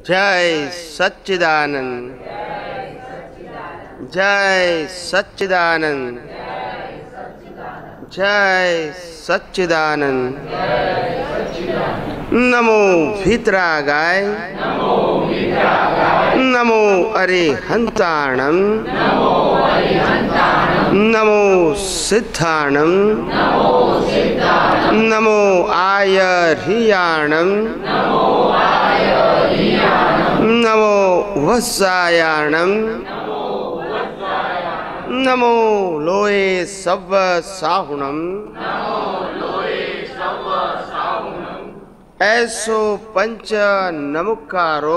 जय सच्चिदानंद, जय सच्चिदानंद, जय सच्चिदानंद। नमो भीतरागाय, नमो अरिहंताणं, नमो सिद्धाणं, नमो आयर्हियाणं, नमो वत्सायाणं, नमो लोये सव्व साहुणं। ऐसो पंच नमुकारो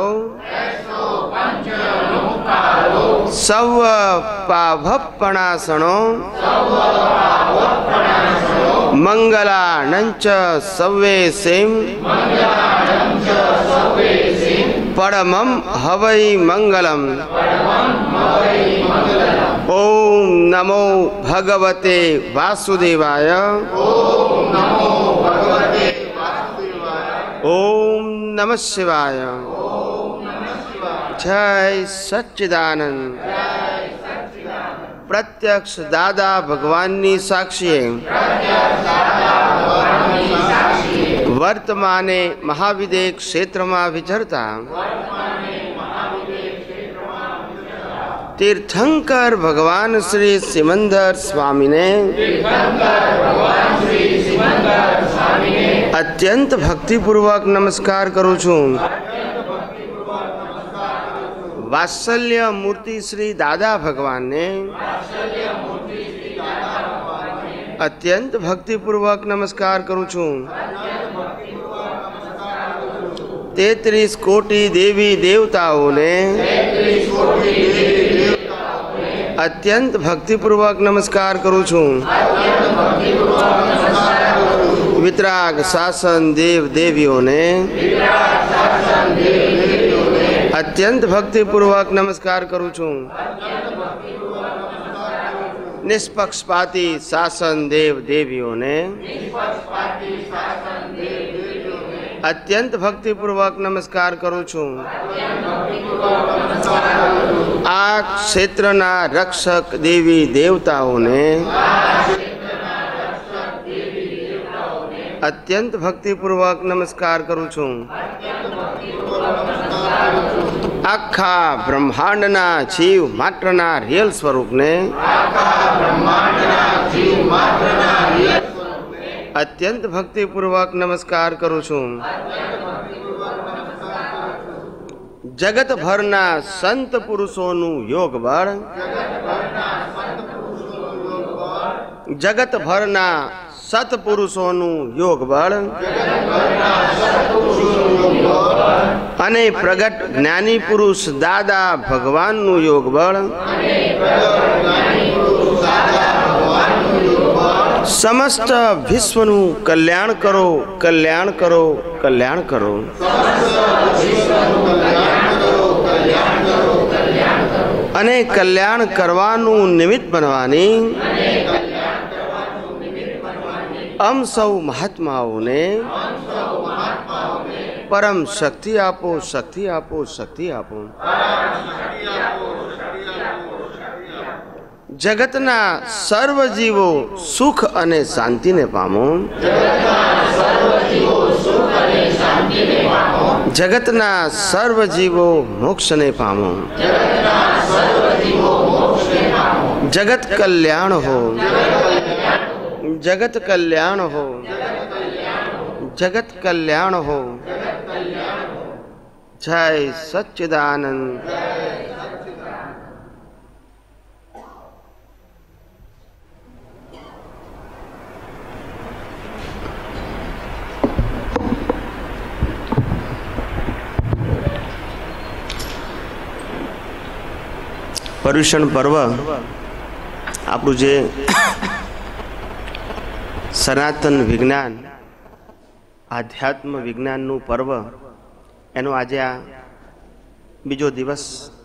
सव पाभपणासनो मंगलानंच सव्वेसिं परमं हवै मंगलम। ओम नमो भगवते वासुदेवाय, ओम नमः शिवाय। जय सच्चिदानंद। प्रत्यक्ष दादा भगवाननी साक्षीए वर्तमाने महाविदेह क्षेत्र में विचरता तीर्थंकर भगवान श्री सिमंदर स्वामी ने अत्यंत भक्तिपूर्वक नमस्कार करूँ छूं। वात्सल्य मूर्ति श्री दादा भगवान ने अत्यंत भक्तिपूर्वक नमस्कार करूँ छूं। 33 कोटि देवी देवताओं ने अत्यंत भक्तिपूर्वक नमस्कार करूँ छूं। वितराग शासन देव देवियों ने अत्यंत भक्तिपूर्वक नमस्कार करूँ छूं। निष्पक्षपाती शासन देव देवियों ने अत्यंत भक्तिपूर्वक नमस्कार करूँ छूं। आ क्षेत्रना रक्षक देवी देवताओं ने अत्यंत भक्तिपूर्वक नमस्कार करूँ छूं। आखा ब्रह्मांडना जीव मात्रना रियल स्वरूप ने अत्यंत भक्तिपूर्वक नमस्कार करूँ छूं। जगत भरना संत पुरुषों योग बळ, जगत भरना सत्पुरुषों योग बळ अने प्रगट ज्ञानी पुरुष दादा भगवान योग बळ समस्त विश्वनु कल्याण करो, कल्याण करो, कल्याण करो। अने कल्याण करवानु निमित्त बनवानी अम सौ महात्माओं ने परम शक्ति आपो, शक्ति आपो, शक्ति आपो। जगतना सर्व जीवो सुख अने शांति ने पामो। जगतना सर्व जीवो मोक्ष ने पामो। जगत कल्याण हो, जगत कल्याण हो, जगत कल्याण हो। जय सच्चिदानंद। पर्युषण पर्व આપણું જે સનાતન વિજ્ઞાન આધ્યાત્મ વિજ્ઞાનનું પર્વ એનો આજે આ બીજો દિવસ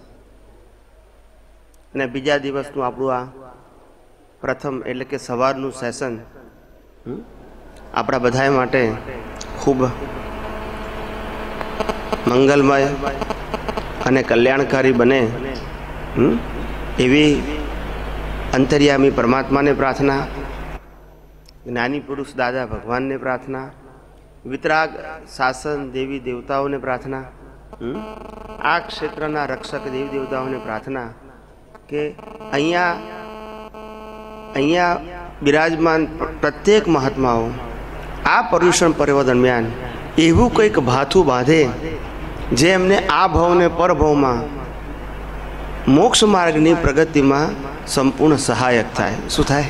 અને બીજા દિવસનું આપણું આ પ્રથમ એટલે કે સવારનું સેશન આપણા બધાય માટે ખૂબ મંગલમય અને કલ્યાણકારી બને એવી અંતર્યામી પરમાત્માને પ્રાર્થના, જ્ઞાની પુરુષ દાદા ભગવાનને પ્રાર્થના, વિતરાગ શાસન દેવી દેવતાઓને પ્રાર્થના, આ ક્ષેત્રના રક્ષક દેવી દેવતાઓને પ્રાર્થના કે અહીંયા બિરાજમાન પ્રત્યેક મહાત્માઓ આ પર્યુષણ પર્વ દરમિયાન એવું કંઈક ભાથું બાંધે જે એમને આ ભવને પરભવમાં મોક્ષ માર્ગની પ્રગતિમાં સંપૂર્ણ સહાયક થાય. શું થાય?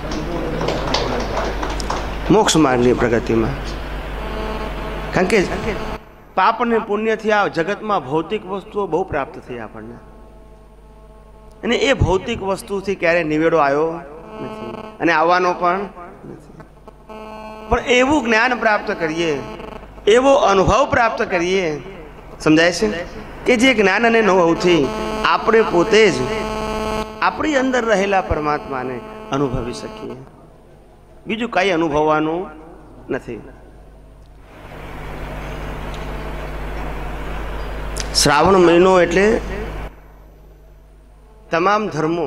મોક્ષ માર્ગની પ્રગતિમાં. કારણ કે પાપ અને પુણ્યથી આ જગતમાં ભૌતિક વસ્તુઓ બહુ પ્રાપ્ત થઈ આપણને, અને એ ભૌતિક વસ્તુથી ક્યારેય નિવેડો આવ્યો નથી અને આવવાનો પણ નથી. પણ એવું જ્ઞાન પ્રાપ્ત કરીએ, એવો અનુભવ પ્રાપ્ત કરીએ, સમજાય છે કે જે જ્ઞાન અને અનુભવથી આપણે પોતે જ આપણી અંદર રહેલા પરમાત્માને અનુભવી શકીએ. બીજું કાંઈ અનુભવવાનું નથી. શ્રાવણ મહિનો એટલે તમામ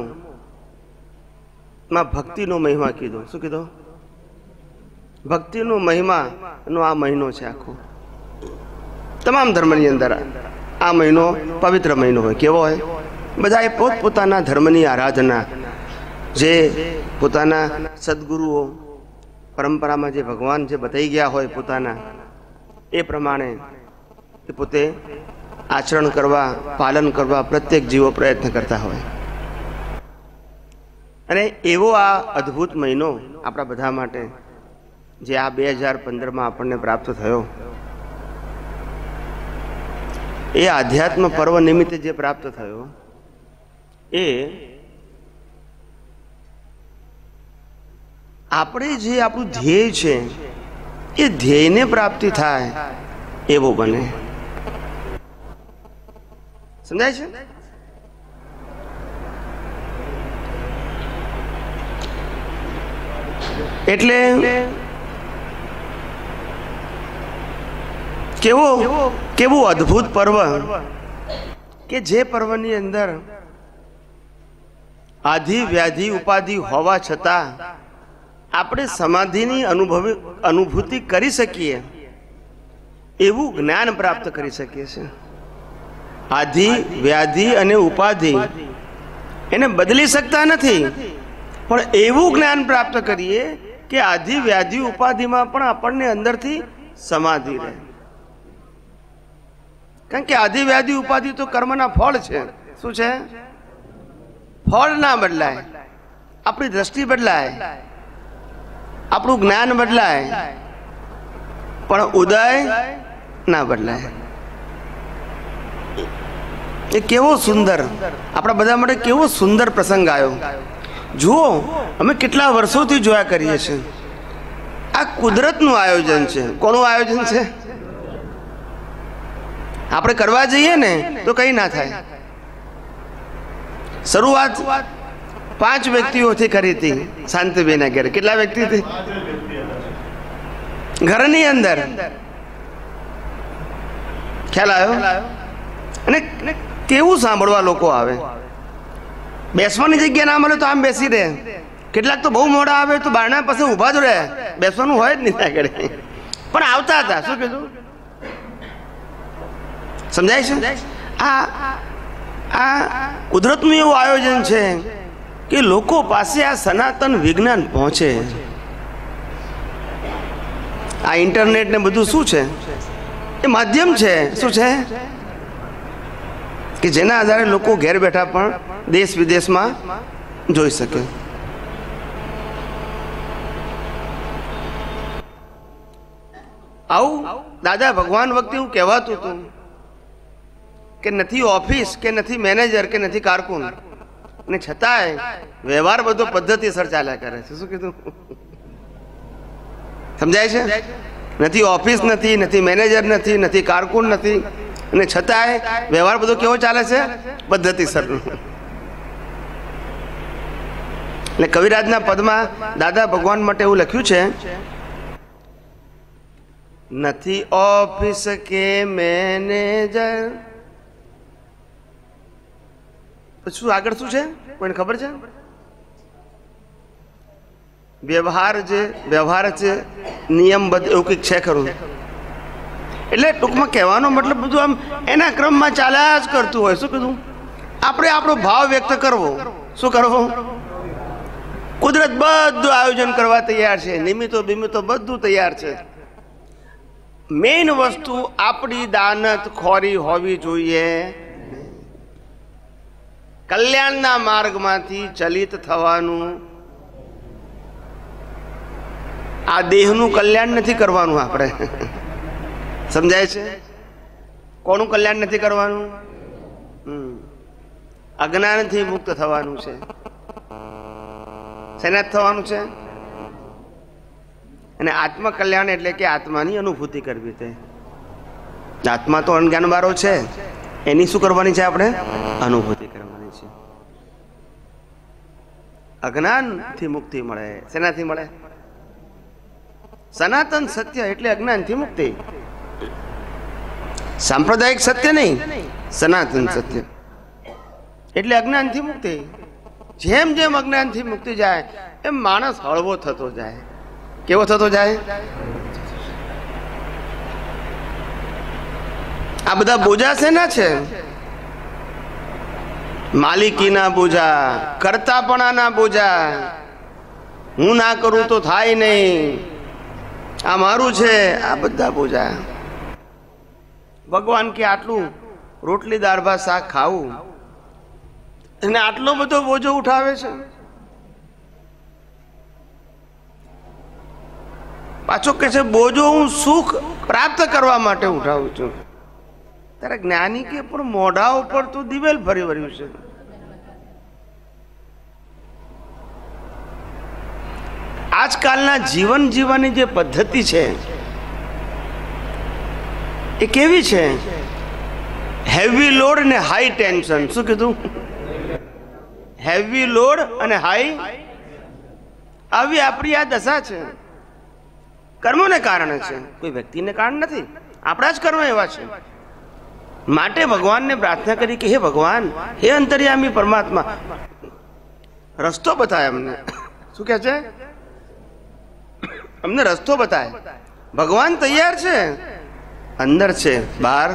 ધર્મોમાં ભક્તિનો મહિમા કીધો. શું કીધો? ભક્તિનો મહિમાનો આ મહિનો છે આખો. તમામ ધર્મની અંદર આ મહિનો પવિત્ર મહિનો હોય. કેવો હોય? બધાએ પોતપોતાના ધર્મની આરાધના, જે પોતાના સદગુરુઓ પરંપરામાં જે ભગવાન જે બતાવી ગયા હોય પોતાના, એ પ્રમાણે એ પોતે આચરણ કરવા, પાલન કરવા પ્રત્યેક જીવો પ્રયત્ન કરતા હોય. અને એવો આ અદ્ભુત મહિનો આપણા બધા માટે જે આ 2015માં આપણને પ્રાપ્ત થયો, એ આધ્યાત્મ પર્વ નિમિત્તે જે પ્રાપ્ત થયો, એ આપણે જે આપણું ધ્યેય છે એ ધ્યેયને પ્રાપ્તિ થાય એવો બને. સમજાય છે? એટલે કેવું અદ્ભુત પર્વ કે જે પર્વની અંદર આધિ વ્યાધિ ઉપાધિ હોવા છતાં આપણે સમાધિની અનુભૂતિ કરી શકીએ એવું જ્ઞાન પ્રાપ્ત કરી શકીએ છીએ. આધિ વ્યાધિ અને ઉપાધિ એને બદલી શકતા નથી, પણ એવું જ્ઞાન પ્રાપ્ત કરીએ કે આધિ વ્યાધિ ઉપાધિમાં પણ આપણને અંદરથી સમાધિ રહે. કારણ કે આધિ વ્યાધિ ઉપાધિ તો કર્મના ફળ છે. શું છે? ફળ ના બદલાય, આપણી દ્રષ્ટિ બદલાય, આપણું જ્ઞાન બદલાય, પણ ઉદય ના બદલાય. એ કેવો સુંદર, આપણા બધા માટે કેવો સુંદર પ્રસંગ આવ્યો. જુઓ, અમે કેટલા વર્ષોથી જોયા કરીએ છીએ. આ કુદરતનું આયોજન છે. કોનું આયોજન છે? આપણે કરવા જઈએ ને તો કઈ ના થાય. શરૂઆત 5 વ્યક્તિઓથી કરી હતી શાંતિબેન ઘરે. કેટલા વ્યક્તિથી? ઘરની અંદર. ખ્યાલ આવ્યો? અને કેવું સાંભળવા લોકો આવે. બેસવાની જગ્યા ના મળે તો આમ બેસી રહે. કેટલાક તો બહુ મોડા આવે તો બારણા પાસે ઊભા જ રહે, બેસવાનું હોય જ નહીં ત્યાં આગળ. પણ આવતા હતા. શું કીધું? સમજાય છે? આ કુદરતનું એવું આયોજન છે કે લોકો પાસે આ સનાતન વિજ્ઞાન પહોંચે. આ ઇન્ટરનેટ ને બધું શું છે? એ માધ્યમ છે. શું છે? કે જેના આધારે લોકો ઘેર બેઠા પણ દેશ વિદેશમાં જોઈ શકે. આવું દાદા ભગવાન વખતે હું કહેવાતું હતું કે નથી ઓફિસ કે નથી મેનેજર કે નથી કારકુન, અને છતાંય વ્યવહાર બધો પદ્ધતિસર ચાલ્યા કરે છે. શું કીધું? સમજાય છે? નથી ઓફિસ, નથી મેનેજર, નથી કારકુન, નથી, અને છતાંય વ્યવહાર બધો કેવો ચાલે છે? પદ્ધતિસર. એટલે કવિરાજના પદમાં દાદા ભગવાન માટે એવું લખ્યું છે, નથી ઓફિસ કે મેનેજર. શું આગળ શું છે કોઈને ખબર છે? વ્યવહાર છે, નિયમબદ્ધ એવું કંઈક છે ખરું? એટલે ટૂંકમાં કહેવાનો મતલબ બધું આમ એના ક્રમમાં ચાલ્યા જ કરતું હોય. શું કીધું? આપણે આપણો ભાવ વ્યક્ત કરવો. શું કરવો? કુદરત બધું આયોજન કરવા તૈયાર છે, નિમિત્તો બિમિત્તો બધું તૈયાર છે. મેઇન વસ્તુ આપણી દાનત ખોરી હોવી જોઈએ. કલ્યાણના માર્ગમાંથી ચલિત થવાનું. આ દેહનું કલ્યાણ નથી કરવાનું આપણે. સમજાય છે? કોનું કલ્યાણ નથી કરવાનું? અજ્ઞાનથી મુક્ત થવાનું છે. શેના થવાનું છે? અને આત્મ કલ્યાણ એટલે કે આત્માની અનુભૂતિ કરવી. તે આત્મા તો અણજ્ઞાન વાળો છે, એની શું કરવાની છે? આપણે અનુભૂતિ કરવાની છે. અજ્ઞાનથી મુક્તિ મળે. શેનાથી મળે? સનાતન સત્ય એટલે અજ્ઞાનથી મુક્તિ. સાંપ્રદાયિક સત્ય નહીં, સનાતન સત્ય એટલે અજ્ઞાનથી મુક્તિ. જેમ જેમ અજ્ઞાનથી મુક્તિ જાય એમ માણસ હળવો થતો જાય. કેવો થતો જાય? આ બધા બોજા શેના છે? માલિકીના બોજા, કર્તાપણાના બોજા. હું ના કરું તો થાય નહીં, આ મારું છે, આ બધા બોજા. ભગવાન કે આટલું રોટલી દાળ ભાત શાક ખાવું અને આટલો બધો બોજો ઉઠાવે છે. પાછો કે છે બોજો હું સુખ પ્રાપ્ત કરવા માટે ઉઠાવું છું. ત્યારે જ્ઞાની કે પણ મોઢા ઉપર તો દિવેલ ફરી વર્યું છે. આજકાલના જીવન જીવવાની જે પદ્ધતિ છે એ કેવી છે? હેવી લોડ અને હાઈ ટેન્શન. શું કીધું? હેવી લોડ અને હાઈ. આવી આપણી આ દશા છે. કર્મોને કારણે છે, કોઈ વ્યક્તિને કારણે નથી. આપણા જ કર્મ એવા છે. માટે ભગવાનને પ્રાર્થના કરી કે હે ભગવાન, હે અંતર્યામી પરમાત્મા, રસ્તો બતાય અમને. શું કહે છે? અમને રસ્તો બતાય. ભગવાન તૈયાર છે, અંદર છે, બહાર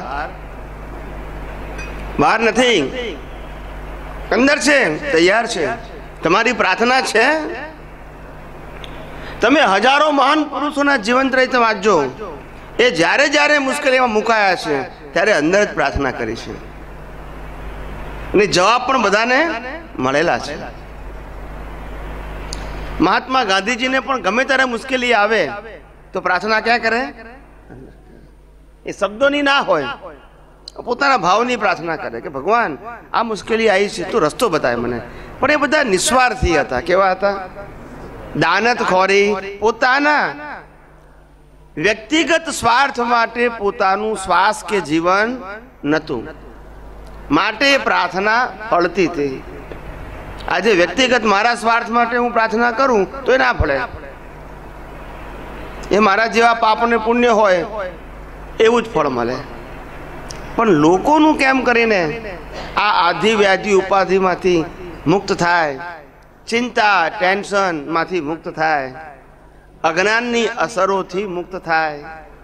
નથી. અંદર છે, તૈયાર છે. તમારી પ્રાર્થના છે. તમે હજારો મહાન પુરુષોના જીવન ચરિત્ર વાંચજો. એ જ્યારે જ્યારે મુશ્કેલીમાં મુકાયા છે ત્યારે અંદર જ પ્રાર્થના કરી છે અને જવાબ પણ બધાને મળેલા છે. મહાત્મા ગાંધીજીને પણ ગમે ત્યારે મુશ્કેલી આવે તો પ્રાર્થના ક્યાં કરે? એ શબ્દોની ના હોય, પોતાના ભાવની પ્રાર્થના કરે કે ભગવાન આ મુશ્કેલી આવી છે, તું રસ્તો બતાય મને. પણ એ બધા નિસ્વાર્થી હતા. કેવા હતા? દાનત ખોરી. પોતાના વ્યક્તિગત સ્વાર્થ માટે પોતાનું શ્વાસ કે જીવન નહોતું. માટે પ્રાર્થના ફળતી હતી. આજે વ્યક્તિગત મારા સ્વાર્થ માટે હું પ્રાર્થના કરું તો એ ના ફળે. એ મારા જેવા પાપ અને પુણ્ય હોય એવું જ ફળ મળે. પણ લોકોનું કેમ કરીને આ આધિ વ્યાધિ ઉપાધિમાંથી મુક્ત થાય, ચિંતા ટેન્શન માંથી મુક્ત થાય, અજ્ઞાનની અસરોથી મુક્ત થાય,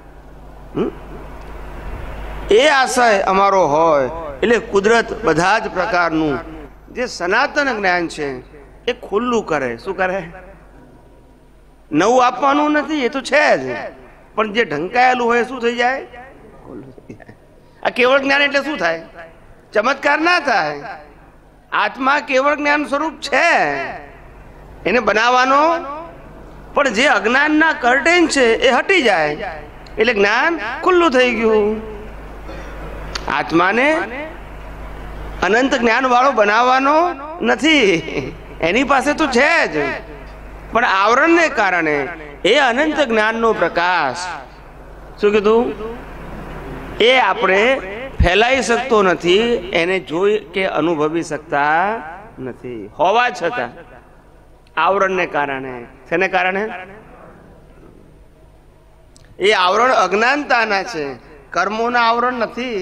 એ આશય અમારો હોય. એટલે કુદરત બધા જ પ્રકારનું જે સનાતન જ્ઞાન છે એ ખુલ્લું કરે. શું કરે? નવું આપવાનું નથી, એ તો છે જ, પણ જે ઢંકાયેલું હોય શું થઈ જાય? ખુલ્લું થઈ જાય. આ કેવળ જ્ઞાન એટલે શું થાય? ચમત્કાર ના થાય. આત્મા કેવળ જ્ઞાન સ્વરૂપ છે, એને બનાવવાનો. પણ જે અજ્ઞાનના કર્ટેન છે એ હટી જાય એટલે જ્ઞાન ખુલ્લું થઈ ગયું. આત્માને અનંત જ્ઞાન વાળો બનાવવાનો નથી, એની પાસે તો છે જ, પણ આવરણને કારણે એ અનંત જ્ઞાનનો પ્રકાશ શું કીધું એ આપણે ફેલાઈ શકતો નથી, એને જોઈ કે અનુભવી શકતા નથી. હોવા છતાં આવરણને કારણે, શેને કારણે? એ આવરણ અજ્ઞાનતાના છે, કર્મોના આવરણ નથી.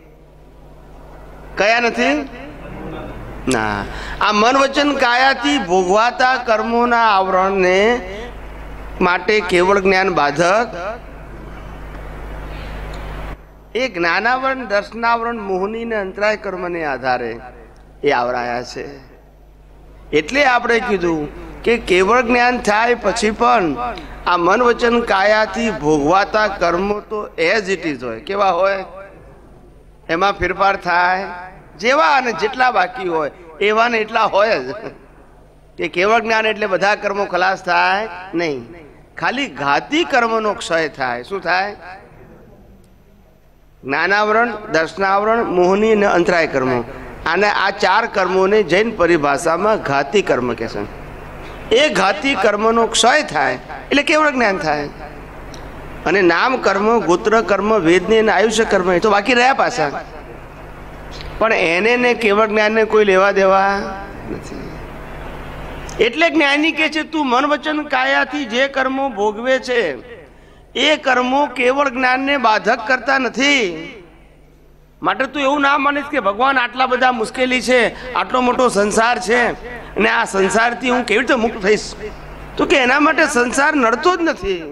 કયા નથી? ના. આ મન વચન કાયાથી ભોગવાતા કર્મોના આવરણને માટે કેવળ જ્ઞાન બાધક. એ જ્ઞાનાવરણ, દર્શનાવરણ, મોહની ને અંતરાય કર્મને આધારે એ આવરાયા છે. એટલે આપણે કીધું કે કેવળ જ્ઞાન થાય પછી પણ આ મન વચન કાયાથી ભોગવાતા કર્મો તો એઝ ઇટ ઇઝ હોય. કેવા હોય? એમાં ફેરફાર થાય. જેવા અને જેટલા બાકી હોય એવા ને એટલા હોય જ. કે કેવળ જ્ઞાન એટલે બધા કર્મો ખલાસ થાય નહીં, ખાલી ઘાતી કર્મનો ક્ષય થાય. શું થાય? જ્ઞાનાવરણ, દર્શનાવરણ, મોહની અને અંતરાય કર્મો. અને આ ચાર કર્મોને જૈન પરિભાષામાં ઘાતી કર્મ કહે છે. એ ઘાતી કર્મનો ક્ષય થાય એટલે કેવળ જ્ઞાન થાય. અને નામ કર્મ, ગોત્ર કર્મ, વેદની અને આયુષ્ય કર્મ એ તો બાકી રહ્યા પાછા. પણ એને ને કેવળ જ્ઞાનને કોઈ લેવા દેવા નથી. એટલે જ્ઞાની કહે છે તું મન વચન કાયાથી જે કર્મો ભોગવે છે એ કર્મો કેવળ જ્ઞાનને બાધક કરતા નથી. માટે તું એવું ના માનીશ કે ભગવાન આટલા બધા મુશ્કેલી છે, આટલો મોટો સંસાર છે અને આ સંસારથી હું કેવી રીતે મુક્ત થઈશ. તો કે એના માટે સંસાર નડતો જ નથી.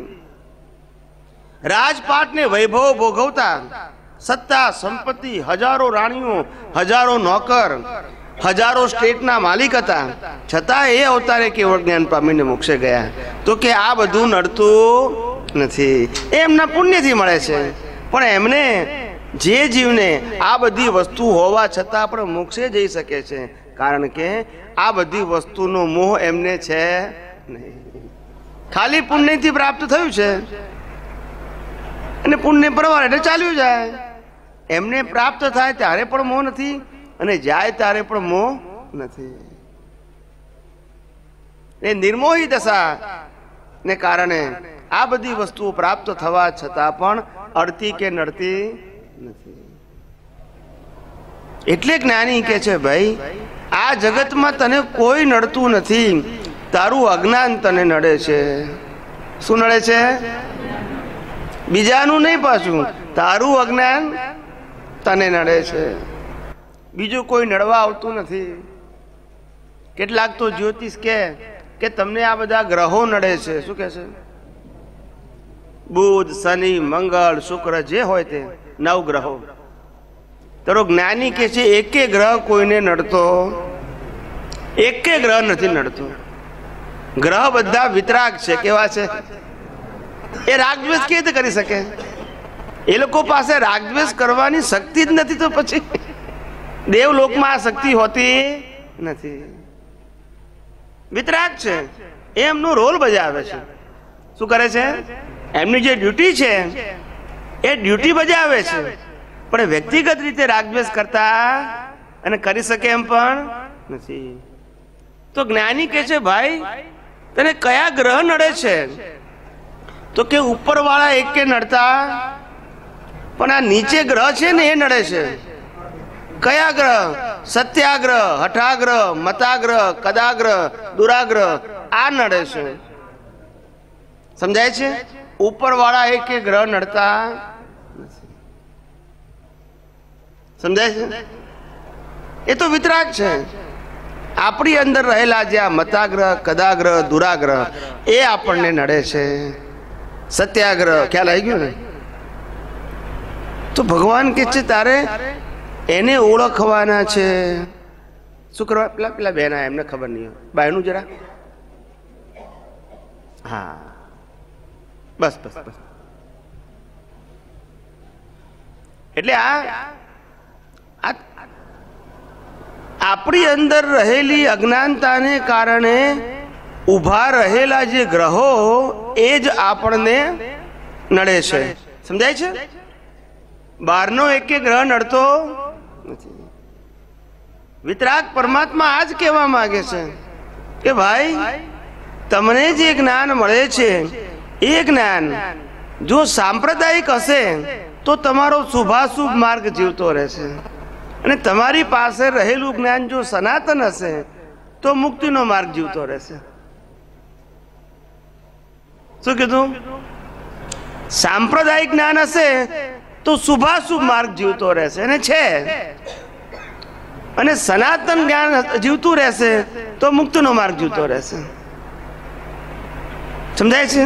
રાજપાટ ને વૈભવ ભોગવતા, સત્તા સંપત્તિ, હજારો રાણીઓ, હજારો નોકર, હજારો સ્ટેટના માલિક હતા, છતાં એ અવતારે કેવળ જ્ઞાન પામીને મોક્ષે ગયા. તો કે આ બધું નડતું નથી, એ એમના પુણ્યથી મળે છે. પણ એમને જે જીવને આ બધી વસ્તુ હોવા છતાં પણ મોક્ષે જઈ શકે છે, કારણ કે આ બધી વસ્તુનો મોહ એમને છે નહીં. ખાલી પુણ્યથી પ્રાપ્ત થયું છે અને પુણ્ય પરવાર એટલે ચાલ્યું જાય. એમને પ્રાપ્ત થાય ત્યારે પણ મોહ નથી અને જાય ત્યારે પણ મોહ નથી. એ નિર્મોહી દશા ને કારણે આ બધી વસ્તુઓ પ્રાપ્ત થવા છતાં પણ અડતી કે નડતી નથી. એટલે જ્ઞાની કે છે ભાઈ આ જગતમાં તને કોઈ નડતું નથી, તારું અજ્ઞાન તને નડે છે. શું નડે છે? બીજાનું નહીં, પાછું તારું અજ્ઞાન તને નડે છે. બીજું કોઈ નડવા આવતું નથી. કેટલાક તો જ્યોતિષ કે તમને આ બધા ગ્રહો નડે છે. શું કે છે? બુધ, શનિ, મંગળ, શુક્ર જે હોય તે 9 ગ્રહો. તારો જ્ઞાની કે છે એકે ગ્રહ કોઈને નડતો, એકે ગ્રહ નથી નડતો. ગ્રહ બધા વિતરાગ છે. કેવા છે? એ રાગદ્વેષ કેવી રીતે કરી શકે? એ લોકો પાસે રાગદ્વેષ કરવાની શક્તિ જ નથી. તો પછી દેવલોકમાં આ શક્તિ હોતી નથી. વિતરાગ છે. એ એમનો રોલ બજાવે છે. શું કરે છે? એમની જે ડ્યુટી છે એ ડ્યુટી બજાવે છે. પણ વ્યક્તિગત રીતે રાગદ્વેષ કરતા અને કરી શકે એમ પણ નથી. તો જ્ઞાની કહે છે ભાઈ તને કયા ગ્રહ નડે છે? તો કે ઉપરવાળા એક કે નડતા, પણ આ નીચે ગ્રહ છે ને એ નડે છે. કયા ગ્રહ? સત્યાગ્રહ, હઠાગ્રહ, મતાગ્રહ, કદાગ્રહ, દુરાગ્રહ આ નડે છે. સમજાય છે? ઉપરવાળા એક કે ગ્રહ નડતા નથી. સમજાય છે? એ તો વિતરાગ છે. આપણી અંદર રહેલા જે આ મતાગ્રહ, કદાગ્રહ, દુરાગ્રહ એ આપણને નડે છે. સત્યાગ્રહ ખ્યાલ આવી ગયો ને? તો ભગવાન કે છે તારે એને ઓળખવાના છે. શું કરવા? પેલા બહેન એમને ખબર નહીં હોય. બાયનું જરા. હા બસ બસ બસ. એટલે આપણી અંદર રહેલી અજ્ઞાનતાને કારણે ઉભા રહેલા જે ગ્રહો એ જ આપણને નડે છે. સમજાય છે? બહારનો એક ગ્રહ નડતો નથી. વિતરાગ પરમાત્મા આ જ કહેવા માંગે છે કે ભાઈ તમને જે જ્ઞાન મળે છે એ જ્ઞાન જો સાંપ્રદાયિક હશે તો તમારો શુભાશુભ માર્ગ જીવતો રહેશે, અને તમારી પાસે રહેલું જ્ઞાન જો સનાતન હશે તો મુક્તિનો માર્ગ જીવતો રહેશે. શું કીધું? સાંપ્રદાયિક જ્ઞાન હશે તો શુભાશુભ માર્ગ જીવતો રહેશે, અને છે. અને સનાતન જ્ઞાન જીવતું રહેશે તો મુક્તિનો માર્ગ જીવતો રહેશે. સમજાય છે?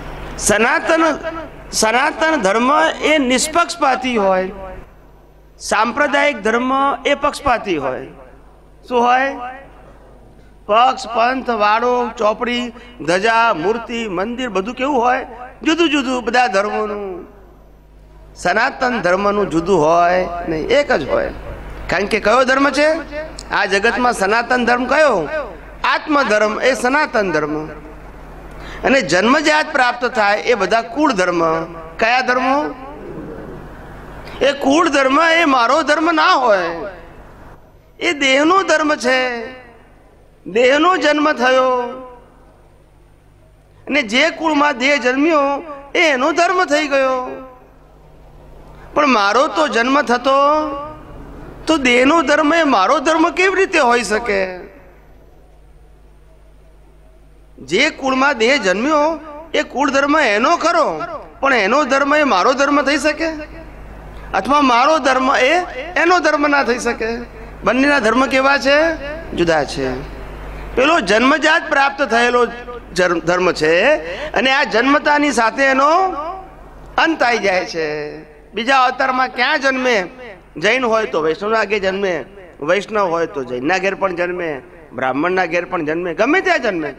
સનાતન ધર્મ એ નિષ્પક્ષપાતી હોય, સાંપ્રદાયિક ધર્મ એ પક્ષપાતી હોય. શું હોય? પક્ષ, પંથ, વાળો, ચોપડી, ધજા, મૂર્તિ, મંદિર બધું કેવું હોય? જુદું જુદું બધા ધર્મોનું. સનાતન ધર્મનું જુદું હોય નહીં, એક જ હોય. કારણ કે કયો ધર્મ છે આ જગતમાં? સનાતન ધર્મ કયો? આત્મધર્મ એ સનાતન ધર્મ. અને જન્મજાત પ્રાપ્ત થાય એ બધા કુળ ધર્મ. કયા ધર્મો? એ કુળ ધર્મ એ મારો ધર્મ ના હોય, એ દેહનો ધર્મ છે. દેહનો જન્મ થયો અને જે કુળમાં દેહ જન્મ્યો એ એનો ધર્મ થઈ ગયો. પણ મારો તો જન્મ થતો તો દેહનો ધર્મ એ મારો ધર્મ કેવી રીતે હોઈ શકે? જે કુળમાં દેહ જન્મ્યો એ કુળ ધર્મ એનો ખરો, પણ એનો ધર્મ એ મારો ધર્મ થઈ શકે? અથવા મારો ધર્મ એ એનો ધર્મ ના થઈ શકે? બંનેના ધર્મ કેવા છે? જુદા છે. પેલો જન્મજાત પ્રાપ્ત થયેલો ધર્મ છે અને આ જન્મતાની સાથે એનો અંત આવી જાય છે. બીજા અવતારમાં ક્યાં જન્મે? જૈન હોય તો વૈષ્ણવના ઘેર જન્મે, વૈષ્ણવ હોય તો જૈનના ઘેર પણ જન્મે, બ્રાહ્મણના ઘેર પણ જન્મે, ગમે ત્યાં જન્મે.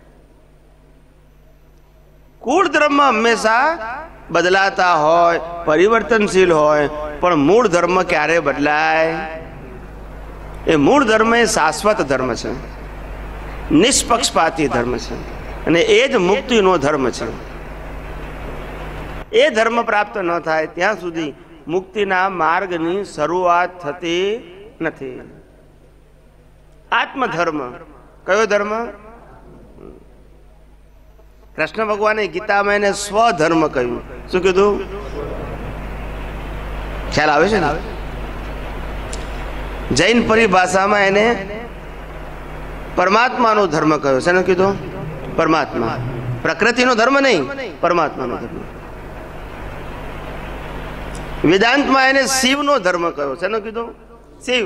કુળ ધર્મ હંમેશા બદલાતા હોય, પરિવર્તનશીલ હોય, પણ મૂળ ધર્મ ક્યારે બદલાય? એ મૂળ ધર્મ એ શાશ્વત ધર્મ છે, નિષ્પક્ષપાતી ધર્મ છે, અને એ જ મુક્તિનો ધર્મ છે. એ ધર્મ પ્રાપ્ત ન થાય ત્યાં સુધી મુક્તિના માર્ગની શરૂઆત થતી નથી. આત્મધર્મ કયો ધર્મ? કૃષ્ણ ભગવાને ગીતામાં એને સ્વધર્મ કહ્યું. શું કીધું? ખ્યાલ આવે છે ને? જૈન પરિભાષામાં એને પરમાત્માનો ધર્મ કહ્યો. શેનો કીધું? પરમાત્મા. પ્રકૃતિનો ધર્મ નહીં, પરમાત્માનો ધર્મ. વેદાંતમાં એને શિવનો ધર્મ કહ્યો. શેનો કીધું? શિવ.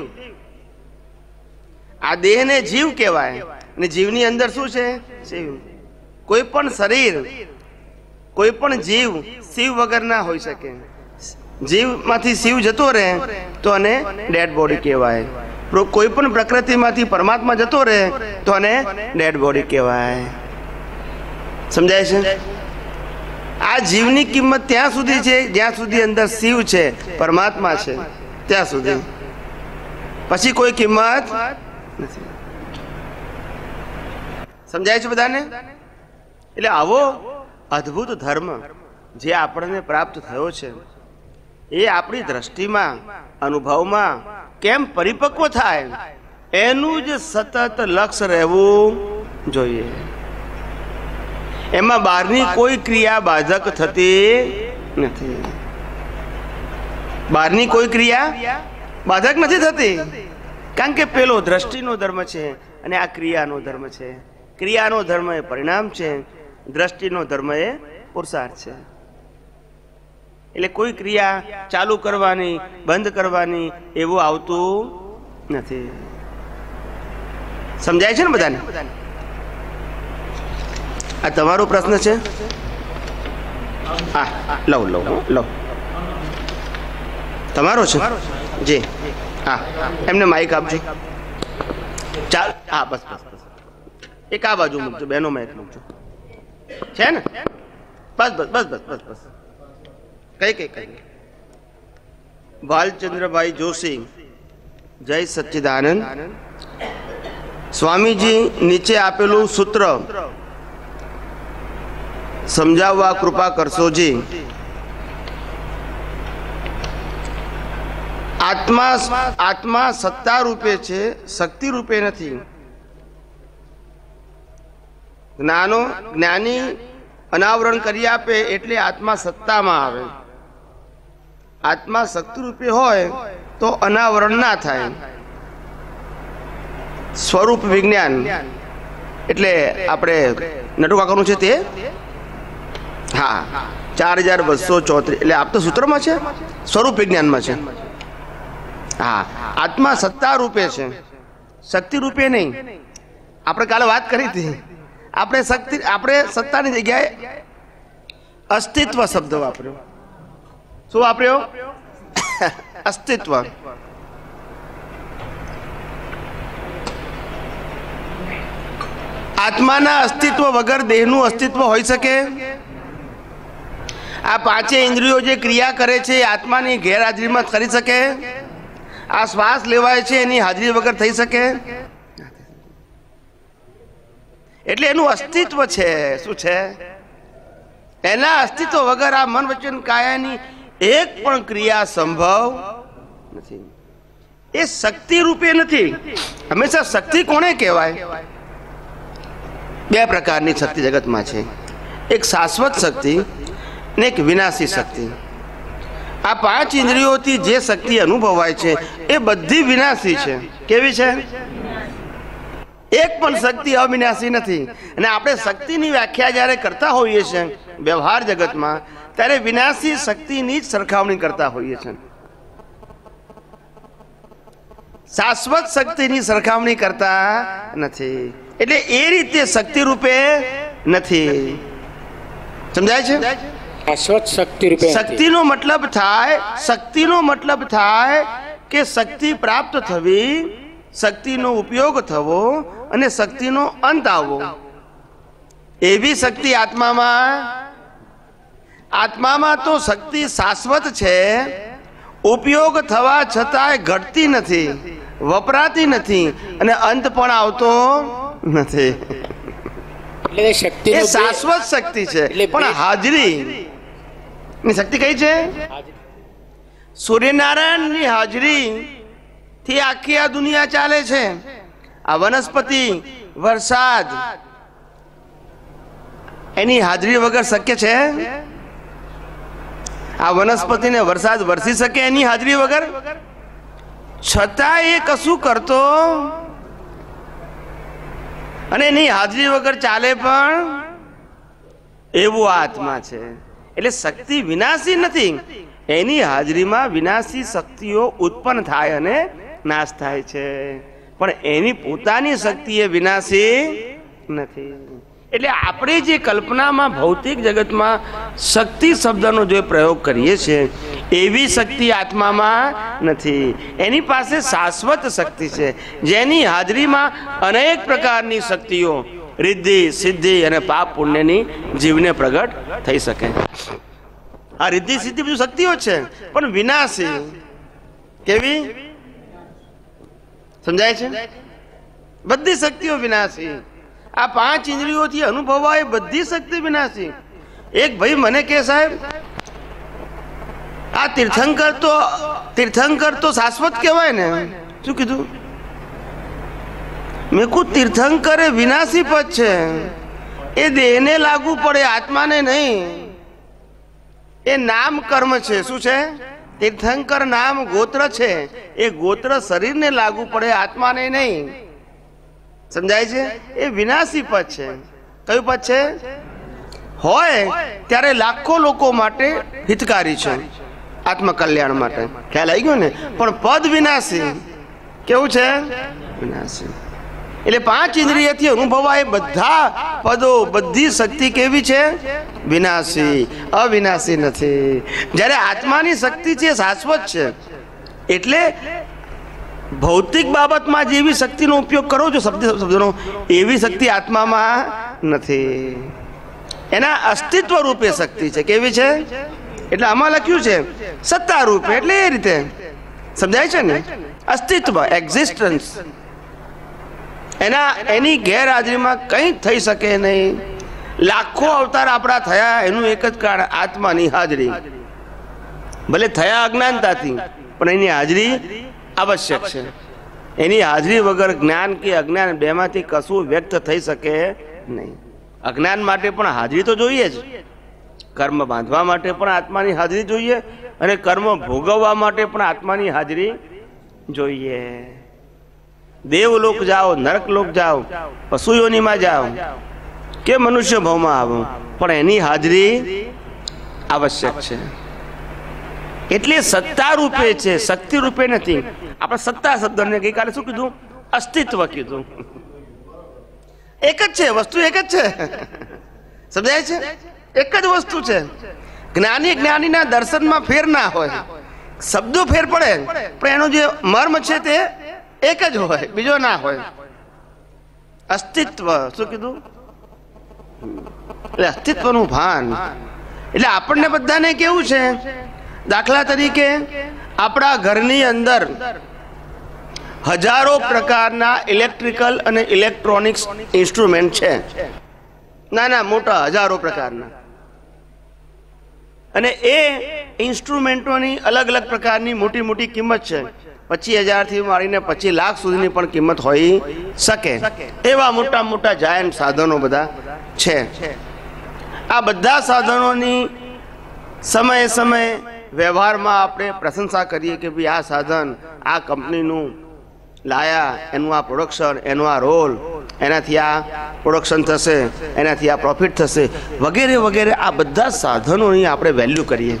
આ દેહને જીવ કહેવાય અને જીવની અંદર શું છે? શિવ. કોઈ પણ શરીર, કોઈ પણ જીવ શિવ વગર ના હોઈ શકે. જીવમાંથી શિવ જતો રહે તો આને ડેડ બોડી કહેવાય. કોઈ પણ પ્રકૃતિમાંથી પરમાત્મા જતો રહે તો આને ડેડ બોડી કહેવાય. સમજાય છે? આ જીવની કિંમત ત્યાં સુધી છે જ્યાં સુધી અંદર શિવ છે, પરમાત્મા છે, ત્યાં સુધી. પછી કોઈ કિંમત નથી. સમજાય છે બધાને? એટલે આવો અદ્ભુત ધર્મ જે આપણને પ્રાપ્ત થયો છે એ આપણી દ્રષ્ટિમાં, અનુભવમાં કેમ પરિપક્વ થાય એનું જ સતત લક્ષ્ય રહેવું જોઈએ. એમાં બહારની કોઈ ક્રિયા બાધક થતી નથી. બહારની કોઈ ક્રિયા બાધક નથી થતી, કારણ કે પેલો દ્રષ્ટિનો ધર્મ છે અને આ ક્રિયાનો ધર્મ છે. ક્રિયાનો ધર્મ એ પરિણામ છે, દ્રષ્ટિનો ધર્મ એ પુરુષાર્થ છે. એટલે કોઈ ક્રિયા ચાલુ કરવાની, બંધ કરવાની એવું આવતું નથી. સમજાય છે ને બધાને? આ તમારો પ્રશ્ન છે? હા, લઉં તમારો છે જી. હા, એમને માઇક આપજો. ચાલ, હા, બસ. એક આ બાજુ મૂકજો, બેનો માઇક મૂકજો. છે ને? બસ. કઈ ભાલચંદ્રભાઈ જોશી, જય સચ્ચિદાનંદ. સ્વામીજી નીચે આપેલું સૂત્ર સમજાવવા કૃપા કરશોજી. આત્મા સત્તા રૂપે છે, શક્તિ રૂપે નથી. જ્ઞાની અનાવરણ કરી આપે એટલે આત્મા સત્તામાં આવે. આત્મા શક્તિ રૂપે હોય તો અનાવરણ ના થાય. સ્વરૂપ વિજ્ઞાન એટલે આપણે નટુ કાકાનું છે તે. હા, 4234 એટલે આપ તો સૂત્રમાં છે, સ્વરૂપ વિજ્ઞાનમાં છે. હા, આત્મા સત્તા રૂપે છે, શક્તિ રૂપે નહીં. આપણે કાલે વાત કરી હતી, આપણે સત્તાની જગ્યાએ અસ્તિત્વ શબ્દ વાપર્યો. શું વાપર્યો? અસ્તિત્વ. આત્માના અસ્તિત્વ વગર દેહનું અસ્તિત્વ હોઈ શકે? આ પાંચે ઇન્દ્રિયો જે ક્રિયા કરે છે એ આત્માની ગેરહાજરીમાં કરી શકે? આ શ્વાસ લેવાય છે એની હાજરી વગર થઈ શકે? એટલે એનું અસ્તિત્વ છે. શું છે? એના અસ્તિત્વ વગર આ મન વચન કાયાની એક પણ ક્રિયા સંભવ નથી. એ શક્તિ રૂપે નથી. હંમેશા શક્તિ કોને કહેવાય? બે પ્રકારની શક્તિ જગતમાં છે, એક શાશ્વત શક્તિ ને એક વિનાશી શક્તિ. આ પાંચ ઇન્દ્રિયોથી જે શક્તિ અનુભવાય છે એ બધી વિનાશી છે. કેવી છે? એક પણ શક્તિ અવિનાશી નથી. અને આપણે શક્તિની વ્યાખ્યા જ્યારે કરતા હોઈએ છીએ વ્યવહાર જગતમાં, ત્યારે વિનાશી શક્તિની જ સરખામણી કરતા હોઈએ છીએ. શાશ્વત શક્તિની સરખામણી કરતા નથી. એટલે એ રીતે શક્તિ રૂપે નથી. સમજાય છે? શાશ્વત શક્તિ રૂપે. શક્તિનો મતલબ થાય, શક્તિનો મતલબ થાય કે શક્તિ પ્રાપ્ત થવી, શક્તિનો ઉપયોગ થવો અને શક્તિનો અંત આવવો. એવી શક્તિ આત્મામાં તો શક્તિ શાશ્વત છે, ઉપયોગ થવા છતાંય ઘટતી નથી, વપરાતી નથી અને અંત પણ આવતો નથી. એટલે શક્તિ એ શાશ્વત શક્તિ છે. પણ હાજરી ની શક્તિ કઈ છે? સૂર્યનારાયણની હાજરી થી આખી આ દુનિયા ચાલે છે. આ વનસ્પતિ, વરસાદ, એની હાજરી વગર શક્ય છે? આ વનસ્પતિને વરસાદ વરસી શકે એની હાજરી વગર? છતાં એ કશું કરતો અને એની હાજરી વગર ચાલે પણ, એવું આત્મા છે. એટલે શક્તિ વિનાશી નથી, એની હાજરીમાં વિનાશી શક્તિઓ ઉત્પન્ન થાય અને નાશ થાય છે, પણ એની પોતાની શક્તિ એ વિનાશી નથી. એટલે આપણે જે કલ્પનામાં ભૌતિક જગતમાં શક્તિ શબ્દનો જે પ્રયોગ કરીએ છીએ એવી શક્તિ આત્મામાં નથી. એની પાસે શાશ્વત શક્તિ છે, જેની હાજરીમાં અનેક પ્રકારની શક્તિઓ, રિદ્ધિ, સિદ્ધિ અને પાપ પુણ્યની જીવને પ્રગટ થઈ શકે. આ રિદ્ધિ સિદ્ધિ બધું શક્તિઓ છે, પણ વિનાશી. કેવી? સમજાય છે? બધી શક્તિઓ વિનાશી. આ પાંચ ઇન્દ્રિયોથી અનુભવાય બધી શક્તિ વિનાશી. એક ભાઈ મને કહે, સાહેબ આ તીર્થંકર તો શાશ્વત કહેવાય ને? શું કીધું? મેં કહું તીર્થંકર એ વિનાશી પદ છે, એ દેહને લાગુ પડે, આત્માને નહીં. એ નામ કર્મ છે. શું છે? તીર્થંકર નામ ગોત્ર છે, એ ગોત્ર શરીરને લાગુ પડે, આત્માને નહીં. સમજાય છે? એ વિનાશી પદ છે. કયું પદ છે? હોય ત્યારે લાખો લોકો માટે હિતકારી છે, આત્મકલ્યાણ માટે. ખ્યાલ આવી ગયો ને? પણ પદ વિનાશી. કેવું છે? વિનાશી. એટલે પાંચ ઇન્દ્રિયથી અનુભવાય બધા પદો, બધી શક્તિ કેવી છે? વિનાશી, અવિનાશી નથી. જ્યારે આત્માની શક્તિ છે શાશ્વત છે. એટલે ભૌતિક બાબતમાં જેવી શક્તિનો ઉપયોગ કરો છો શબ્દનો, એવી શક્તિ આત્મામાં નથી. એના અસ્તિત્વ રૂપે શક્તિ છે. કેવી છે? એટલે આમાં લખ્યું છે સત્તા રૂપે. એટલે એ રીતે સમજાય છે ને? અસ્તિત્વ, એક્ઝિસ્ટન્સ. એની ગેરહાજરીમાં કંઈ થઈ શકે નહીં. લાખો અવતાર આપણા થયા એનું એક જ કારણ આત્માની હાજરી. ભલે થયા અજ્ઞાનતાથી, પણ એની હાજરી આવશ્યક છે. એની હાજરી વગર જ્ઞાન કે અજ્ઞાન બેમાંથી કશું વ્યક્ત થઈ શકે નહીં. અજ્ઞાન માટે પણ હાજરી તો જોઈએ જ. કર્મ બાંધવા માટે પણ આત્માની હાજરી જોઈએ અને કર્મ ભોગવવા માટે પણ આત્માની હાજરી જોઈએ. દેવલોક જાઓ, નરકલોક જાઓ, પશુયોનીમાં જાઓ કે મનુષ્ય ભાવમાં આવો, પણ એની હાજરી આવશ્યક છે. એટલે સત્તા રૂપે છે, શક્તિ રૂપે નથી. આપણે સત્તા શબ્દને ગઈકાલે શું કીધું? અસ્તિત્વ કીધું. એક જ છે, વસ્તુ એક જ છે. સમજાય છે? એક જ વસ્તુ છે. જ્ઞાનીના દર્શનમાં ફેર ના હોય, શબ્દો ફેર પડે, પણ એનો જે મર્મ છે તે એક જ હોય, બીજો ના હોય. અસ્તિત્વ શું કીધું? એટલે અસ્તિત્વનું ભાન. એટલે આપણને બધાને કેવું છે? દાખલા તરીકે આપણા ઘરની અંદર હજારો પ્રકારના ઇલેક્ટ્રિકલ અને ઇલેક્ટ્રોનિક્સ ઇન્સ્ટ્રુમેન્ટ છે, નાના મોટા હજારો પ્રકારના. અને એ ઇન્સ્ટ્રુમેન્ટોની અલગ અલગ પ્રકારની મોટી મોટી કિંમત છે. 25,000 થી માંડીને 25 લાખ સુધીની પણ કિંમત હોઈ શકે. એવા મોટા મોટા જાયન્ટ સાધનો બધા છે. આ બધા સાધનોની સમયે સમયે વ્યવહારમાં આપણે પ્રશંસા કરીએ કે ભાઈ આ સાધન આ કંપનીનું લાયા, એનું આ પ્રોડક્શન, એનો આ રોલ, એનાથી આ પ્રોડક્શન થશે, એનાથી આ પ્રોફિટ થશે, વગેરે વગેરે. આ બધા સાધનોની આપણે વેલ્યુ કરીએ.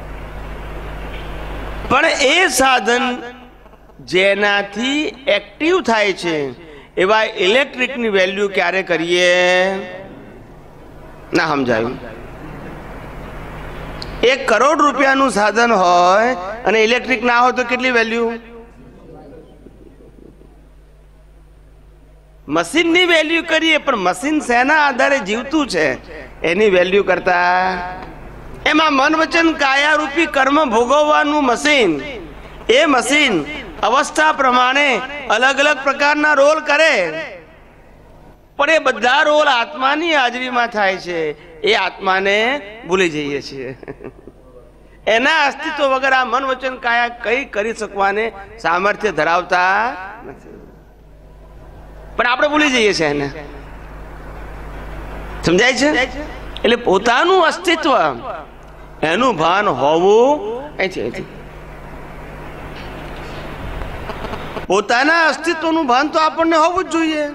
પણ એ સાધન જેનાથી એક્ટિવ થાય છે એવા ઇલેક્ટ્રિકની વેલ્યુ ક્યારે કરીએ? ના સમજાયું? 1 કરોડ રૂપિયાનું સાધન હોય અને ઇલેક્ટ્રિક ના હોય તો કેટલી વેલ્યુ? મશીનની વેલ્યુ કરીએ, પણ મશીન શેના આધારે જીવતું છે એની વેલ્યુ કરતા એમાં મન વચન કાયા રૂપી કર્મ ભોગવવાનું મશીન, એ મશીન અવસ્થા પ્રમાણે અલગ અલગ પ્રકારના રોલ કરે, પણ એ બધા રોલ આત્માની હાજરીમાં થાય છે. એ આત્માને ભૂલી જઈએ છીએ. એના અસ્તિત્વ વગર આ મન વચન કાયા કઈ કરી શકવાને સામર્થ્ય ધરાવતા નથી, પણ આપણે ભૂલી જઈએ છીએ એને. સમજાય છે? એટલે પોતાનું અસ્તિત્વ એનું ભાન હોવું, પોતાના અસ્તિત્વનું ભાન તો આપણને હોવું જ જોઈએ.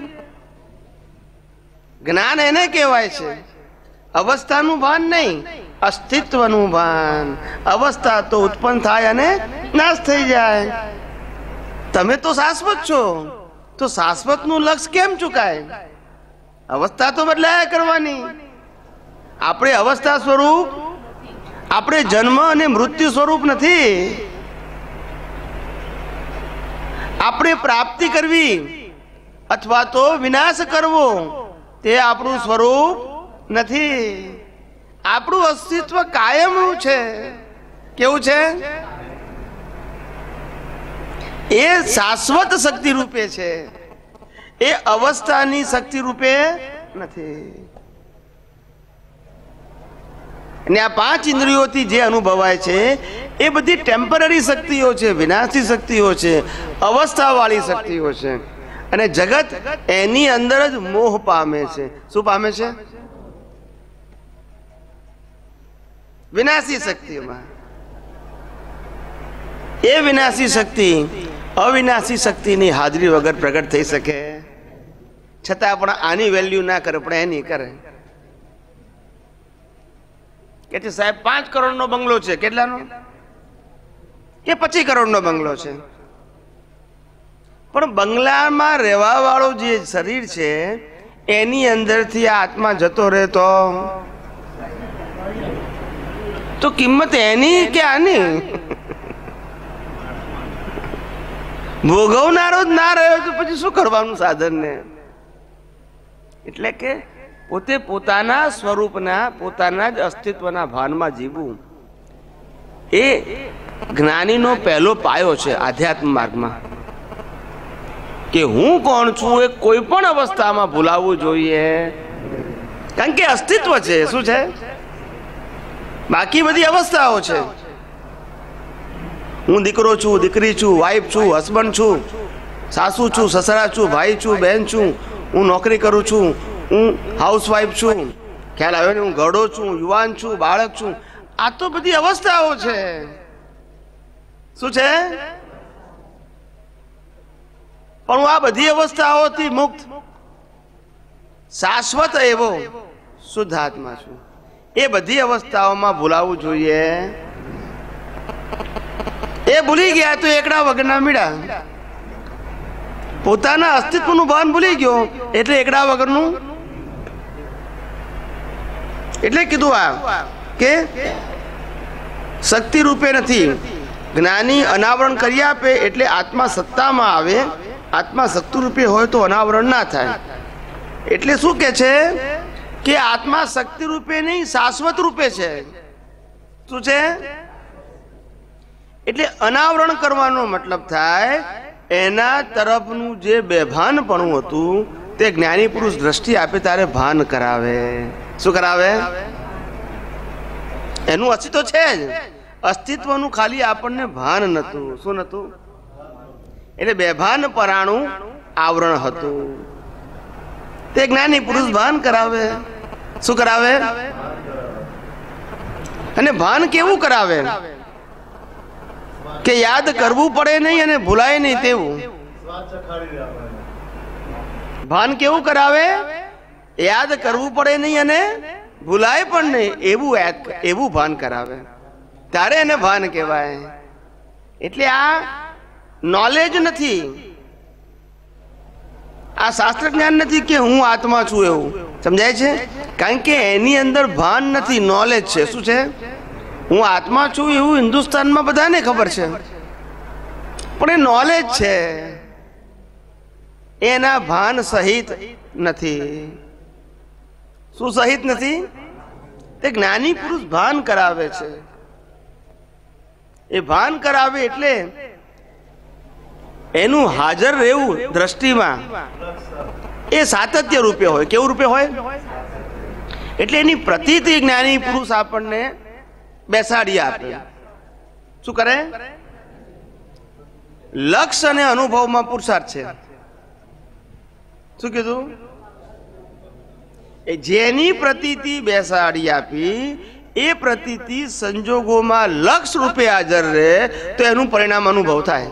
જ્ઞાન એને કહેવાય છે, અવસ્થાનું ભાન નહીં, અસ્તિત્વનું ભાન. અવસ્થા તો ઉત્પન્ન થાય અને નાશ થઈ જાય. તમે તો શાશ્વત છો, તો શાશ્વતનું લક્ષ્ય કેમ ચૂકાય? અવસ્થા તો બદલાયા કરવાની. આપણે અવસ્થા સ્વરૂપ, આપણે જન્મ અને મૃત્યુ સ્વરૂપ નથી. આપણે પ્રાપ્તિ કરવી અથવા તો વિનાશ કરવો તે આપણું સ્વરૂપ નથી. આપણું અસ્તિત્વ કાયમનું છે. કેવું છે? એ શાશ્વત શક્તિ રૂપે છે, એ અવસ્થાની શક્તિ રૂપે નથી. અને આ 5 ઇન્દ્રિયોથી જે અનુભવાય છે એ બધી ટેમ્પરરી શક્તિઓ છે, વિનાશી શક્તિઓ છે, અવસ્થાવાળી શક્તિઓ છે. અને જગત એની અંદર જ મોહ પામે છે. શું પામે છે? વિનાશી શક્તિઓમાં. એ વિનાશી શક્તિ અવિનાશી શક્તિની હાજરી વગર પ્રગટ થઈ શકે, છતાં પણ આની વેલ્યુ ના કરે, પણ એની કરે. કે છે સાહેબ 5 કરોડનો બંગલો છે. કેટલાનો? કે 25 કરોડનો બંગલો છે. પણ બંગલામાં રહેવા વાળું જે શરીર છે એની અંદરથી આ આત્મા જતો રહે તો કિંમત એની કે આની? ભોગવનારો જ ના રહ્યો તો પછી શું કરવાનું સાધનને? એટલે કે પોતે પોતાના સ્વરૂપના, પોતાના જ અસ્તિત્વના ભાનમાં જીવવું એ જ્ઞાનીનો પહેલો પાયો છે આધ્યાત્મ માર્ગમાં. કે હું કોણ છું એ કોઈ પણ અવસ્થામાં ભૂલાવવું જોઈએ, કારણ કે અસ્તિત્વ છે. શું છે? બાકી બધી અવસ્થાઓ છે. હું દીકરો છું, દીકરી છું, વાઈફ છું, હસબન્ડ છું, સાસુ છું, સસરા છું, ભાઈ છું, બહેન છું, હું નોકરી કરું છું, હું હાઉસવાઈફ છું, ખ્યાલ આવ્યો ને, હું ઘરડો છું, યુવાન છું, બાળક છું. આ તો બધી અવસ્થાઓ છે. શું છે? પણ હું આ બધી અવસ્થાઓથી મુક્ત શાશ્વત એવો શુદ્ધ આત્મા છું. એ બધી અવસ્થાઓમાં ભૂલાવવું જોઈએ. એ ભૂલી ગયા તો એકડા વગરના મીડા. પોતાના અસ્તિત્વનું ભાન ભૂલી ગયો એટલે એકડા વગરનું. એટલે કીધું આ કે શક્તિ રૂપે નથી. જ્ઞાની અનાવરણ કરી આપે એટલે આત્મા સત્તામાં આવે. આત્મા શક્તિ રૂપે હોય તો અનાવરણ ના થાય. એટલે શું કે છે કે આત્મા શક્તિ રૂપે નહીં, શાશ્વત રૂપે છે. શું છે? એટલે અનાવરણ કરવાનો મતલબ થાય એના તરફનું જે બેભાનપણું હતું તે જ્ઞાની પુરુષ દ્રષ્ટિ આપે ત્યારે ભાન કરાવે. શું કરાવે? એનું અસ્તિત્વ છે જ, અસ્તિત્વનું ખાલી આપણને ભાન નતું. શું નતું? એટલે બેભાન પરાણું આવરણ હતું. તે જ્ઞાની પુરુષ ભાન કરાવે. શું કરાવે? અને ભાન કેવું કરાવે કે યાદ કરવું પડે નહીં અને ભૂલાય નહીં તેવું. ભાન કેવું કરાવે? યાદ કરવું પડે નહીં અને ભૂલાય પણ નહીં એવું ભાન કરાવે. ત્યારે એને ભાન કહેવાય. એટલે આ નોલેજ નથી, આ શાસ્ત્ર જ્ઞાન નથી કે હું આત્મા છું એવું. સમજાય છે? કારણ કે એની અંદર ભાન નથી, નોલેજ છે. શું છે? હું આત્મા છું એવું હિન્દુસ્તાનમાં બધાને ખબર છે, પણ એ નોલેજ છે, એના ભાન સહિત નથી. શું સહિત નથી? તે જ્ઞાની પુરુષ ભાન કરાવે છે. એ ભાન કરાવે એટલે એનું હાજર રહેવું દ્રષ્ટિમાં એ સાતત્ય રૂપે હોય. કેવું રૂપે હોય? એટલે એની પ્રતીતિ જ્ઞાની પુરુષ આપણને બેસાડી આપે. શું કરે? લક્ષ્ય અને અનુભવમાં પુરુષાર્થ છે. શું કીધું? એ જેની પ્રતીતિ બેસાડી આપી એ પ્રતીતિ સંજોગોમાં લક્ષ્ય રૂપે હાજર રહે તો એનું પરિણામ અનુભવ થાય.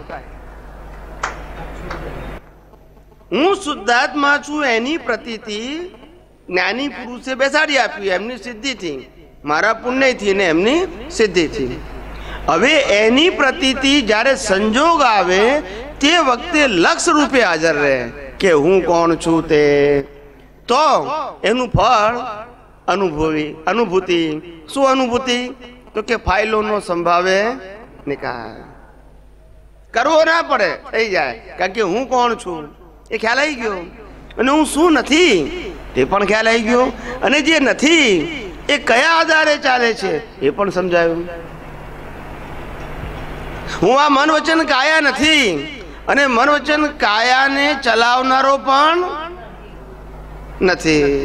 હું શુદ્ધાત્મા છું એની પ્રતીતિ જ્ઞાની પુરુષે બેસાડી આપી એમની સિદ્ધિથી, મારા પુણ્યથી ને એમની સિદ્ધિથી. હવે એની પ્રતીતિ જ્યારે સંજોગ આવે તે વખતે લક્ષ્ય રૂપે હાજર રહે કે હું કોણ છું તે, તો એનું ફળ અનુભૂતિ. શું અનુભૂતિ? તો કે ફાઇલોનો સંભાવે નિકાલ. કરવો ના પડે, થઈ જાય. કારણ કે હું કોણ છું એ ખ્યાલ આવી ગયો, અને હું શું નથી તે પણ ખ્યાલ આવી ગયો, અને જે નથી એ કયા આધારે ચાલે છે એ પણ સમજાયું. હું આ મન વચન કાયા નથી, અને મન વચન કાયાને ચલાવનારો પણ નથી.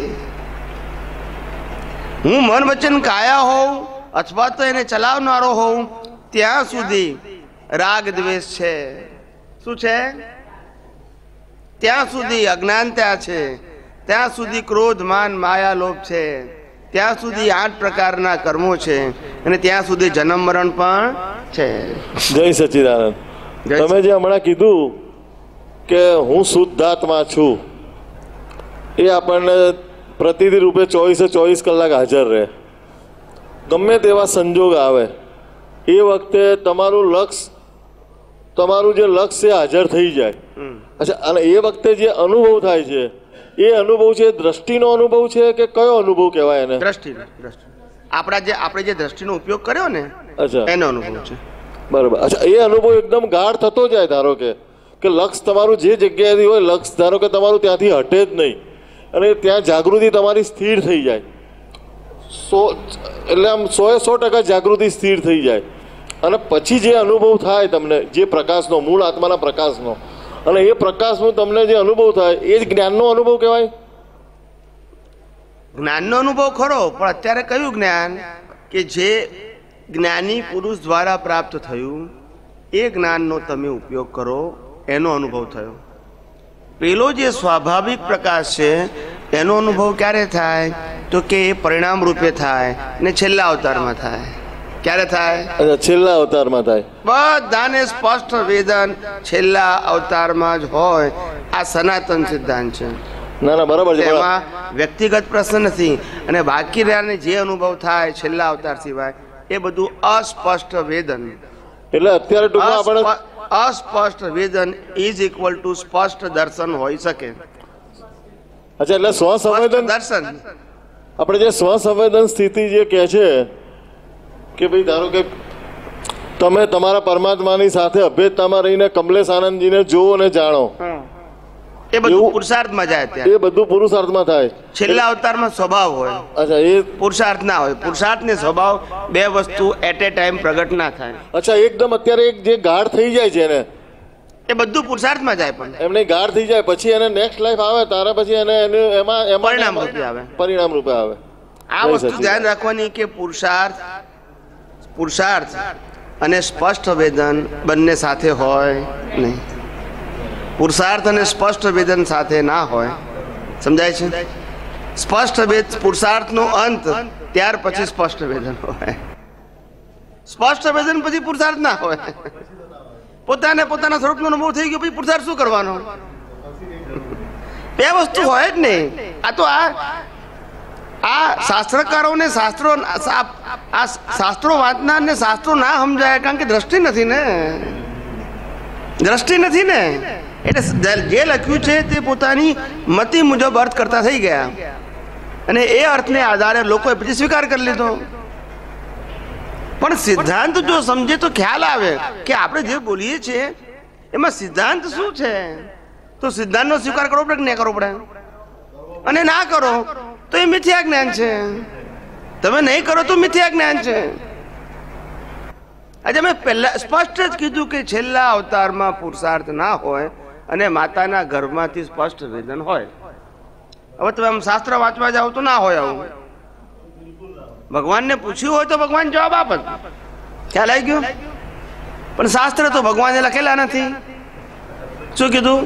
હું મન વચન કાયા હોઉં અથવા તો એને ચલાવનારો હોઉં ત્યાં સુધી રાગ દ્વેષ છે. શું છે? ત્યાં સુધી અજ્ઞાનતા છે, ત્યાં સુધી ક્રોધ માન માયા લોભ છે, ત્યાં સુધી 8 પ્રકારના કર્મો છે, અને ત્યાં સુધી જન્મ મરણ પણ છે. જય સચ્ચિદાનંદ. તમે જે હમણાં કીધું કે હું શુદ્ધાત્મા છું, એ આપણને પ્રતિનિધિ રૂપે 24 કલાક હાજર રહે. ગમે તેવા સંજોગ આવે એ વખતે તમારું જે લક્ષ્ય હાજર થઈ જાય. અચ્છા, અને એ વખતે જે અનુભવ થાય છે એ અનુભવ છે દ્રષ્ટિનો અનુભવ છે કે કયો અનુભવ કહેવાય એને? દ્રષ્ટિનો. આપણે જે દ્રષ્ટિનો ઉપયોગ કર્યો ને, અચ્છા, એનો અનુભવ છે. બરાબર. અચ્છા, એ અનુભવ એકદમ ગાઢ થતો જાય. ધારો કે લક્ષ તમારું જે જગ્યાએથી હોય, લક્ષ ધારો કે તમારું ત્યાંથી હટે જ નહીં, અને ત્યાં જાગૃતિ તમારી સ્થિર થઈ જાય. એટલે આમ 100% જાગૃતિ સ્થિર થઈ જાય. અને પછી જે અનુભવ થાય તમને, જે પ્રકાશનો, મૂળ આત્માના પ્રકાશનો, અને એ પ્રકાશનો તમને જે અનુભવ થાય એ જ જ્ઞાનનો અનુભવ કહેવાય. જ્ઞાનનો અનુભવ ખરો, પણ અત્યારે કયું જ્ઞાન કે જે જ્ઞાની પુરુષ દ્વારા પ્રાપ્ત થયું એ જ્ઞાનનો તમે ઉપયોગ કરો, એનો અનુભવ થયો. પેલો જે સ્વાભાવિક પ્રકાશ છે એનો અનુભવ ક્યારે થાય? તો કે એ પરિણામ રૂપે થાય ને છેલ્લા અવતારમાં થાય. ક્યારે થાય? છેલ્લા અવતારમાં થાય. બધાને સ્પષ્ટ વેદન છેલ્લા અવતારમાં જ હોય. આ સનાતન સિદ્ધાંત છે. ના ના બરાબર છે પણ એમાં વ્યક્તિગત પ્રશ્ન નથી. અને બાકી રહ્યાને જે અનુભવ થાય છેલ્લા અવતાર સિવાય એ બધું અસ્પષ્ટ વેદન. એટલે અત્યારે ટૂંકમાં આપણે અસ્પષ્ટ વેદન ઇઝ ઇક્વલ ટુ સ્પષ્ટ દર્શન હોઈ શકે. અચ્છા એટલે સ્વસંવેદન દર્શન આપણે જે સ્વસંવેદન સ્થિતિ જે કહે છે કે ભાઈ ધારો કે તમે તમારા પરમાત્માની સાથે અભેદતામાં રહીને કમલેશ આનંદજીને જુઓ અને જાણો, એ બધું એવું- પુરુષાર્થમાં જાય ત્યારે. એ બધું પુરુષાર્થમાં થાય. છેલ્લા અવતારમાં સ્વભાવ હોય, અચ્છા એ પુરુષાર્થ ના હોય. પુરુષાર્થ ને સ્વભાવ બે વસ્તુ એટ એ ટાઈમ પ્રગટ ના થાય. અચ્છા એકદમ અત્યારે એક જે ગાઢ થઈ જાય છે એને એ બધું પુરુષાર્થમાં જાય પણ એમને ગાઢ થઈ જાય પછી એને નેક્સ્ટ લાઈફ આવે તારે પછી એને એમાં પરિણામ રૂપે આવે. પરિણામ રૂપે આવે. આ નહીં વસ્તુ સાચી. ધ્યાન રાખવાની કે પુરુષાર્થ અને સ્પષ્ટ વેદન બંને સાથે હોય નહીં. પુરુષાર્થ અને સ્પષ્ટ વેદન સાથે ના હોય. સમજાય છે? સ્પષ્ટ વેદ પુરુષાર્થનો અંત, ત્યાર પછી સ્પષ્ટ વેદન હોય. સ્પષ્ટ વેદન પછી પુરુષાર્થ ના હોય. પોતાના સ્વરૂપનો અનુભવ થઈ ગયો પછી પુરુષાર્થ શું કરવાનો? બે વસ્તુ હોય જ નહીં. આ તો આ શાસ્ત્રકારોને શાસ્ત્રો વાંચનારને શાસ્ત્રો ના સમજાય કારણ કે દ્રષ્ટિ નથી ને. એટલે જે લખ્યું છે તે પોતાની મતિ મુજબ અર્થ કરતા થઈ ગયા અને એ અર્થને આધારે લોકોએ પછી સ્વીકાર કરી લીધો. પણ સિદ્ધાંત જો સમજે તો ખ્યાલ આવે કે આપણે જે બોલીએ છીએ એમાં સિદ્ધાંત શું છે. તો સિદ્ધાંતનો સ્વીકાર કરવો પડે કે નહીં કરવો પડે? અને ના કરો તો એ મિથ્યા જ્ઞાન છે. તમે નહીં કરો તો મિથ્યા જ્ઞાન છે. આજે મેં પહેલા સ્પષ્ટ જ કીધું કે છેલ્લા અવતારમાં પુરુષાર્થ ના હોય અને માતાના ગર્ભમાંથી સ્પષ્ટ વેદન હોય. હવે તમે આમ શાસ્ત્ર વાંચવા જાઓ તો ના હોય આવું. ભગવાનને પૂછ્યું હોય તો ભગવાન જવાબ આપે. ખ્યાલ આવી ગયો? પણ શાસ્ત્ર તો ભગવાને લખેલા નથી. શું કીધું?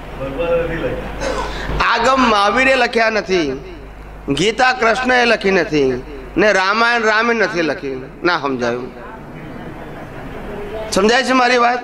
આગમ મહાવીરે લખ્યા નથી, ગીતા કૃષ્ણએ લખી નથી, ને રામાયણ રામે નથી લખી. ના સમજાયું? સમજાય છે મારી વાત?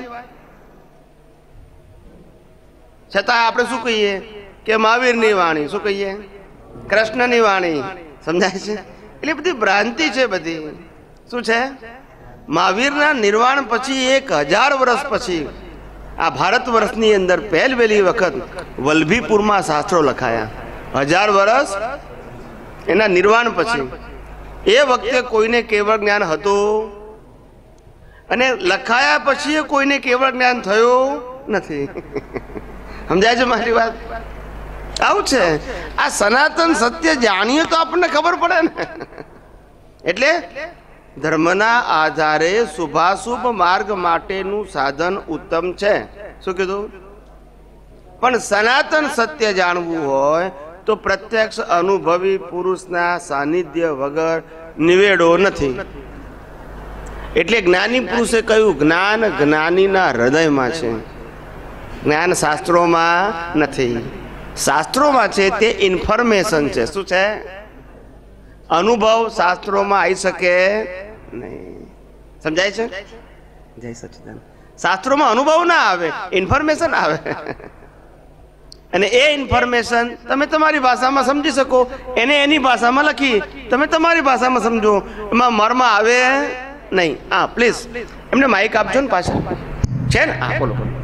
છતાં આપણે શું કહીએ કે મહાવીરની વાણી, શું કહીએ? કૃષ્ણની વાણી. સમજાય છે? એટલે બધી ભ્રાંતિ છે બધી. શું છે? મહાવીરના નિર્વાણ પછી 1000 વર્ષ પછી આ ભારત વર્ષની અંદર પહેલી વખત વલ્લભીપુરમાં શાસ્ત્રો લખાયા. 1000 વર્ષ એના નિર્વાણ પછી. એ વખતે કોઈને કેવળ જ્ઞાન હતું અને લખાયા પછી કોઈને કેવળ જ્ઞાન થયું નથી. સમજાય છે મારી વાત? આવું છે. આ સનાતન સત્ય જાણીએ તો આપણને ખબર પડે ને. એટલે ધર્મના આધારે શુભાશુભ માર્ગ માટેનું સાધન ઉત્તમ છે. શું કીધું? પણ સનાતન સત્ય જાણવું હોય તો પ્રત્યક્ષ અનુભવી પુરુષના સાનિધ્ય વગર નિવેડો નથી. એટલે જ્ઞાની પુરુષે કહ્યું જ્ઞાન જ્ઞાનીના હૃદયમાં છે, જ્ઞાન શાસ્ત્રોમાં નથી. શાસ્ત્રોમાં છે તે ઇન્ફોર્મેશન છે. શું છે? અનુભવ શાસ્ત્રોમાં આવી શકે નહીં. સમજાય છે? જય સચ્ચિદાનંદ. શાસ્ત્રોમાં અનુભવ ના આવે, ઇન્ફોર્મેશન આવે. અને એ ઇન્ફોર્મેશન તમે તમારી ભાષામાં સમજી શકો, એને એની ભાષામાં લખી તમે તમારી ભાષામાં સમજો, એમાં મર્મ આવે નહીં. હા પ્લીઝ એમને માઇક આપજો ને પાછળ છે ને. હા બોલો બોલો.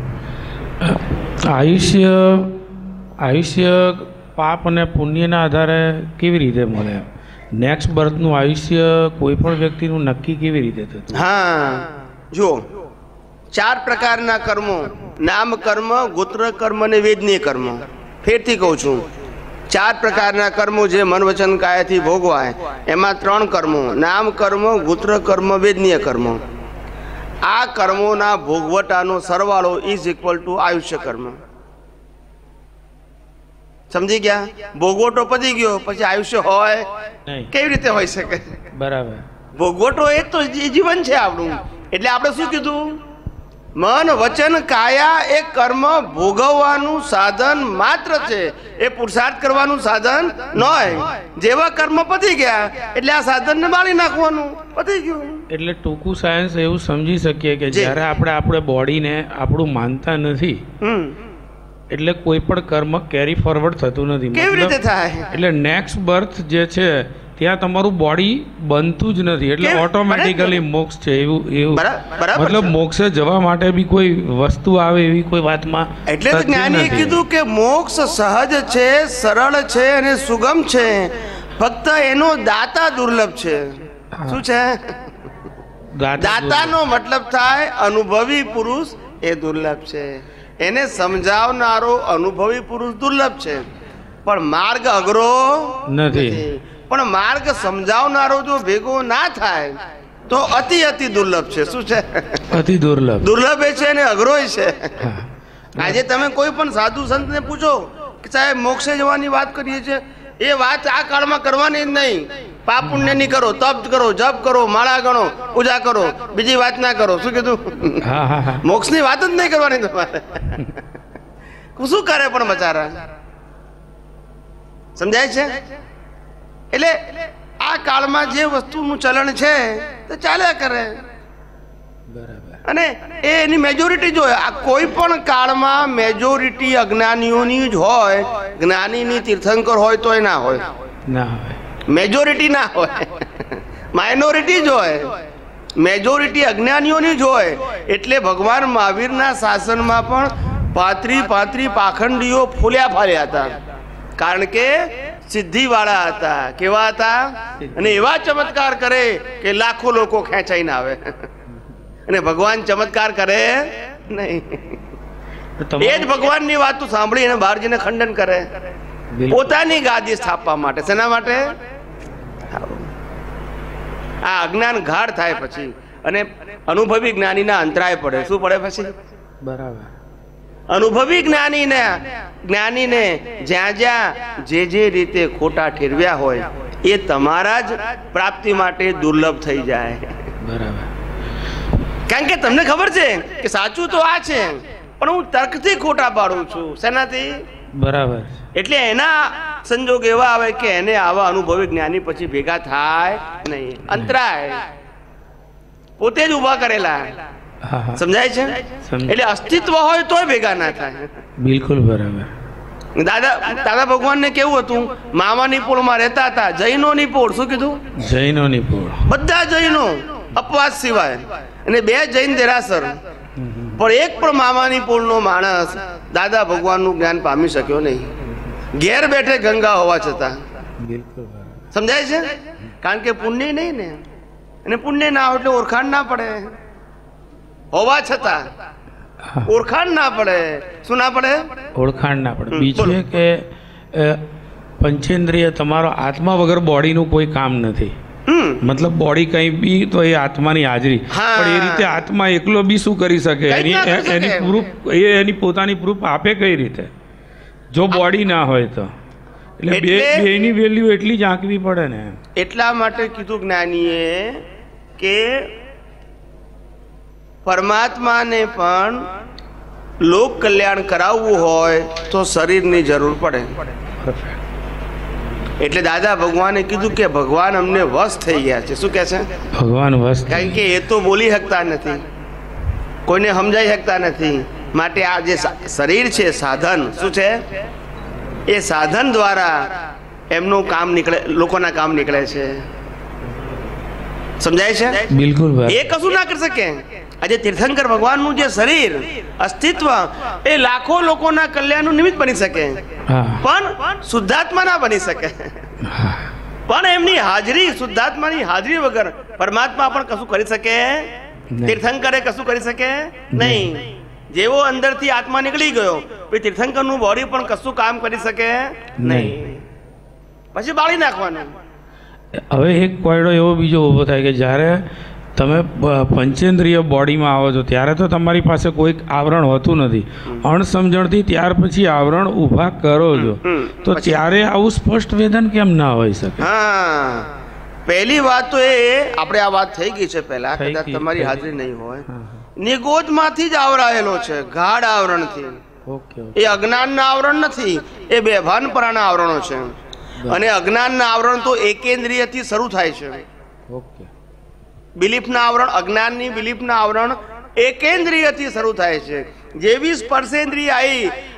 આયુષ્ય પાપ અને પુણ્યના આધારે કેવી રીતે મળે? નેક્સ્ટ બર્થનું આયુષ્ય કોઈ પણ વ્યક્તિનું નક્કી કેવી રીતે થતું? હા જુઓ, 4 પ્રકારના કર્મો: નામ કર્મ, ગોત્ર કર્મ અને વેદનીય કર્મ. ફેરથી કહું છું, 4 પ્રકારના કર્મો જે મન વચન કાયાથી ભોગવાય એમાં 3 કર્મો: નામ કર્મ, ગોત્ર કર્મ, વેદનીય કર્મ. આ કર્મોના ભોગવટાનો સરવાળો ઇઝ ઇક્વલ ટુ આયુષ્ય કર્મ. સમજી ગયા? ભોગવટો પતી ગયો પછી આયુષ્ય હોય નહીં. કેવી રીતે હોઈ શકે? બરાબર. ભોગવટો એ તો જીવન છે આપણું. એટલે આપણે શું કીધું? મન વચન કાયા એ કર્મ ભોગવવાનું સાધન માત્ર છે, એ પુરુષાર્થ કરવાનું સાધન ન હોય. જેવા કર્મ પતી ગયા એટલે આ સાધનને બાળી નાખવાનું, પતી ગયું. એટલે ટૂંકું સાયન્સ એવું સમજી શકીએ કે જી. જ્યારે આપણે બોડીને આપણું માનતા નથી એટલે કોઈ પણ કર્મ કેરી ફોરવર્ડ થતું નથી. કેવી રીતે મતલબ થાય? એટલે નેક્સ્ટ બર્થ જે છે ત્યાં તમારું બોડી બનતું જ નથી, એટલે કેમ? ઓટોમેટિકલી મોક્ષ છે એવું એવું બરાબર મતલબ છે. મોક્ષે જવા માટે બી કોઈ વસ્તુ આવે એવી કોઈ વાતમાં એટલે તો થતી જ્ઞાનીએ નથી. કીધું કે મોક્ષ સહજ છે, સરળ છે અને સુગમ છે, ફક્ત એનો દાતા દુર્લભ છે. શું છે? દાતાનો મતલબ થાય અનુભવી પુરુષ, એ દુર્લભ છે. એને સમજાવનારો અનુભવી પુરુષ દુર્લભ છે, પણ માર્ગ અઘરો નથી. પણ માર્ગ સમજાવનારો જો ભેગો ના થાય તો અતિ દુર્લભ છે. શું છે? અતિ દુર્લભ. દુર્લભ એ છે અને અઘરોય છે. હા. આજે તમે કોઈ પણ સાધુ સંતને પૂછો કે સાહેબ મોક્ષે જવાની વાત કરીએ છીએ, એ વાત આ કાળમાં કરવાની જ નહીં. પાપ પુણ્ય ની કરો, તપ કરો, જપ કરો, માળા ગણો, પૂજા કરો, બીજી વાત ના કરો. શું કીધું? હા હા હા. મોક્ષની વાત જ નહીં કરવાની તમારે. શું કરે પણ બચારા? સમજાય છે? એટલે આ કાળમાં જે વસ્તુનું ચલણ છે તે ચાલ્યા કરે, બરાબર. અને એ એની મેજોરિટી જોઈએ. આ કોઈ પણ કાળમાં મેજોરિટી અજ્ઞાનીઓની જ હોય. જ્ઞાનીની તીર્થંકર હોય તોય ના હોય, ના હોય. મેજોરિટી ના હોય, માઇનોરિટી જ હોય. મેજોરિટી અજ્ઞાનીઓની જ હોય. એટલે ભગવાન મહાવીરના શાસનમાં પણ પાંત્રી પાખંડીઓ ફૂલ્યા ફાલ્યા હતા, કારણ કે સિદ્ધિ વાળા હતા. કેવા હતા? અને એવા ચમત્કાર કરે કે લાખો લોકો ખેંચાઈને આવે. અને ભગવાન ચમત્કાર કરે નહીં. એ જ ભગવાનની વાતો સાંભળી અને બહાર જઈને ખંડન કરે, પોતાની ગાદી સ્થાપવા માટે. શેના માટે? આ અજ્ઞાન ગાઢ થાય પછી, અને અનુભવી જ્ઞાનીના અંતરાય પડે. શું પડે પછી? બરાબર. અનુભવી જ્ઞાનીને જ્યાં જ્યાં જે રીતે ખોટા ઠેરવ્યા હોય એ તમારા જ પ્રાપ્તિ માટે દુર્લભ થઈ જાય. બરાબર. કારણ કે તમને ખબર છે કે સાચું તો આ છે, પણ હું તર્કથી ખોટા પાડું છું. શેનાથી? બરાબર. એટલે એના સંજોગ એવા આવે કે એને આવા અનુભવી જ્ઞાની પછી ભેગા થાય નહીં. અંતરાય પોતે જ ઉભા કરેલા. હા હા. સમજાય છે? એટલે અસ્તિત્વ હોય તોય ભેગા ના થાય. બિલકુલ બરાબર. દાદા ભગવાનને કેવું હતું? મામાની પોળમાં રહેતા હતા, જૈનોની પોળ. શું કીધું? જૈનોની પોળ. બધા જૈનો અપવાસ સિવાય, અને 2 જૈન દેરાસર. પણ એક પણ મામાની પોળનો માણસ દાદા ભગવાનનું જ્ઞાન પામી શક્યો નહીં, ઘેર બેઠે ગંગા હોવા છતાં. બિલકુલ બરાબર. સમજાય છે? કારણ કે પુણ્ય નહીં ને, અને પુણ્ય ના હોય એટલે ઓળખાણ ના પડે. હોવા છતાં ઓળખાણ ના પડે. શું ના પડે? ઓળખાણ ના પડે. બીજું એ કે પંચેન્દ્રિય તમારો આત્મા વગર બોડીનું કોઈ કામ નથી. મતલબ બોડી કઈ બી તો એ આત્માની હાજરી, પણ એ રીતે આત્મા એકલો બી શું કરી શકે? એની પ્રૂફ એની પોતાની પ્રૂફ આપે કઈ રીતે જો બોડી ના હોય તો? એટલે બેની વેલ્યુ એટલી જ આંકવી પડે ને. એટલા માટે કીધું જ્ઞાનીએ કે પરમાત્માને પણ લોક કલ્યાણ કરાવવું હોય તો શરીરની જરૂર પડે. એટલે દાદા ભગવાને કીધું કે ભગવાન અમને વશ થઈ ગયા છે. શું કહે છે? ભગવાન વશ. કારણ કે એ તો બોલી શકતા નથી, કોઈને સમજાઈ શકતા નથી. માટે આ જે શરીર છે સાધન, શું છે? એ સાધન દ્વારા એમનું કામ નીકળે, લોકોના કામ નીકળે છે. સમજાય છે? બિલકુલ. એ કશું ના કરી શકે. આજે તીર્થંકર ભગવાનનું જે શરીર અસ્તિત્વ એ લાખો લોકોના કલ્યાણનું નિમિત્ત બની શકે, પણ શુદ્ધાત્મા ના બની શકે. પણ એમની હાજરી, શુદ્ધાત્માની હાજરી વગર પરમાત્મા પણ કશું કરી શકે? તીર્થંકરે કશું કરી શકે નહીં. જેવો અંદરથી આત્મા નીકળી ગયો પછી તીર્થંકરનું બોડી પણ કશું કામ કરી શકે નહીં, પછી બાળી નાખવાનું. હવે એક કોયડો એવો બીજો ઊભો થાય કે જ્યારે તમે પંચેન્દ્રિય બોડીમાં આવો છો ત્યારે તો તમારી પાસે કોઈ આવરણ હોતું નથી. અણસમજણથી ત્યાર પછી આવરણ ઊભા કરો છો, તો ત્યારે આવું સ્પષ્ટ વેદન કેમ ના હોઈ શકે? હા, પહેલી વાત તો એ, આપણે આ વાત થઈ ગઈ છે પહેલા, કદાચ તમારી હાજરી નહીં હોય. નિગોદમાંથી જ આવરાયેલો છે, ગાઢ આવરણથી. એ અજ્ઞાનના આવરણ નથી, એ બેભાનપરાના આવરણો છે. અને અજ્ઞાનના આવરણ તો એકેન્દ્રિયથી શરૂ થાય છે. બિલીફના આવરણ, અજ્ઞાનની બિલીફના આવરણ એકેન્દ્રિયથી શરૂ થાય છે. જેવી સ્પર્શેન્દ્રિય આવી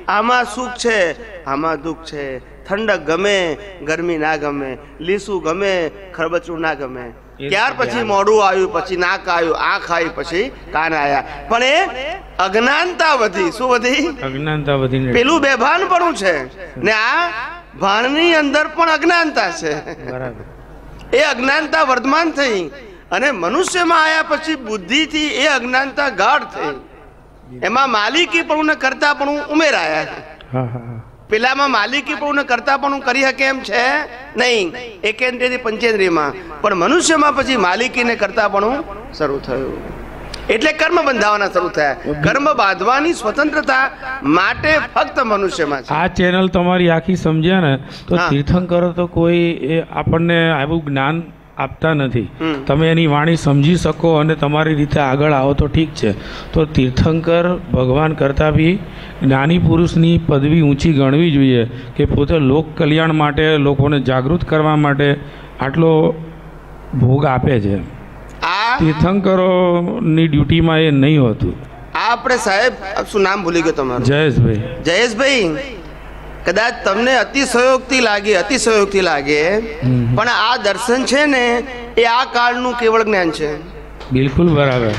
આમાં સુખ છે, આમાં દુઃખ છે, ઠંડક ગમે, ગરમી ના ગમે, લીસું ગમે, ખરબચડું ના ગમે. ત્યાર પછી મોઢું આવ્યું, પછી નાક આવ્યું, આંખ આવી, પછી કાન આવ્યા. પણ એ અજ્ઞાનતા વધી. શું વધી? અજ્ઞાનતા વધી. પેલું બેભાનપણું છે ને આ ભાનની અંદર પણ અજ્ઞાનતા છે. બરાબર. એ અજ્ઞાનતા વર્ધમાન થઈ અને મનુષ્યમાં આવ્યા પછી બુદ્ધિથી એ અજ્ઞાનતા ગાઢ થઈ. એમાં માલિકી પણ ને કરતા પણ ઉમેરાયા. હા હા. પેલામાં માલિકી પણ ને કરતા પણ કરી શકે એમ છે નહીં, એકેન્દ્રિયથી પંચેન્દ્રિયમાં. પણ મનુષ્યમાં પછી માલિકી ને કરતા પણ શરૂ થયું. એટલે કર્મ બંધાવાના શરૂ થયા. કર્મ બાંધવાની સ્વતંત્રતા માટે ફક્ત મનુષ્યમાં છે. આ ચેનલ તમારી આખી સમજ્યા ને તો તીર્થંકરો તો કોઈ આપણને આવું જ્ઞાન આપતા નથી. તમે એની વાણી સમજી શકો અને તમારી રીતે આગળ આવો તો ઠીક છે. તો તીર્થંકર ભગવાન કરતાં બી જ્ઞાની પુરુષની પદવી ઊંચી ગણવી જોઈએ કે પોતે લોક કલ્યાણ માટે, લોકોને જાગૃત કરવા માટે આટલો ભોગ આપે છે. તીર્થંકરોની ડ્યુટીમાં એ નહીં હોતું. આપણે સાહેબ, શું નામ ભૂલી ગયો તમારું? જયેશભાઈ. જયેશભાઈ, કદાચ તમને અતિશયોક્તિ લાગે, પણ આ દર્શન છે ને એ આ કાળનું કેવળ જ્ઞાન છે. બિલકુલ બરાબર.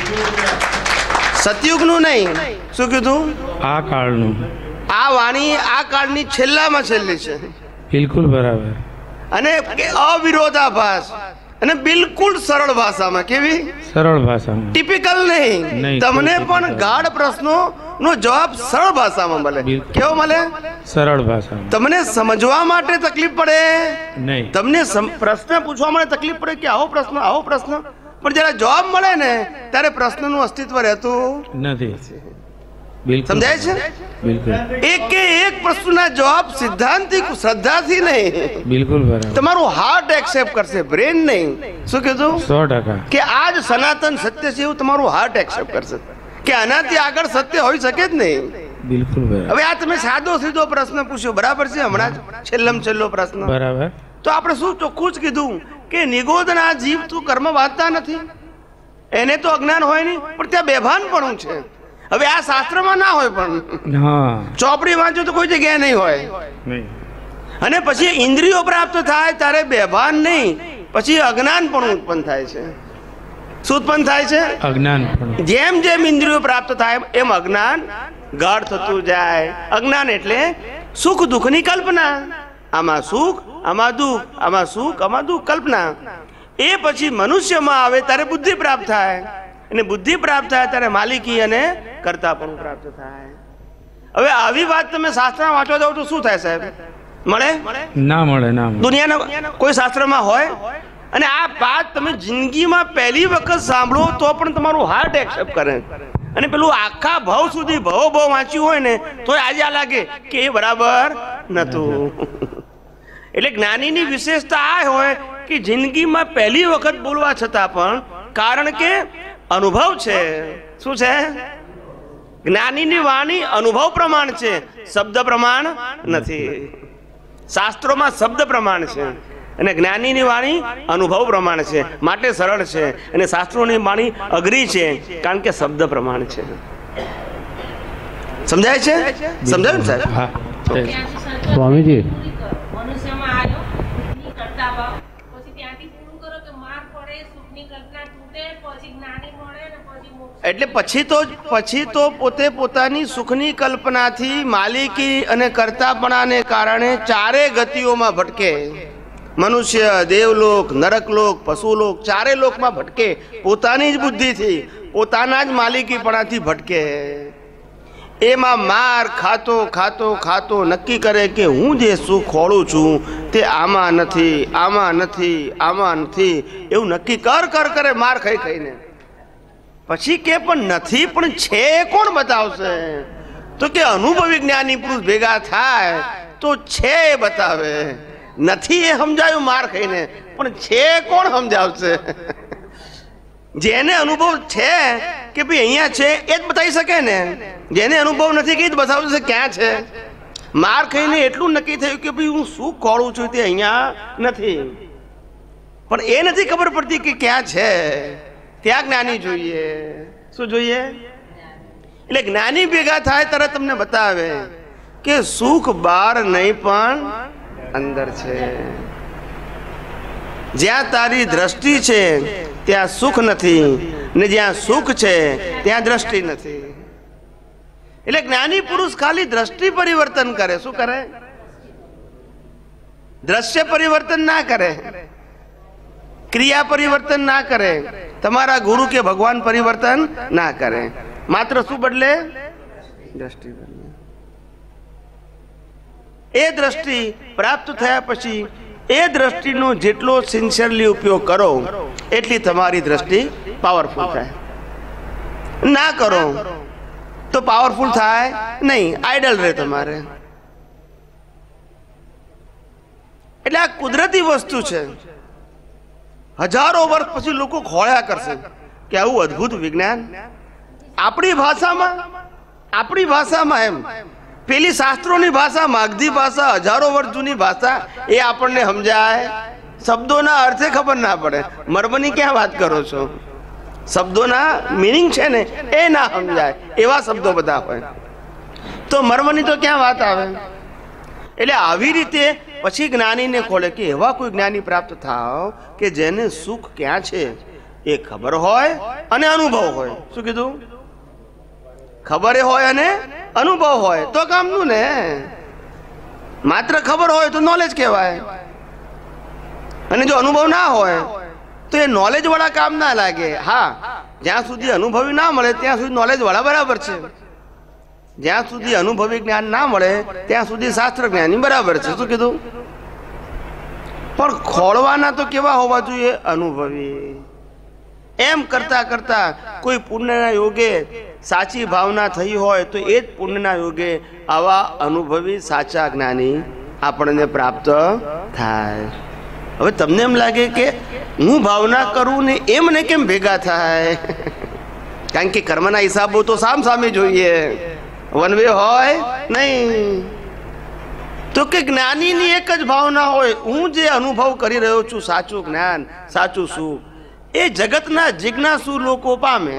સતયુગનું નહીં. શું કીધું? આ કાળનું. આ વાણી આ કાળની છેલ્લામાં છેલ્લી છે. બિલકુલ બરાબર. અને અવિરોધાભાસ અને બિલકુલ સરળ ભાષામાં. કેવી સરળ ભાષામાં? ટિપિકલ નહીં. તમને પણ ગાઢ પ્રશ્નો નો જવાબ સરળ ભાષામાં મળે. કેવો મળે? સરળ ભાષામાં. તમને સમજવા માટે તકલીફ પડે નહીં. તમને પ્રશ્ન પૂછવા માટે તકલીફ પડે કે આવો પ્રશ્ન, પણ જયારે જવાબ મળે ને ત્યારે પ્રશ્નનું અસ્તિત્વ રહેતું નથી. બિલકુલ સમજાય છે? બિલકુલ. એક પ્રશ્નના જવાબ સિદ્ધાંતિક શ્રદ્ધાથી નહીં. બિલકુલ બરાબર. તમારું હાર્ટ એક્સેપ્ટ કરશે, બ્રેન નહીં. શું કીધું? 100%. કે આ જ સનાતન સત્ય છે એવું તમારું હાર્ટ એક્સેપ્ટ કરશે કે આનાથી આગળ સત્ય હોઈ શકે જ નહીં. બિલકુલ બરાબર. હવે આ તમે સાદો સીધો પ્રશ્ન પૂછ્યો, બરાબર છે? હમણાં જ છેલ્લો પ્રશ્ન, બરાબર. તો આપણે શું ચોખ્ખું જ કીધું કે નિગોદના જીવ તું કર્મ બાંધતા નથી, એને તો અજ્ઞાન હોય નહીં, પણ ત્યાં બેભાનપણું છે. હવે આ શાસ્ત્રમાં ના હોય, પણ ચોપડી વાંચો તો કોઈ જગ્યાએ નહીં હોય. અને પછી ઇન્દ્રિયો પ્રાપ્ત થાય ત્યારે બેભાન નહીં, પછી અજ્ઞાન પણ ઉત્પન્ન થાય છે. શું ઉત્પન્ન થાય છે? અજ્ઞાન. જેમ જેમ ઇન્દ્રિયો પ્રાપ્ત થાય એમ અજ્ઞાન ગાઢ થતું જાય. અજ્ઞાન એટલે સુખ દુઃખની કલ્પના. આમાં સુખ, આમાં દુઃખ, આમાં સુખ, આમાં દુઃખ, કલ્પના. એ પછી મનુષ્યમાં આવે ત્યારે બુદ્ધિ પ્રાપ્ત થાય, અને બુદ્ધિ પ્રાપ્ત થાય ત્યારે માલિકી અને કરતા પણ પ્રાપ્ત થાય. હવે આવી વાત તમે શાસ્ત્રમાં વાંચવા જાવ તો શું થાય સાહેબ? મળે? ના મળે. દુનિયાના કોઈ શાસ્ત્રમાં હોય? અને આ વાત તમે જિંદગીમાં પહેલી વખત સાંભળો તો પણ તમારું હાર્ટ એક્સેપ્ટ કરે. અને પેલું આખા ભાવ સુધી ભાવ વાંચ્યું હોય ને તો આજે આ લાગે કે એ બરાબર નતું. એટલે જ્ઞાનીની વિશેષતા આ હોય કે જિંદગીમાં પહેલી વખત બોલવા છતાં પણ, કારણ કે અનુભવ છે. શું છે? જ્ઞાનીની વાણી અનુભવ પ્રમાણ છે, શબ્દ પ્રમાણ નથી. શાસ્ત્રોમાં શબ્દ પ્રમાણ છે અને જ્ઞાનીની વાણી અનુભવ પ્રમાણ છે, માટે સરળ છે. અને શાસ્ત્રોની વાણી અઘરી છે કારણ કે શબ્દ પ્રમાણ છે. સમજાય છે? સમજાયું ને સાહેબ? સ્વામીજી, એટલે પછી તો પોતે પોતાની સુખની કલ્પનાથી માલિકી અને કર્તાપણાને કારણે ચારે ગતિઓમાં ભટકે. મનુષ્ય, દેવલોક, નરકલોક, પશુલોક, ચારે લોકમાં ભટકે. પોતાની જ બુદ્ધિથી, પોતાના જ માલિકીપણાથી ભટકે. એમાં માર ખાતો ખાતો ખાતો નક્કી કરે કે હું જે સુખ ખોળું છું તે આમાં નથી, આમાં નથી, આમાં નથી, એવું નક્કી કરે માર ખાઈને. પછી કે પણ નથી, પણ છે કોણ બતાવશે? તો કે અનુભવી જ્ઞાની પુરુષ ભેગા થાય તો છે એ બતાવે. નથી એ સમજાયું માર ખાઈને, પણ છે કોણ સમજાવશે? જેને અનુભવ છે કે ભાઈ અહીંયા છે એ જ બતાવી શકે ને. જેને અનુભવ નથી કે જ બતાવશે ક્યાં છે. માર ખાઈને એટલું નક્કી થયું કે ભાઈ હું શું ખોળું છું તે અહીંયા નથી, પણ એ નથી ખબર પડતી કે ક્યાં છે. ત્યાં જ્ઞાની જોઈએ. શું જોઈએ? એટલે જ્ઞાની ભેગા થાય તરત તમને બતાવે. કે સુખ બહાર નહીં પણ અંદર છે. જ્યાં તારી દ્રષ્ટિ છે ત્યાં સુખ નથી, ને જ્યાં સુખ છે ત્યાં દ્રષ્ટિ નથી. એટલે જ્ઞાની પુરુષ ખાલી દ્રષ્ટિ પરિવર્તન કરે. શું કરે? દ્રશ્ય પરિવર્તન ના કરે, ક્રિયા પરિવર્તન ના કરે, તમારા ગુરુ કે ભગવાન પરિવર્તન ના કરે. માત્ર શું બદલે? દ્રષ્ટિ બદલે. એ દ્રષ્ટિ પ્રાપ્ત થયા પછી એ દ્રષ્ટિનો જેટલો સિન્સિયરલી ઉપયોગ કરો એટલી તમારી દ્રષ્ટિ પાવરફુલ થાય. ના કરો તો પાવરફુલ થાય નહીં, આઈડલ રહે તમારે. એટલે આ કુદરતી વસ્તુ છે. હજારો વર્ષ પછી લોકો ખોળ્યા કરશે કે આવું અદ્ભુત વિજ્ઞાન આપણી ભાષામાં એમ પેલી શાસ્ત્રોની ભાષા, માગધી ભાષા, હજારો વર્ષ જૂની ભાષા, એ આપણને સમજાય, શબ્દોના અર્થે ખબર ના પડે. મર્મની ક્યાં વાત કરો છો? શબ્દોના મિનિંગ છે ને એ ના સમજાય, એવા શબ્દો બધા હોય તો મર્મની તો ક્યાં વાત આવે? એટલે આવી રીતે પછી જ્ઞાનીને ખોલે કે એવા કોઈ જ્ઞાની પ્રાપ્ત થાવ કે જેને સુખ ક્યાં છે એ ખબર હોય અને અનુભવ હોય. શું કીધું? ખબર હોય અને અનુભવ હોય તો કામનું ને. માત્ર ખબર હોય તો નોલેજ કહેવાય, અને જો અનુભવ ના હોય તો એ નોલેજ વાળા કામ ના લાગે. હા, જ્યાં સુધી અનુભવી ના મળે ત્યાં સુધી નોલેજ વાળા બરાબર છે. જ્યાં સુધી અનુભવી જ્ઞાન ના મળે ત્યાં સુધી શાસ્ત્ર જ્ઞાની બરાબર છે. શું કીધું? પણ ખોળવાના તો કેવા હોવા જોઈએ? અનુભવી. એમ કરતા કરતા કોઈ પુણ્યના યોગે સાચી ભાવના થઈ હોય તો એ જ પુણ્યના યોગે આવા અનુભવી સાચા જ્ઞાની આપણને પ્રાપ્ત થાય. હવે તમને એમ લાગે કે હું ભાવના કરું ને એ મને કેમ ભેગા થાય? કારણ કે કર્મના હિસાબો તો સામે જોઈએ, વન વે હોય નહીં. તો કે જ્ઞાનીની એક જ ભાવના હોય, હું જે અનુભવ કરી રહ્યો છું સાચું જ્ઞાન, સાચું સુખ, એ જગતના જિજ્ઞાસુ લોકો પામે.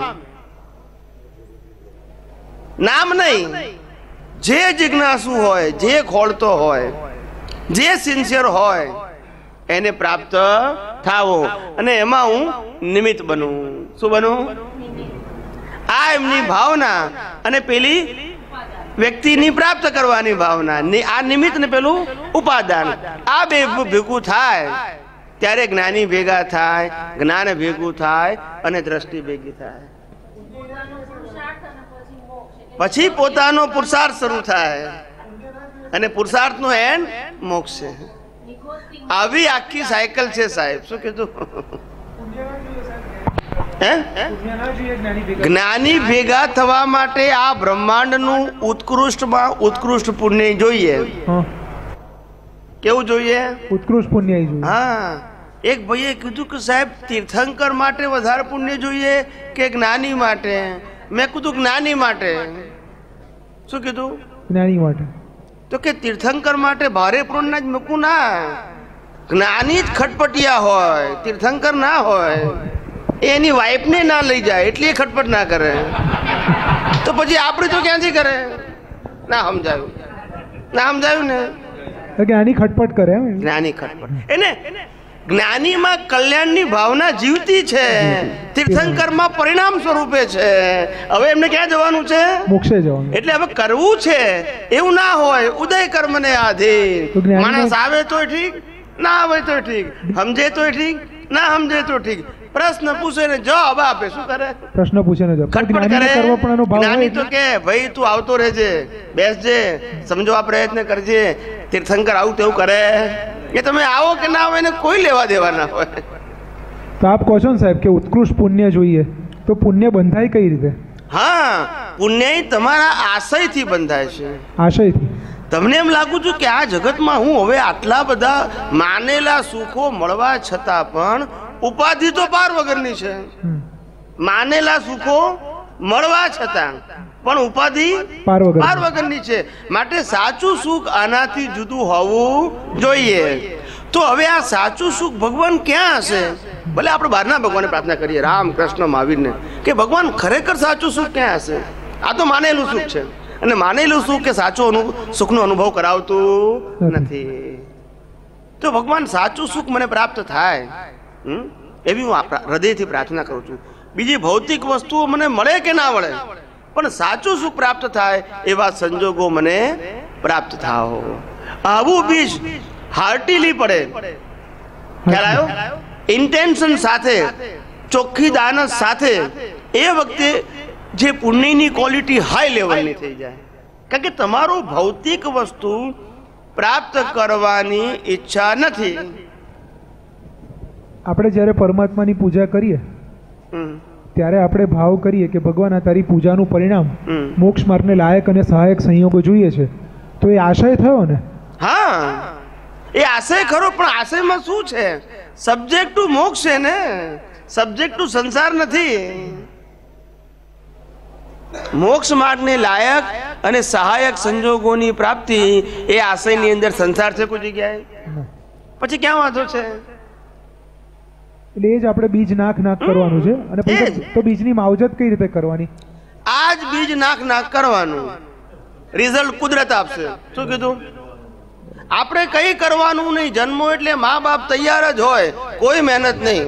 નામ નહીં, જે જિજ્ઞાસુ હોય, જે ખોળતો હોય, જે સિન્સિયર હોય એને પ્રાપ્ત થાવો. અને એમાં હું નિમિત્ત બનું. શું બનું? આ એમની ભાવના અને પેલી વ્યક્તિની પ્રાપ્ત કરવાની ભાવના, આ નિમિત્ત ને પેલું ઉપાદાન, આ બે ભેગું થાય ત્યારે જ્ઞાની ભેગા થાય, જ્ઞાન ભેગું થાય અને દ્રષ્ટિ ભેગી થાય. પછી પોતાનો પુરુષાર્થ શરૂ થાય અને પુરુષાર્થનો એન્ડ મોક્ષ છે. આવી આખી સાયકલ છે સાહેબ. શું કીધું? જ્ઞાની ભેગા થવા માટે આ બ્રહ્માંડનું ઉત્કૃષ્ટમાં ઉત્કૃષ્ટ પુણ્ય જોઈએ. કેવું જોઈએ? ઉત્કૃષ્ટ પુણ્ય જોઈએ. હા, એક ભાઈએ કીધું કે સાહેબ તીર્થંકર માટે વધારે પુણ્ય જોઈએ કે જ્ઞાની માટે? મેં કીધું જ્ઞાની માટે. શું કીધું? જ્ઞાની માટે. તો કે તીર્થંકર માટે ભારે પુણ્ય જ મૂકું ના. જ્ઞાની જ ખટપટિયા હોય, તીર્થંકર ના હોય. એની વાઈફને ના લઈ જાય એટલે એ ખટપટ ના કરે, તો પછી આપણે તો ક્યાંથી કરે? ના સમજાયું? ના સમજાયું ને? જ્ઞાની ખટપટ કરે. જ્ઞાની ખટપટ એને જ્ઞાનીમાં કલ્યાણની ભાવના જીવતી છે, તીર્થંકરમાં પરિણામ સ્વરૂપે છે. હવે એમને ક્યાં જવાનું છે? મોક્ષે જવાનું. એટલે હવે કરવું છે એવું ના હોય, ઉદય કર્મને આધીન. માણસ આવે તો ઠીક, ના આવે તો ઠીક, સમજે તો ઠીક, ના સમજે તો ઠીક. પ્રશ્ન પૂછે ને જવાબ આપે. શું કરે? પ્રશ્ન પૂછે ને જવાબ. ખટપટ કરે. જ્ઞાની તો કે ભાઈ તું આવતો રહેજે, બેસજે, સમજવા પ્રયત્ન કરજે. તીર્થંકર આવું તેવું કરે કે તમે આવો કે ના આવે એને કોઈ લેવા દેવા ના હોય. તો આપ કહો છો ને સાહેબ કે ઉત્કૃષ્ટ પુણ્ય જોઈએ, તો પુણ્ય બંધાય કઈ રીતે? હા, પુણ્ય તમારા આશયથી બંધાય છે. આશયથી? તમને એમ લાગુ છું કે આ જગતમાં હું હવે આટલા બધા માનેલા સુખો મળવા છતાં પણ ઉપાધિ તો પાર વગરની છે. માનેલા સુખો મળવા છતાં પણ ઉપાધિ પાર વગરની છે. માટે સાચું સુખ આનાથી જુદું હોવું જોઈએ. તો હવે આ સાચું સુખ ભગવાન ક્યાં હશે? ભલે આપણે બહારના ભગવાનને પ્રાર્થના કરીએ, રામ કૃષ્ણ મહાવીરને, કે ભગવાન ખરેખર સાચું સુખ ક્યાં હશે? આ તો માનેલું સુખ છે અને માનેલું સુખ કે સાચું સુખનો અનુભવ કરાવતું નથી. તો ભગવાન સાચું સુખ મને પ્રાપ્ત થાય એવી હું હૃદયથી પ્રાર્થના કરું છું. બીજી ભૌતિક વસ્તુઓ મને મળે કે ના મળે, પણ સાચું સુખ પ્રાપ્ત થાય એવા સંજોગો મને પ્રાપ્ત થાવ. આવું બીજ હાર્ટીલી પડે, ખ્યાલ આવ્યો? ઇન્ટેન્શન સાથે, ચોખ્ખી દાનત સાથે, એ વખતે જે પુણ્યની ક્વોલિટી હાઈ લેવલની થઈ જાય. કારણ કે તમારું ભૌતિક વસ્તુ પ્રાપ્ત કરવાની ઈચ્છા નથી. આપણે જ્યારે પરમાત્માની પૂજા કરીએ ત્યારે આપણે ભાવ કરીએ કે ભગવાન આ તારી પૂજાનું પરિણામ મોક્ષ માર્ગને લાયક અને સહાયક સંયોગો જોઈએ છે, તો એ આશય થયો ને? હા, એ આશય ખરો, પણ આશયમાં શું છે? સબ્જેક્ટ ટુ મોક્ષ છે ને, સબ્જેક્ટ ટુ સંસાર નથી. મોક્ષ માર્ગને લાયક અને સહાયક સંજોગોની પ્રાપ્તિ એ આશયની અંદર સંસાર છે કોઈ જગ્યાએ? પછી ક્યાં વાંધો છે? એટલે એ જ આપણે બીજ નાખ કરવાનું છે. અને પછી તો બીજની માવજત કઈ રીતે કરવાની? આ જ બીજ નાખ કરવાનું, રિઝલ્ટ કુદરત આપશે. શું કીધું? આપણે કઈ કરવાનું નહીં. જન્મો એટલે મા બાપ તૈયાર જ હોય, કોઈ મહેનત નહીં.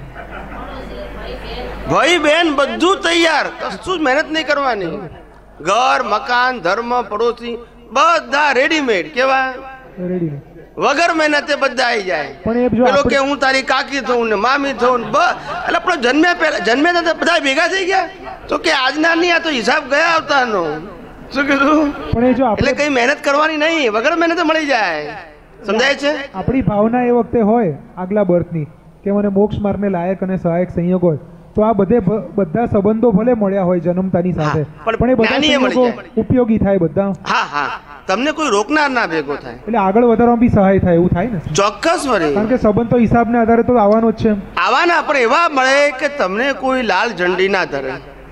ભાઈ બહેન બધું તૈયાર, કશું જ મહેનત નહીં કરવાની. ઘર, મકાન, ધર્મ, પડોશી બધા રેડીમેડ. કેવા? રેડીમેડ. વગર મહેનતે બધા આવી જાય. પેલો કે હું તારી કાકી થઉં ને મામી થઉં ને એટલે આપણો જન્મ્યા બધા ભેગા થઈ ગયા. તો કે આજના નહીં, આ તો હિસાબ ગયા અવતારનો. શું કીધું? એટલે કઈ મહેનત કરવાની નહીં, વગર મહેનતે મળી જાય. સમજાય છે? આપણી ભાવના એ વખતે હોય આગલા બર્થની કે મને મોક્ષ માર્ગને લાયક અને સહાયક સંયોગ હોય, તો આ બધા સંબંધો ભલે મળ્યા હોય જન્મતાની સાથે, પણ એ બધા સંયોગો ઉપયોગી થાય બધા. હા હા, તમને કોઈ રોકનાર ના ભેગો થાય, એટલે આગળ વધારવામાં બી સહાય થાય એવું થાય ને? ચોક્કસ વળી. કારણ કે સંબંધ તો હિસાબને આધારે તો આવવાનો જ છે. આવવાના, પણ એવા મળે કે તમને કોઈ લાલ ઝંડી ના ધરે,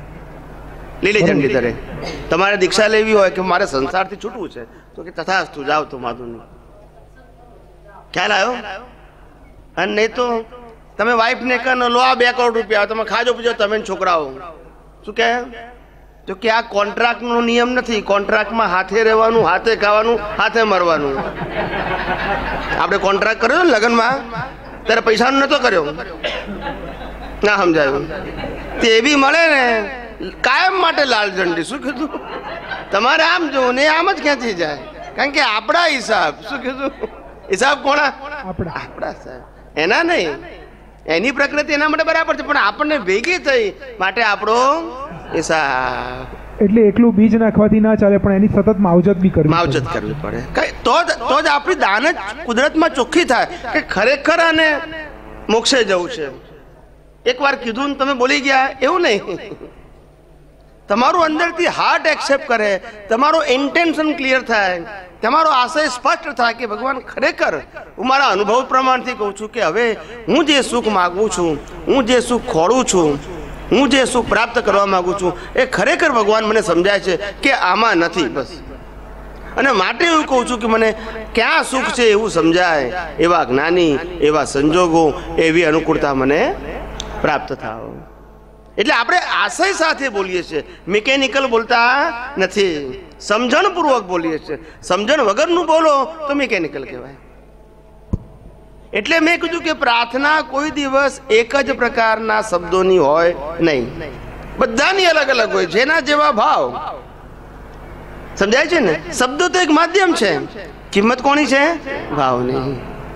લીલી ઝંડી ધરે. તમારે દીક્ષા લેવી હોય કે મારે સંસારથી છૂટવું છે, તો કે તથાસ્તુ જાવ તો માધું નહીં. ખ્યાલ આવ્યો? અને નહીં તો તમે વાઈફને કહો લો આ 2 કરોડ રૂપિયા તમે ખાજો પીજો તમે છોકરાઓ. શું કહે? તો કે આ કોન્ટ્રાક્ટનો નિયમ નથી. કોન્ટ્રાક્ટમાં હાથે રહેવાનું, હાથે ખાવાનું, હાથે મરવાનું. આપણે કોન્ટ્રાક્ટ કર્યો ને લગ્નમાં, ત્યારે પૈસાનો નતો કર્યો, ના સમજાયું? તે બી મળે ને કાયમ માટે લાલ ઝંડી. શું કીધું? તમારે આમ જોવું ને આમ જ ક્યાંથી જાય? કારણ કે આપણા હિસાબ. શું કીધું? હિસાબ કોના? આપણા સાહેબ, એના નહીં. એની પ્રકૃતિ એના માટે બરાબર છે, પણ આપણને ભેગી થઈ માટે આપણો હિસાબ. એટલે એકલું બીજ નાખવાથી ના ચાલે, પણ એની સતત માવજત બી કરવી પડે. તો જ આપણી દાન જ કુદરતમાં ચોખ્ખી થાય કે ખરેખર આને મોક્ષે જવું છે. એકવાર કીધું ને તમે બોલી ગયા એવું નહીં. તમારું અંદરથી હાર્ટ એક્સેપ્ટ કરે, તમારો ઇન્ટેન્શન ક્લિયર થાય, તમારો આશય સ્પષ્ટ થાય કે ભગવાન ખરેખર હું મારા અનુભવ પ્રમાણથી કહું છું કે હવે હું જે સુખ માગું છું, હું જે સુખ ખોળું છું, હું જે સુખ પ્રાપ્ત કરવા માગું છું એ ખરેખર ભગવાન મને સમજાય છે કે આમાં નથી. બસ. અને માટે એવું કહું છું કે મને ક્યાં સુખ છે એવું સમજાય, એવા જ્ઞાની, એવા સંજોગો, એવી અનુકૂળતા મને પ્રાપ્ત થાવ. એટલે આપણે આશય સાથે બોલીએ છીએ, મિકેનિકલ બોલતા નથી, સમજણપૂર્વક બોલીએ છીએ. સમજણ વગરનું બોલો તો મિકેનિકલ કહેવાય. એટલે મેં કીધું કે પ્રાર્થના કોઈ દિવસ એક જ પ્રકારના શબ્દોની હોય નહીં, બધાની અલગ અલગ હોય, જેના જેવા ભાવ. સમજાય છે ને? શબ્દો તો એક માધ્યમ છે, કિંમત કોની છે? ભાવની.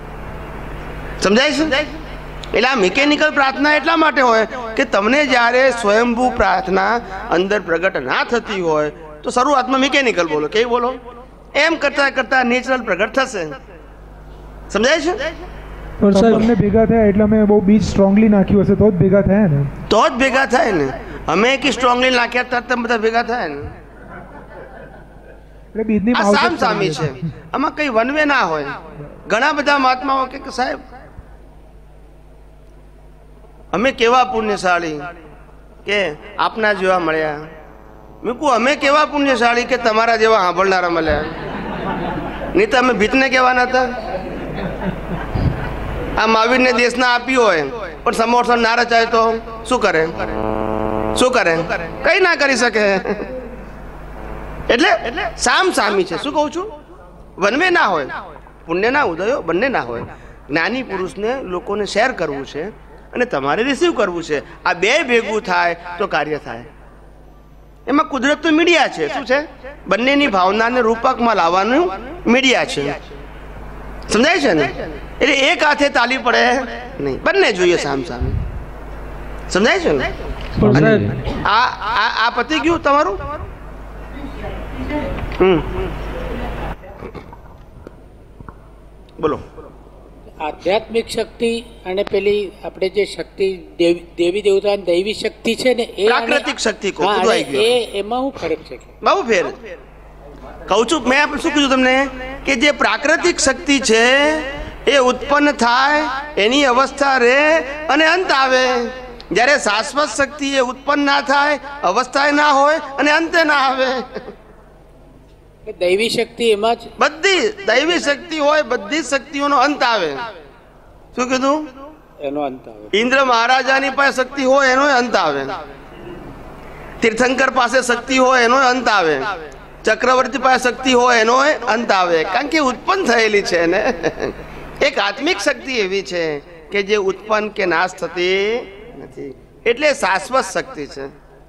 સમજાય છે? એટલે આ મિકેનિકલ પ્રાર્થના એટલા માટે હોય કે તમને જ્યારે સ્વયંભૂ પ્રાર્થના અંદર પ્રગટ ના થતી હોય તો શરૂઆતમાં મિકેનિકલ બોલો. કેવી બોલો? એમ કરતા કરતા નેચરલ પ્રગટ થશે. સમજાય છે? તમને ભેગા થયા એટલે અમે બહુ બીજ સ્ટ્રોંગલી નાખ્યું હશે તો જ ભેગા થયા ને? તો જ ભેગા થાય ને. અમે કે સ્ટ્રોંગલી નાખ્યા તરત તમે બધા ભેગા થાય ને. એટલે બીજની સામ સામી છે, આમાં કઈ વનવે ના હોય. ઘણા બધા મહાત્માઓ કે સાહેબ અમે કેવા પુણ્યશાળી કે આપના જેવા મળ્યા. મેં કહું અમે કેવા પુણ્યશાળી કે તમારા જેવા સાંભળનારા મળ્યા. નહીં તો અમે ભીતને કહેવાના હતા. આ મહાવીરને દેશના આપ્યું હોય પણ સમોસણ ના રચાય તો શું કરે? શું કરે? કઈ ના કરી શકે. એટલે સામ સામી છે. શું કહું છું? વનમે ના હોય, પુણ્યના ઉદયો બંને ના હોય. જ્ઞાની પુરુષને લોકોને શેર કરવું છે અને તમારે રિસીવ કરવું છે. આ બે ભેગું થાય તો કાર્ય થાય. એમાં કુદરતનું મીડિયા છે. શું છે? બંનેની ભાવનાને રૂપકમાં લાવવાનું મીડિયા છે. સમજાય છે ને? એટલે એક હાથે તાલી પડે નહીં, બંને જોઈએ સામ સામે. સમજાય છે ને? આ પતી ગયું તમારું? બોલો. આધ્યાત્મિક શક્તિ અને પેલી આપણે જે શક્તિ દેવી દેવતાની દૈવી શક્તિ છે ને, એ પ્રાકૃતિક શક્તિ એમાં શું ફરક છે? બહુ ફેર કહું છું. મેં શું કીધું તમને કે જે પ્રાકૃતિક શક્તિ છે એ ઉત્પન્ન થાય, એની અવસ્થા રહે અને અંત આવે. જ્યારે શાશ્વત શક્તિ એ ઉત્પન્ન ના થાય, અવસ્થા ના હોય અને અંતે ના આવે. દૈવી શક્તિ એમાં જ બધી દૈવી શક્તિ હોય, બધી શક્તિઓનો અંત આવે. શું કીધું? એનો અંત આવે. ઇન્દ્ર મહારાજાની પાસે શક્તિ હોય એનો અંત આવે. તીર્થંકર પાસે શક્તિ હોય એનો અંત આવે. ચક્રવર્તી પાસે શક્તિ હોય એનો અંત આવે. કારણ કે ઉત્પન્ન થયેલી છે ને. એક આત્મિક શક્તિ એવી છે કે જે ઉત્પન્ન કે નાશ થતી નથી, એટલે શાશ્વત શક્તિ છે.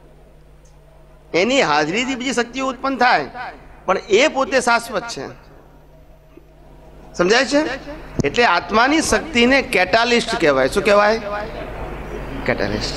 એની હાજરીથી બીજી શક્તિઓ ઉત્પન્ન થાય પણ એ પોતે શાશ્વત છે. સમજાય છે? એટલે આત્માની શક્તિને કેટાલિસ્ટ કહેવાય. શું કહેવાય? કેટાલિસ્ટ.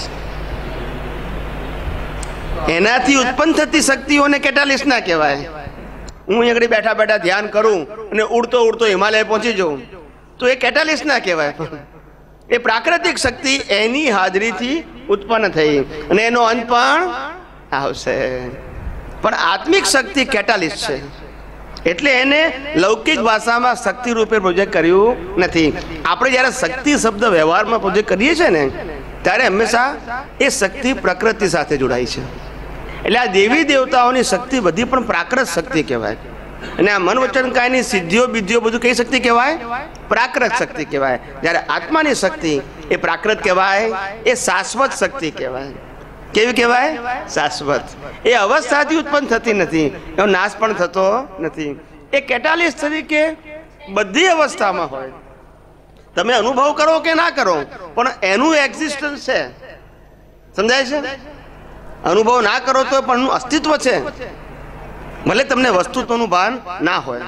એનાથી ઉત્પન્ન થતી શક્તિઓને કેટાલિસ્ટ ના કહેવાય. હું અહીં બેઠા બેઠા ધ્યાન કરું અને ઉડતો ઉડતો હિમાલય પહોંચી જાઉં તો એ કેટાલિસ્ટ ના કહેવાય. એ પ્રાકૃતિક શક્તિ એની હાજરીથી ઉત્પન્ન થઈ અને એનો અંત પણ આવશે. પણ આત્મિક શક્તિ કેટાલિસ્ટ છે. એટલે એને લૌકિક ભાષામાં શક્તિ રૂપે પ્રોજેક્ટ કર્યું નથી. આપણે જ્યારે શક્તિ શબ્દ વ્યવહારમાં પ્રોજેક્ટ કરીએ છીએ ને, ત્યારે હંમેશા એ શક્તિ પ્રકૃતિ સાથે જોડાય છે. એટલે આ દેવી દેવતાઓની શક્તિ બધી પણ પ્રાકૃત શક્તિ કહેવાય. અને આ મન વચન કાયની સિદ્ધિઓ બિદ્ધિઓ બધું કઈ શક્તિ કહેવાય? પ્રાકૃત શક્તિ કહેવાય. જ્યારે આત્માની શક્તિ એ પ્રાકૃત કહેવાય, એ શાશ્વત શક્તિ કહેવાય. કેવી કહેવાય? શાશ્વત. એ અવસ્થાથી ઉત્પન્ન થતી નથી, એનો નાશ પણ થતો નથી. એ કેટાલિસ્ટ તરીકે બધી અવસ્થામાં હોય. તમે અનુભવ કરો કે ના કરો પણ એનું એક્ઝિસ્ટન્સ છે. સમજાય છે? અનુભવ ના કરો તો પણ એનું અસ્તિત્વ છે, ભલે તમને વસ્તુત્વનું ભાન ના હોય.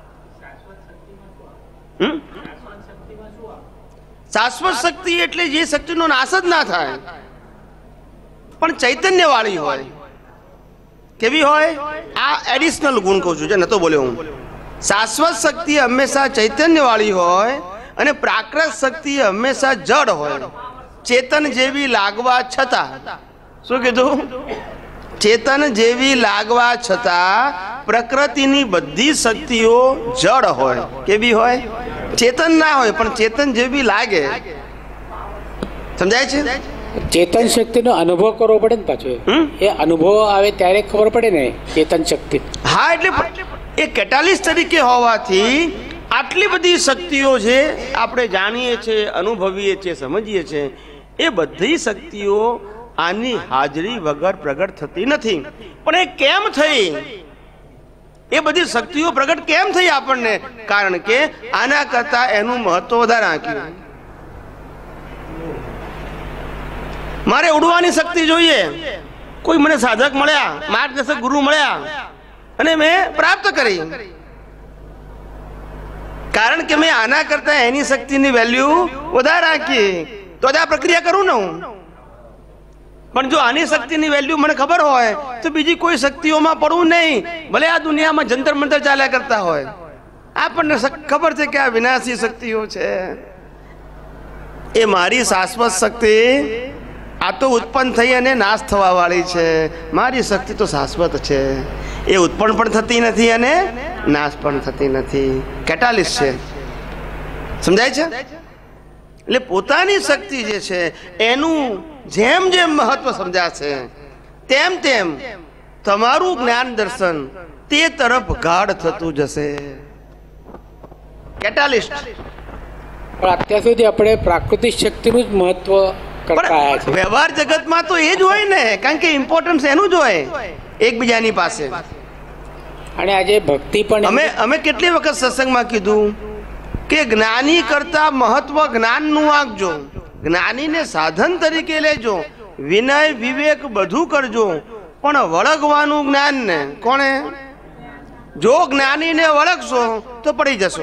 શાશ્વત શક્તિ એટલે જે શક્તિનો નાશ જ ના થાય પણ ચૈતન્ય વાળી હોય. કેવી હોય? આ એડિશનલ ગુણ કહું છું, જે નતો બોલ્યો હું. શાશ્વત શક્તિ હંમેશા ચૈતન્ય વાળી હોય અને પ્રાકૃત શક્તિ હંમેશા જડ હોય, ચેતન જેવી લાગવા છતાં. શું કીધું? ચેતન જેવી લાગવા છતાં પ્રકૃતિની બધી શક્તિઓ જડ હોય. કેવી હોય? ચેતન ના હોય પણ ચેતન જેવી લાગે. સમજાય છે? ચેતન શક્તિનો અનુભવ કરવો પડે ને પાછો. એ અનુભવ આવે ત્યારે ખબર પડે ને ચેતન શક્તિ. હા, એટલે એ કેટાલિસ્ટ તરીકે હોવાથી આટલી બધી શક્તિઓ છે, આપણે જાણીએ છીએ, અનુભવીએ છીએ, સમજીએ છીએ, એ બધી શક્તિઓ આની હાજરી વગર પ્રગટ થતી નથી. પણ એ કેમ થઈ? એ બધી શક્તિઓ પ્રગટ કેમ થઈ આપણને? કારણ કે આના કરતા એનું મહત્વ વધારે આંક્યું. મારે ઉડવાની શક્તિ જોઈએ, કોઈ મને સાધક મળ્યા, માર્ગદર્શક ગુરુ મળ્યા અને મેં પ્રાપ્ત કરી. કારણ કે મેં આના કરતા એની શક્તિની વેલ્યુ વધારે રાખી, તો જ આ પ્રક્રિયા કરું ને હું. પણ જો આની શક્તિની વેલ્યુ મને ખબર હોય તો બીજી કોઈ શક્તિઓમાં પડવું નહીં. ભલે આ દુનિયામાં જંતર મંતર ચાલ્યા કરતા હોય, આપણને ખબર છે કે આ વિનાશી શક્તિઓ છે. એ મારી શાશ્વત શક્તિ આ તો ઉત્પન્ન થઈ અને નાશ થવા વાળી છે. મારી શક્તિ તો શાશ્વત છે, એ ઉત્પન્ન પણ થતી નથી અને નાશ પણ થતી નથી. કેટાલિસ્ટ છે. સમજાય છે? એટલે પોતાની શક્તિ જે છે એનું જેમ જેમ મહત્વ સમજાશે તેમ તેમ તમારું જ્ઞાન દર્શન તે તરફ ગાઢ થતું જશે. કેટાલિસ્ટ. પણ અત્યાર સુધી આપણે પ્રાકૃતિક શક્તિનું જ મહત્વ કરતા આવ્યા છે. વ્યવહાર જગતમાં તો એ જ હોય ને, કારણ કે ઇમ્પોર્ટન્સ એનું જ હોય એકબીજાની પાસે. અને આજે ભક્તિ પણ અમે કેટલી વખત સત્સંગમાં કીધું કે જ્ઞાની કરતા મહત્વ જ્ઞાનનું આંકજો, જ્ઞાનીને સાધન તરીકે લેજો, વિનય વિવેક બધું કરજો, પણ વળગવાનું જ્ઞાન ને કોણે? જો જ્ઞાનીને વળગશો તો પડી જશો.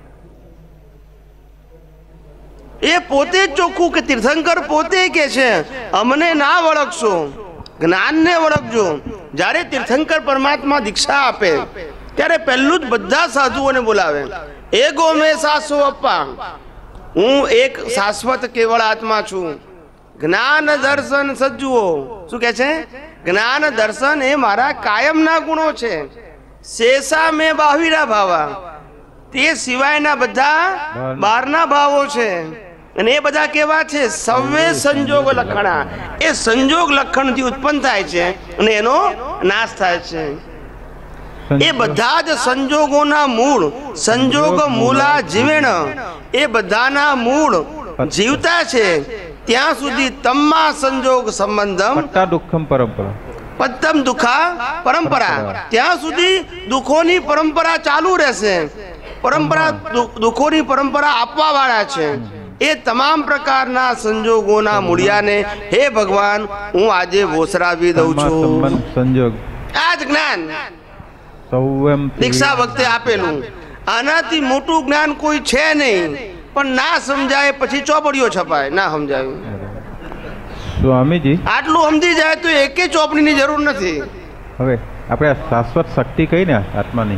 એ પોતે જ ચોખ્ખું કે તીર્થંકર પોતે કે છે અમને ના વળગશો, જ્ઞાનને વળગજો. જ્યારે તીર્થંકર પરમાત્મા દીક્ષા આપે ત્યારે પહેલું જ બધા સાધુઓને બોલાવે, એ ગો મેં સાસો અપ્પા, હું એક શાશ્વત કેવળ આત્મા છું. જ્ઞાન દર્શન સજ્જુઓ, શું કે છે? જ્ઞાન દર્શન એ મારા કાયમના ગુણો છે. શેષા મેં બાહ્વીરા ભાવા, તે સિવાયના બધા બહારના ભાવો છે. અને એ બધા કેવા છે? સવે સંજોગ લક્ષણા, એ સંજોગ લક્ષણથી ઉત્પન્ન થાય છે અને એનો નાશ થાય છે. એ બધા જ સંજોગોના મૂળ, સંજોગ મૂલા જીવેણ, એ બધાના મૂળ જીવતા છે ત્યાં સુધી તમ્મા સંજોગ સંબંધમ દુઃખમ પરંપરા, પત્તમ દુઃખા પરંપરા, ત્યાં સુધી દુઃખોની પરંપરા ચાલુ રહેશે. પરંપરા દુઃખોની પરંપરા આપવા વાળા છે. એ તમામ પ્રકારના સંજોગોના મૂળિયાને હે ભગવાન હું આજે વોસરાવી દઉં છું. સંજોગ આ જ જ્ઞાન દીક્ષા વખતે આપેલું. આનાથી મોટું જ્ઞાન કોઈ છે નહીં, પણ ના સમજાય પછી ચોપડીઓ છપાય. ના સમજાયું સ્વામીજી, આટલું સમજી જાય તો એકે ચોપડીની જરૂર નથી. હવે આપણે શાશ્વત શક્તિ કહી ને આત્માની,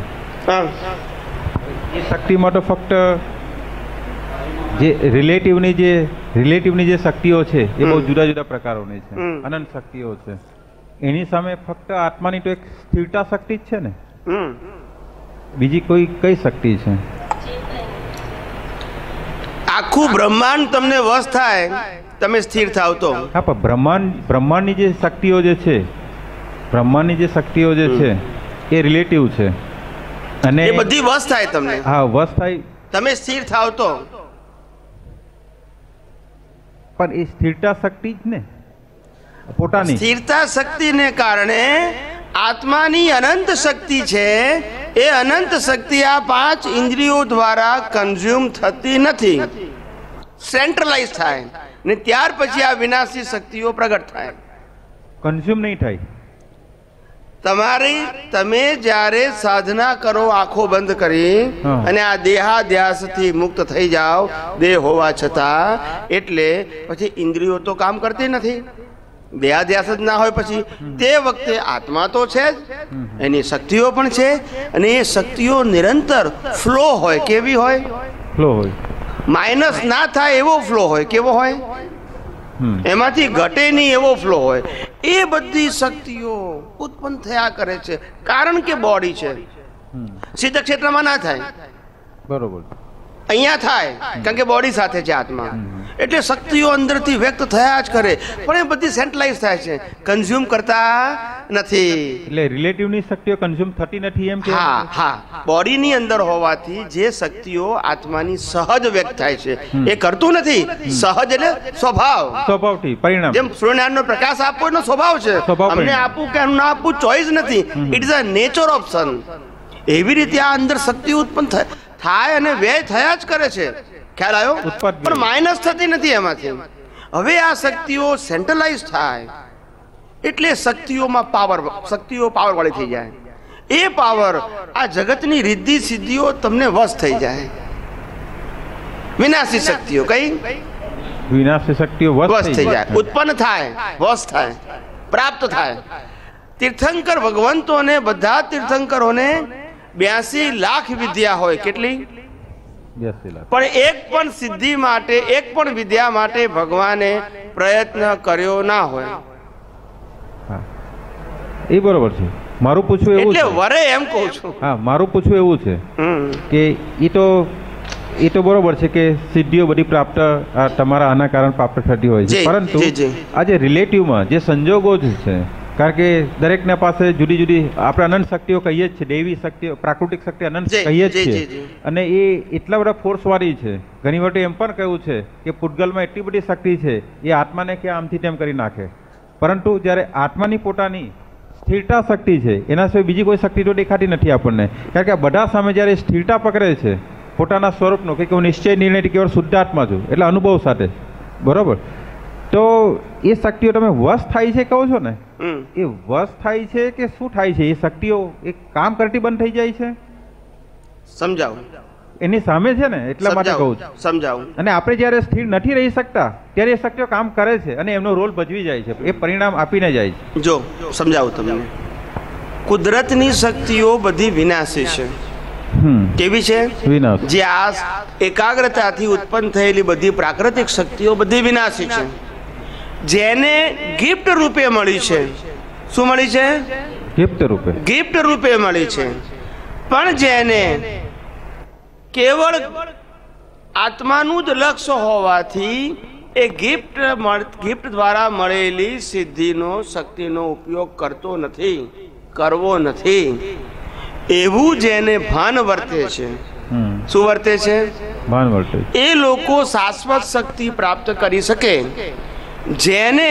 એ શક્તિમાં તો ફક્ત જે રિલેટિવની જે શક્તિઓ છે એ બહુ જુદા જુદા પ્રકારોની છે, અનંત શક્તિઓ છે. એની સામે ફક્ત આત્માની તો એક સ્થિરતા શક્તિ જ છે ને, બીજી કોઈ કઈ શક્તિ છે? આખું બ્રહ્માંડ તમને વશ થાય, તમે સ્થિર થાવ તો. હા, પણ બ્રહ્માંડની જે શક્તિઓ જે છે, બ્રહ્માંડની જે શક્તિઓ જે છે એ રિલેટિવ છે અને એ બધી વશ થાય તમને. હા, વશ થાય, તમે સ્થિર થાવ તો. પણ એ સ્થિરતા શક્તિ જ ને પોતાની સ્થિરતા શક્તિને કારણે આત્માની અનંત શક્તિ છે. એ અનંત શક્તિ આ 5 ઇન્દ્રિયો દ્વારા કન્ઝ્યુમ થતી નથી, સેન્ટ્રલાઇઝ થાય ને ત્યાર પછી આ વિનાશી શક્તિઓ પ્રગટ થાય. કન્ઝ્યુમ નહીં થાય. તમે જ્યારે સાધના કરો આંખો બંધ કરી અને આ દેહાધ્યાસથી મુક્ત થઈ જાઓ, દેહ હોવા છતાં, એટલે પછી ઇન્દ્રિયો તો કામ કરતી નથી. દેહાધ્યાસ જ ના હોય પછી તે વખતે આત્મા તો છે જ, એની શક્તિઓ પણ છે અને એ શક્તિઓ નિરંતર ફ્લો હોય. કેવી હોય? ફ્લો હોય, માઇનસ ના થાય એવો ફ્લો હોય. કેવો હોય? એમાંથી ઘટે નહીં એવો ફ્લો હોય. એ બધી શક્તિઓ ઉત્પન્ન થયા કરે છે કારણ કે બોડી છે. સિદ્ધ ક્ષેત્રમાં ના થાય, બરોબર, અહીંયા થાય કારણ કે બોડી સાથે છે આત્મા. એટલે શક્તિઓ અંદરથી વ્યક્ત થયા જ કરે, પણ એ બધી સેન્ટ્રલાઇઝ થાય છે, કન્ઝ્યુમ કરતા નથી. એટલે રિલેટિવની શક્તિઓ કન્ઝ્યુમ થતી નથી એમ કે? હા હા, બોડીની અંદર હોવાથી જે શક્તિઓ આત્માની સહજ વ્યક્ત થાય છે એ કરતું નથી. સહજ એટલે સ્વભાવથી પરિણામ. જેમ સૂર્યનારાયણનો પ્રકાશ આપવો એનો સ્વભાવ છે, અમને આપવું કે ના આપવું ચોઈસ નથી. It is a nature of sun. એવી રીતે આ અંદર શક્તિ ઉત્પન્ન થાય અને વ્યય થયા જ કરે છે. ખ્યાલ આવ્યો? પણ માઇનસ થતી નથી એમાંથી. હવે આ શક્તિઓ સેન્ટ્રલાઇઝ થાય એટલે શક્તિઓ પાવર વાળી થઈ જાય. એ પાવર આ જગતની રિદ્ધિ સિદ્ધિઓ તમને વશ થઈ જાય. વિનાશી શક્તિઓ કઈ વિનાશી શક્તિઓ વશ થઈ જાય, ઉત્પન્ન થાય, વશ થાય, પ્રાપ્ત થાય. તીર્થંકર ભગવંતોને, બધા તીર્થંકરોને 82 લાખ વિદ્યા હોય. કેટલી? 82 લાખ. પણ એક પણ સિદ્ધિ માટે, એક પણ વિદ્યા માટે ભગવાને પ્રયત્ન કર્યો ના હોય. એ બરોબર છે. મારું પૂછવું એવું એટલે વરે એમ કહું છું. હા, મારું પૂછવું એવું છે કે એ તો બરોબર છે કે સિદ્ધિઓ બધી પ્રાપ્ત તમારા આના કારણ પ્રાપ્ત થતી હોય છે, પરંતુ આ જે રિલેટિવમાં જે સંજોગો છે, કારણ કે દરેકના પાસે જુદી જુદી આપણે અનંત શક્તિઓ કહીએ જ છે, દૈવી શક્તિઓ, પ્રાકૃતિક શક્તિ અનંત કહીએ જ છે, અને એ એટલા બધા ફોર્સવાળી છે. ઘણી વખત એમ પણ કહ્યું છે કે પૂતગલમાં એટલી બધી શક્તિ છે એ આત્માને કે આમથી તેમ કરી નાખે, પરંતુ જ્યારે આત્માની પોતાની સ્થિરતા શક્તિ છે, એના સિવાય બીજી કોઈ શક્તિ તો દેખાતી નથી આપણને. કારણ કે આ બધા સામે જ્યારે સ્થિરતા પકડે છે પોતાના સ્વરૂપનો કે હું નિશ્ચય નિર્ણય કેવળ શુદ્ધાત્મા છું એટલે અનુભવ સાથે, બરોબર, તો એ શક્તિઓ તમે વશ થાય છે કહો છો ને, એ વશ થાય છે કે શું થાય છે? એ શક્તિઓ એ કામ કરતી બંધ થઈ જાય છે? સમજાવું. એની સામે છે ને એટલા માટે કહું છું. સમજાવું. અને આપણે જ્યારે સ્થિર નથી રહી શકતા ત્યારે એ શક્તિઓ કામ કરે છે અને એમનો રોલ ભજવી જાય છે, એ પરિણામ આપીને જાય છે. જો સમજાવું તમને. કુદરતની શક્તિઓ બધી વિનાશી છે. કેવી છે? વિનાશ. જે આ એકાગ્રતાથી ઉત્પન્ન થયેલી બધી પ્રાકૃતિક શક્તિઓ બધી વિનાશી છે. જેને ગિફ્ટ રૂપે મળી છે. શું મળી છે? ગિફ્ટ રૂપે. ગિફ્ટ રૂપે મળી છે. પણ જેને કેવળ આત્માનું જ લક્ષ્ય હોવાથી એ ગિફ્ટ દ્વારા મળેલી સિદ્ધિનો શક્તિનો ઉપયોગ કરતો નથી, કરવો નથી, એવું જેને ભાન વર્તે છે. શું વર્તે છે? ભાન વર્તે. એ લોકો શાશ્વત શક્તિ પ્રાપ્ત કરી શકે. જેને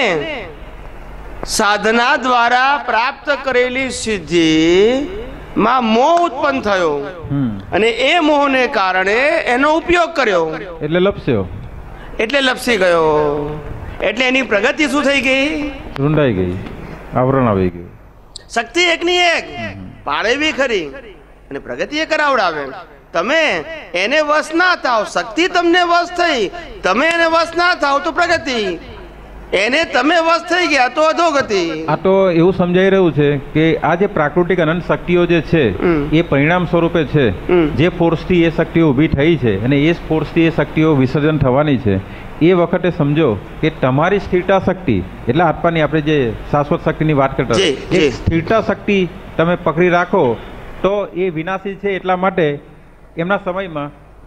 સાધના દ્વારા પ્રાપ્ત કરેલી સિદ્ધિ માં મોહ ઉત્પન્ન થયો અને એ મોહને કારણે એનો ઉપયોગ કર્યો એટલે લપસ્યો, એટલે લપસી ગયો, એટલે એની પ્રગતિ શું થઈ ગઈ? રૂંધાઈ ગઈ, આવરણ આવી ગયું. શક્તિ એકની એક પાળેવી ખરી અને પ્રગતિ એ કરાવડાવે. તમે એને વશ ના થાવ, શક્તિ તમને વશ થઈ, તમે એને વશ ના થાવ તો પ્રગતિ, એને તમે વશ થઈ ગયા તો અધોગતિ. આ તો એવું સમજાઈ રહ્યું છે કે આ જે પ્રાકૃતિક અનંત શક્તિઓ જે છે એ પરિણામ સ્વરૂપે છે. જે ફોર્સથી એ શક્તિઓ ઊભી થઈ છે અને એ ફોર્સથી એ શક્તિઓ વિસર્જન થવાની છે. એ વખતે સમજો કે તમારી સ્થિરતા શક્તિ એટલે આત્માની આપણે જે શાશ્વત શક્તિની વાત કરતા એ સ્થિરતા શક્તિ તમે પકડી રાખો તો એ વિનાશી છે. એટલા માટે એમના સમયમાં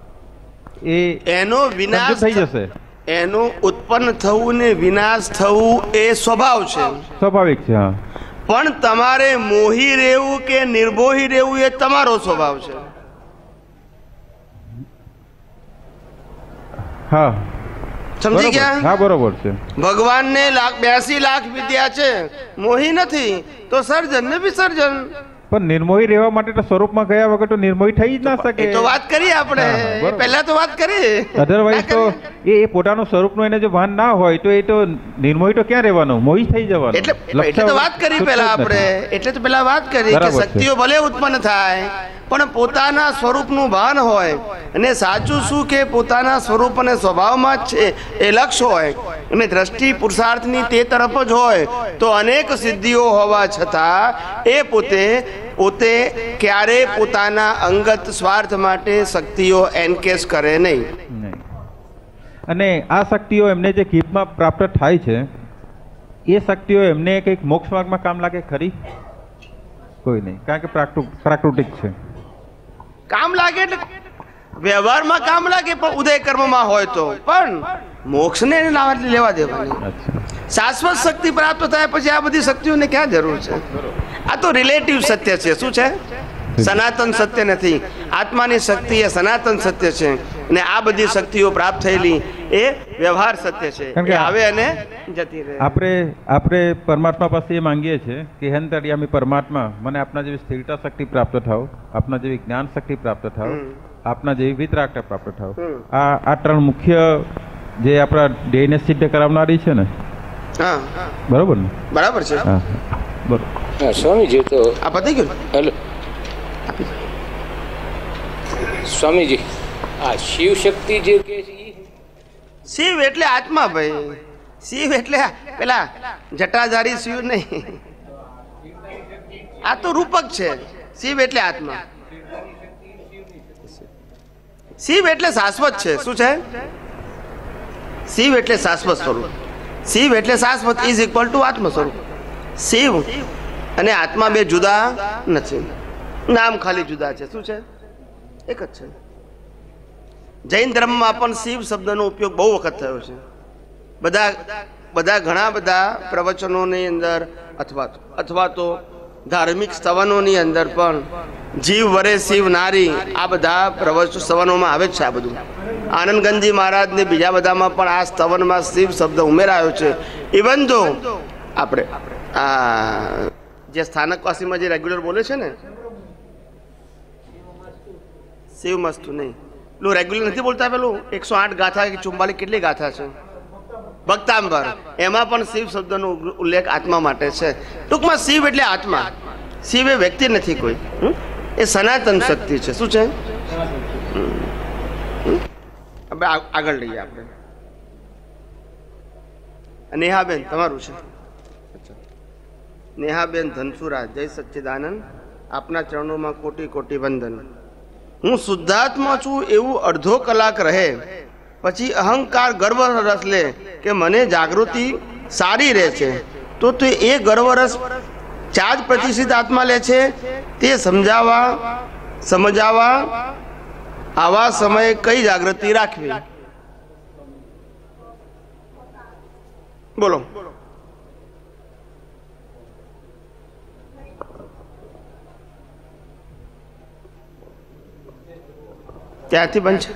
એનો વિનાશ થઈ જશે. એનું ઉત્પન્ન થવું ને વિનાશ થવું એ સ્વભાવ છે, સ્વાભાવિક છે. હા, પણ તમારે મોહી રહેવું કે નિર્મોહી રહેવું એ તમારો સ્વભાવ છે. હા, સમજી ગયા? હા, બરોબર છે. ભગવાનને 82 લાખ વિદ્યા છે, મોહી નથી તો સર્જન ને વિસર્જન. પણ નિર્મોહી રહેવા માટે તો સ્વરૂપમાં ગયા વગર તો નિર્મોહી થઈ જ ના શકે. તો વાત કરી આપણે પહેલા તો વાત કરી. અધરવાઇઝ તો એ પોતાનું સ્વરૂપનું એને જો ભાન ના હોય તો એ તો નિર્મોહી તો ક્યાં રહેવાનું? મોહી થઈ જવાનું. એટલે તો વાત કરી પહેલા આપણે, એટલે તો પહેલા વાત કરી કે શક્તિઓ ભલે ઉત્પન્ન થાય પણ પોતાના સ્વરૂપનું ભાન હોય અને સાચું શું કે પોતાના સ્વરૂપ અને સ્વભાવમાં જ છે એ લક્ષ્ય હોય અને દ્રષ્ટિ પુરુષાર્થની તે તરફ જ હોય તો અનેક સિદ્ધિઓ હોવા છતાં એ પોતે ક્યારે પોતાના અંગત સ્વાર્થ માટે શક્તિઓ એન્કેશ કરે નહીં. અને આ શક્તિઓ એમને જે ગીફ્ટમાં પ્રાપ્ત થાય છે એ શક્તિઓ એમને કંઈક મોક્ષ માર્ગમાં કામ લાગે ખરી? કોઈ નહીં, કારણ કે પ્રાકૃતિક છે. કામ લાગે એટલે વ્યવહારમાં કામ લાગે પણ ઉદય કર્મમાં હોય તો, પણ મોક્ષને લેવા દેવાની. શાશ્વત શક્તિ પ્રાપ્ત થાય પછી આ બધી શક્તિઓને ક્યાં જરૂર છે? આ તો રિલેટિવ સત્ય છે. શું છે? સનાતન સત્ય નથી. આત્માની શક્તિ એ સનાતન સત્ય છે અને આ બધી શક્તિઓ પ્રાપ્ત થયેલી એ વ્યવહાર સત્ય છે, કે આવે અને જતી રહે. આપણે પરમાત્મા પાસે એ માંગીએ છીએ કે હે અંતર્યામી પરમાત્મા, મને આપના જેવી સ્થિરતા શક્તિ પ્રાપ્ત થાવ, આપના જેવી જ્ઞાન શક્તિ પ્રાપ્ત થાવ, આપના જેવી વિતરાગતા પ્રાપ્ત થાવ. આ ત્રણ મુખ્ય જે આપણા ધ્યેયને સિદ્ધ કરાવનારી છે ને. હા, બરોબર ને? બરાબર છે. હા, બરોબર. સ્વામીજી, તો આ પતી ગયું. હેલો સ્વામીજી, આ શિવ શક્તિ જે કે છે, શિવ એટલે આત્મા ભાઈ. શિવ એટલે પેલા જટાધારી શિવ નહીં, આ તો રૂપક છે. શિવ એટલે આત્મા. શિવ એટલે શાશ્વત છે. શું છે? શિવ એટલે શાશ્વત સ્વરૂપ. શિવ એટલે શાશ્વત ઇઝ ઇક્વલ ટુ આત્મ સ્વરૂપ. શિવ અને આત્મા બે જુદા નથી, નામ ખાલી જુદા છે. શું છે? એક જ છે. જૈન ધર્મમાં પણ શિવ શબ્દનો ઉપયોગ બહુ વખત થયો છે. બધા ઘણા બધા પ્રવચનોની અંદર અથવા તો ધાર્મિક સ્તવનોની અંદર પણ જીવ વરે શિવ નારી આ બધા સ્તવનોમાં આવે છે. આ બધું આનંદગંજી મહારાજ ને બીજા બધામાં પણ આ સ્તવનમાં શિવ શબ્દ ઉમેરાયો છે. ઇવન જો આપણે જે સ્થાનકવાસીમાં જે રેગ્યુલર બોલે છે ને, શિવ મસ્તુ નહીં, પેલું રેગ્યુલર નથી બોલતા, પેલું 108 ગાથા કે 44 કેટલી ગાથા છે ભક્તાંબર, એમાં પણ શિવ શબ્દનો ઉલ્લેખ આત્મા માટે છે. ટૂંકમાં શિવ એટલે આત્મા, શિવ એ વ્યક્તિ નથી કોઈ, એ સનાતન શક્તિ છે. શું છે? હવે આગળ લઈએ આપણે. નેહાબેન તમારું છે. નેહાબેન ધનસુરા, જય સચ્ચિદાનંદ, આપના ચરણોમાં કોટી કોટી વંદન. હું શુદ્ધાત્મા છું એવું અડધો કલાક રહે, પછી અહંકાર ગર્વ રસ લે કે મને જાગૃતિ સારી રહે છે, તો એ ગર્વરસ 4% આત્મા લે છે. તે સમજાવવા આવા સમયે કઈ જાગૃતિ રાખવી? બોલો. ત્યાંથી બનશે.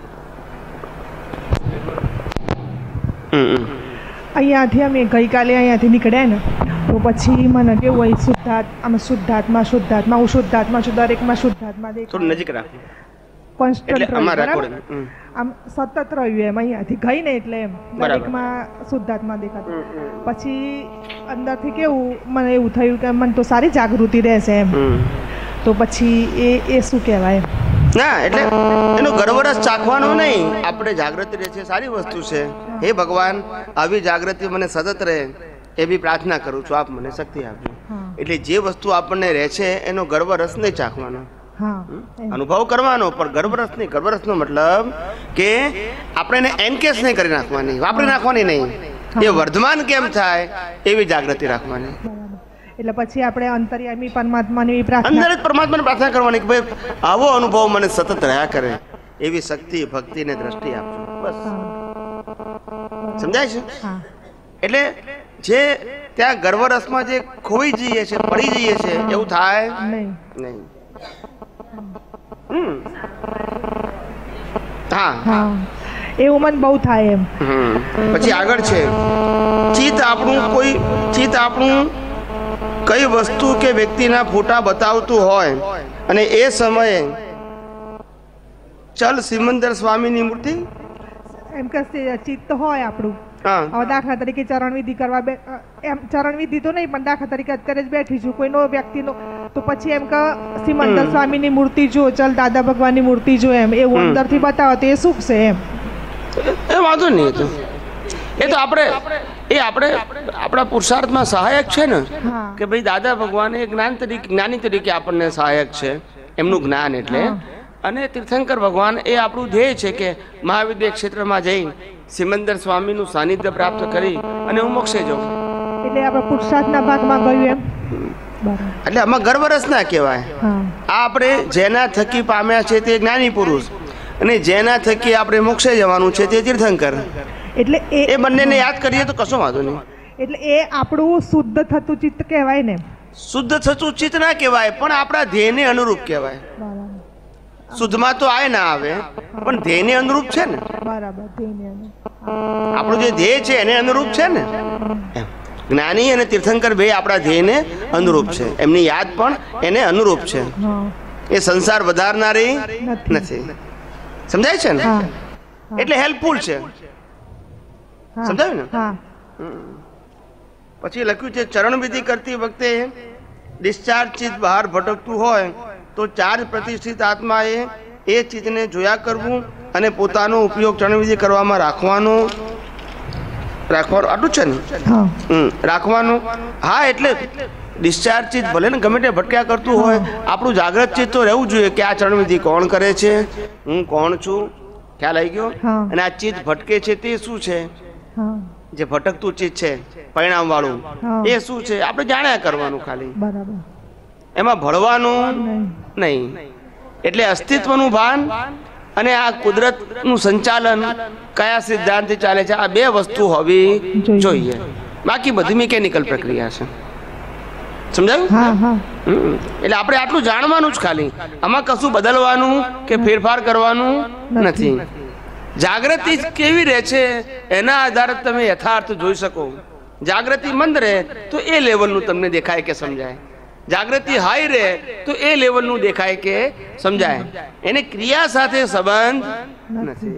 અહીંયાથી અમે ગઈકાલે અહીંયાથી નીકળ્યા ને, તો પછી મને કેવું હોય, શુદ્ધાત્મા હું શુદ્ધાત્મા છું, દરેકમાં શુદ્ધાત્મા દેખાય. થોડું નજીક રાખ. કોન્સ્ટન્ટ આમ સતત રહ્યું એમ. અહીંયાથી ગઈ ને એટલે એમ દરેકમાં શુદ્ધાત્મા દેખાતું. પછી અંદરથી કેવું મને એવું થયું કે મને તો સારી જાગૃતિ રહેશે એમ. તો પછી એ શું કહેવાય? ના, એટલે એનો ગર્વરસ ચાખવાનો નહીં, આપણે જાગૃતિ રહે છે સારી વસ્તુ છે. હે ભગવાન, આવી જાગૃતિ મને સતત રહે એવી પ્રાર્થના કરું છું, આપ મને શક્તિ આપજો. એટલે જે વસ્તુ આપણને રહે છે એનો ગર્વરસ નહીં ચાખવાનો, અનુભવ કરવાનો, પણ ગર્વરસ નહીં. ગર્વરસનો મતલબ કે આપણે એને એનકેસ નહીં કરી નાખવાની, વાપરી નાખવાની નહીં, એ વર્ધમાન કેમ થાય એવી જાગૃતિ રાખવાની. એટલે પછી આપણે અંતર્યામી પરમાત્માની પ્રાર્થના, અંદર જ પરમાત્માની પ્રાર્થના કરવાની કે ભાઈ આવો અનુભવ મને સતત રહ્યા કરે, એવી શક્તિ ભક્તિ ને દ્રષ્ટિ આપજો. બસ સમજાય છે? એટલે જે ત્યાં ગર્વરસમાં જે ખોઈ જઈએ છે, પડી જઈએ છે, એવું થાય નહીં. હા, એવું મને બહુ થાય એમ. પછી આગળ છે ચિત્ત આપણું કઈ વસ્તુ કે વ્યક્તિના ફોટા બતાવતું હોય અને એ સમયે ચલ સિમંદર સ્વામીની મૂર્તિ એમ કે ચિત્ત હોય આપણું. હવે દાખલા તરીકે ચરણવિધિ કરવા એમ ચરણવિધિ તો નહીં, પણ દાખલા તરીકે અત્યારે જ બેઠી છું કોઈનો વ્યક્તિનો, તો પછી એમ કે સિમંદર સ્વામીની મૂર્તિ જો, ચલ દાદા ભગવાનની મૂર્તિ જો, એમ એવું અંદરથી બતાવો તો એ સુખ છે એમ. એ વાંધો નહીં, એ તો આપણે આપણા પુરુષાર્થમાં સહાયક છે ને, કે ભાઈ દાદા ભગવાન એ જ્ઞાની તરીકે આપણને સહાયક છે, એમનું જ્ઞાન એટલે. અને તીર્થંકર ભગવાન એ આપણું ધ્યેય છે કે મહાવિદ્ય ક્ષેત્રમાં જઈ સિમંદર સ્વામીનું સાનિધ્ય પ્રાપ્ત કરી અને હું મોક્ષે જાઉં. એટલે આપણે પુરુષાર્થના ભાગમાં ગયું એમ. એટલે આમાં ગર્વરસ ના કહેવાય. આ આપણે જેના થકી પામ્યા છે તે જ્ઞાની પુરુષ, અને જેના થકી આપણે મોક્ષે જવાનું છે તે તીર્થંકર. એટલે એ બંનેને યાદ કરીએ તો કશો વાંધો નહીં. એટલે એ આપણું શુદ્ધ થતું ચિત્ત કહેવાય ને. શુદ્ધ થતું ચિત્ત ના કહેવાય, પણ આપણા ધ્યેયને અનુરૂપ કહેવાય. શુદ્ધમાં તો આય ના આવે, પણ ધ્યેયને અનુરૂપ છે ને. બરાબર, આપણું જે ધ્યેય છે એને અનુરૂપ છે ને. જ્ઞાની અને તીર્થંકર બે આપણા ધ્યેયને અનુરૂપ છે, એમની યાદ પણ એને અનુરૂપ છે. એ સંસાર વધારનારી નથી. સમજાય છે ને? એટલે હેલ્પફુલ છે. સમજાયું ને? પછી લખ્યું છે ચરણ વિધિ કરતી વખતે ડિસ્ચાર્જ ચિત્ત બહાર ભટકતું હોય તો 4 પ્રતિષ્ઠિત આત્માએ એ ચિત્તને જોયા કરવું અને પોતાનો ઉપયોગ ચરણ વિધિ કરવામાં રાખવાનો. આટલું છે ને? રાખવાનું. હા, એટલે ડિસ્ચાર્જ ચિત્ત ભલે ને ગમે તે ભટક્યા કરતું હોય, આપણું જાગ્રત ચિત્ત તો રહેવું જોઈએ કે આ ચરણ વિધિ કોણ કરે છે, હું કોણ છું, ખ્યાલ આવી ગયો. અને આ ચિત્ત ભટકે છે તે શું છે, જે ભટકતું ચિત્ત છે પરિણામ વાળું, એ શું છે આપણે જાણ્યા કરવાનું ખાલી. એમાં ભળવાનું નહીં. એટલે અસ્તિત્વનું ભાન અને આ કુદરતનું સંચાલન કયા સિદ્ધાંતથી ચાલે છે, આ 2 વસ્તુ હોવી જોઈએ. બાકી બધી મિકેનિકલ પ્રક્રિયા છે. સમજાયું? એટલે આપણે આટલું જાણવાનું જ ખાલી, આમાં કશું બદલવાનું કે ફેરફાર કરવાનું નથી. જાગૃતિ કેવી રહે છે એના આધારે તમે યથાર્થ જોઈ શકો. જાગૃતિ મંદ રહે તો એ લેવલનું તમને દેખાય કે સમજાય, જાગૃતિ હાઈ રહે તો એ લેવલનું દેખાય કે સમજાય. એને ક્રિયા સાથે સંબંધ નથી.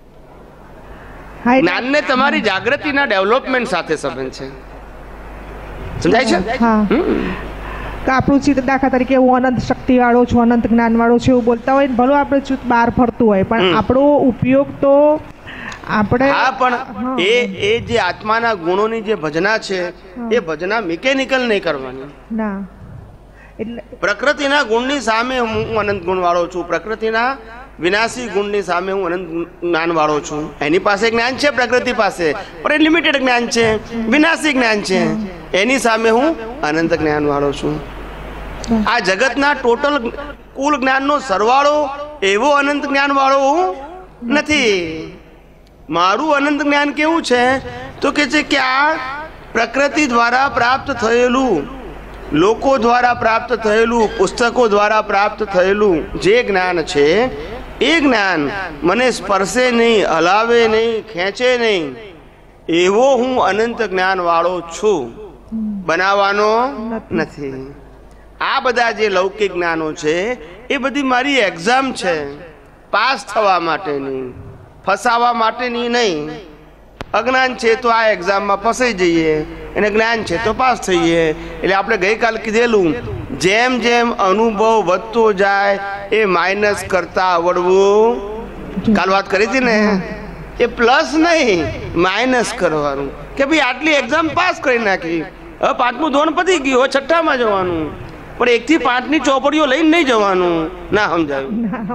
જ્ઞાનને તમારી જાગૃતિના ડેવલપમેન્ટ સાથે સંબંધ છે. સમજાય છે? આપણું ચિત્ત દાખલા તરીકે હું અનંત શક્તિ વાળો છું, અનંત જ્ઞાન વાળો છું એવું બોલતા હોય ને, ભલે આપણે ચિત્ત બહાર ફરતું હોય પણ આપણો ઉપયોગ તો આપણે પણ એ જે આત્માના ગુણોની જે ભજના છે એ ભજના મિકેનિકલ નહીં કરવાની. ના, એટલે પ્રકૃતિના ગુણની સામે હું અનંત ગુણ વાળો છું, પ્રકૃતિના વિનાશી ગુણની સામે હું અનંત જ્ઞાન વાળો છું. એની પાસે જ્ઞાન છે પ્રકૃતિ પાસે, પણ એ લિમિટેડ જ્ઞાન છે, વિનાશી જ્ઞાન છે. એની સામે હું અનંત જ્ઞાન વાળો છું. આ જગતના ટોટલ કુલ જ્ઞાનનો સરવાળો એવો અનંત જ્ઞાન વાળો હું નથી. મારું અનંત જ્ઞાન કેવું છે તો કે છે કે આ પ્રકૃતિ દ્વારા પ્રાપ્ત થયેલું, લોકો દ્વારા પ્રાપ્ત થયેલું, પુસ્તકો દ્વારા પ્રાપ્ત થયેલું જે જ્ઞાન છે એ જ્ઞાન મને સ્પર્શે નહીં, હલાવે નહીં, ખેંચે નહીં, એવો હું અનંત જ્ઞાન વાળો છું, બનાવવાનો નથી. આ બધા જે લૌકિક જ્ઞાનો છે એ બધી મારી એક્ઝામ છે, પાસ થવા માટેની, ફસાવા માટેની નહીં. અજ્ઞાન છે તો આ એક્ઝામમાં ફસાઈ જઈએ, અને જ્ઞાન છે તો પાસ થઈએ. એટલે આપણે ગઈકાલ કીધેલું, જેમ જેમ અનુભવ વધતો જાય એ માઇનસ કરતા આવડવું. કાલ વાત કરી હતી ને, એ પ્લસ નહીં માઇનસ કરવાનું કે ભાઈ આટલી એક્ઝામ પાસ કરી નાખી, હવે 5મું ધોરણ પતી ગયું, હવે 6ઠ્ઠામાં જવાનું, પણ 1 થી 5ની ચોપડીઓ લઈને નહીં જવાનું. ના સમજાયું?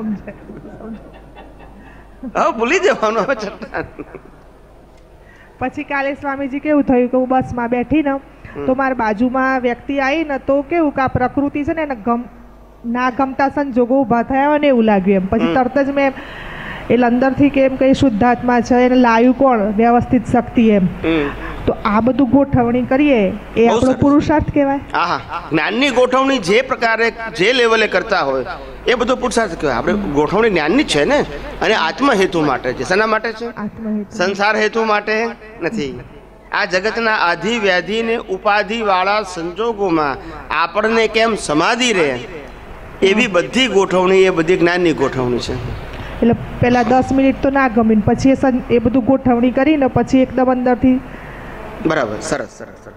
હવે ભૂલી જવાનું. હવે 6ઠ્ઠા પછી કાલે સ્વામીજી કેવું થયું કે હું બસમાં બેઠી ને તો મારા બાજુમાં વ્યક્તિ આવી ને તો કેવું કે આ પ્રકૃતિ છે ને એને ના ગમતા સંજોગો ઊભા થયા હોય ને એવું લાગ્યું. એમ પછી તરત જ મેં એટલે અંદરથી કેમ કઈ શુદ્ધાત્મા છે એને લાવ્યું કોણ? વ્યવસ્થિત શક્તિ. એમ તો આ બધું ગોઠવણી કરીએ એ આપણો પુરુષાર્થ કહેવાય. જ્ઞાનની ગોઠવણી જે પ્રકારે જે લેવલે કરતા હોય એ બધો પુરુષાર્થ કહેવાય. આપણે ગોઠવણી જ્ઞાનની જ છે ને, અને આત્મ હેતુ માટે છે. શેના માટે છે? સંસાર હેતુ માટે નથી. આ જગતના આધિ વ્યાધિ ને ઉપાધિ વાળા સંજોગોમાં આપણને કેમ સમાધિ રહે એવી બધી ગોઠવણી એ બધી જ્ઞાનની ગોઠવણી છે. એટલે પેલા 10 મિનિટ તો ના ગમી, પછી એ બધું ગોઠવણી કરીને પછી એકદમ અંદરથી બરાબર. સરસ સરસ સરસ.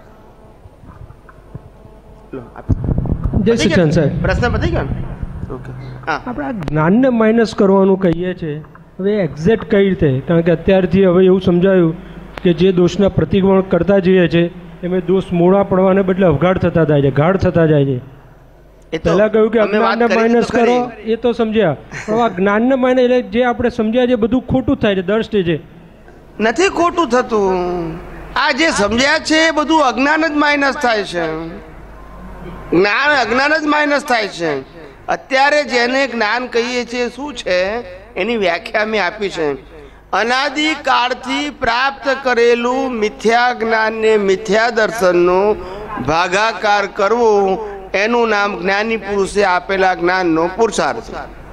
જય શિક્ષણ સાહેબ, પ્રશ્ન પતી ગયો ને? ઓકે. આપણે આ જ્ઞાનને માઇનસ કરવાનું કહીએ છીએ, હવે એક્ઝેક્ટ કઈ રીતે? કારણ કે અત્યારથી હવે એવું સમજાયું કે જે દોષના પ્રતિક્રમણ કરતા જઈએ છીએ એમાં દોષ મોડા પડવાને બદલે અવઘાડ થતા જાય છે, ગાઢ થતા જાય છે. પહેલા કહ્યું કે અજ્ઞાનને માઇનસ કરો, એ તો સમજ્યા, પણ આ જ્ઞાનને માઇનસ એટલે જે આપણે સમજ્યા છે બધું ખોટું થાય છે દર સ્ટેજે. નથી ખોટું થતું. આ જે સમજ્યા છે એ બધું અજ્ઞાન જ માઇનસ થાય છે. જ્ઞાન અજ્ઞાન જ માઇનસ થાય છે. અત્યારે જેને જ્ઞાન કહીએ છીએ શું છે એની વ્યાખ્યા મેં આપી છે. અનાદિ કાળથી પ્રાપ્ત કરેલું મિથ્યા જ્ઞાનને મિથ્યા દર્શનનો ભાગાકાર કરવો એનું નામ જ્ઞાની પુરુષે આપેલા જ્ઞાનનો પુરુષાર્થ.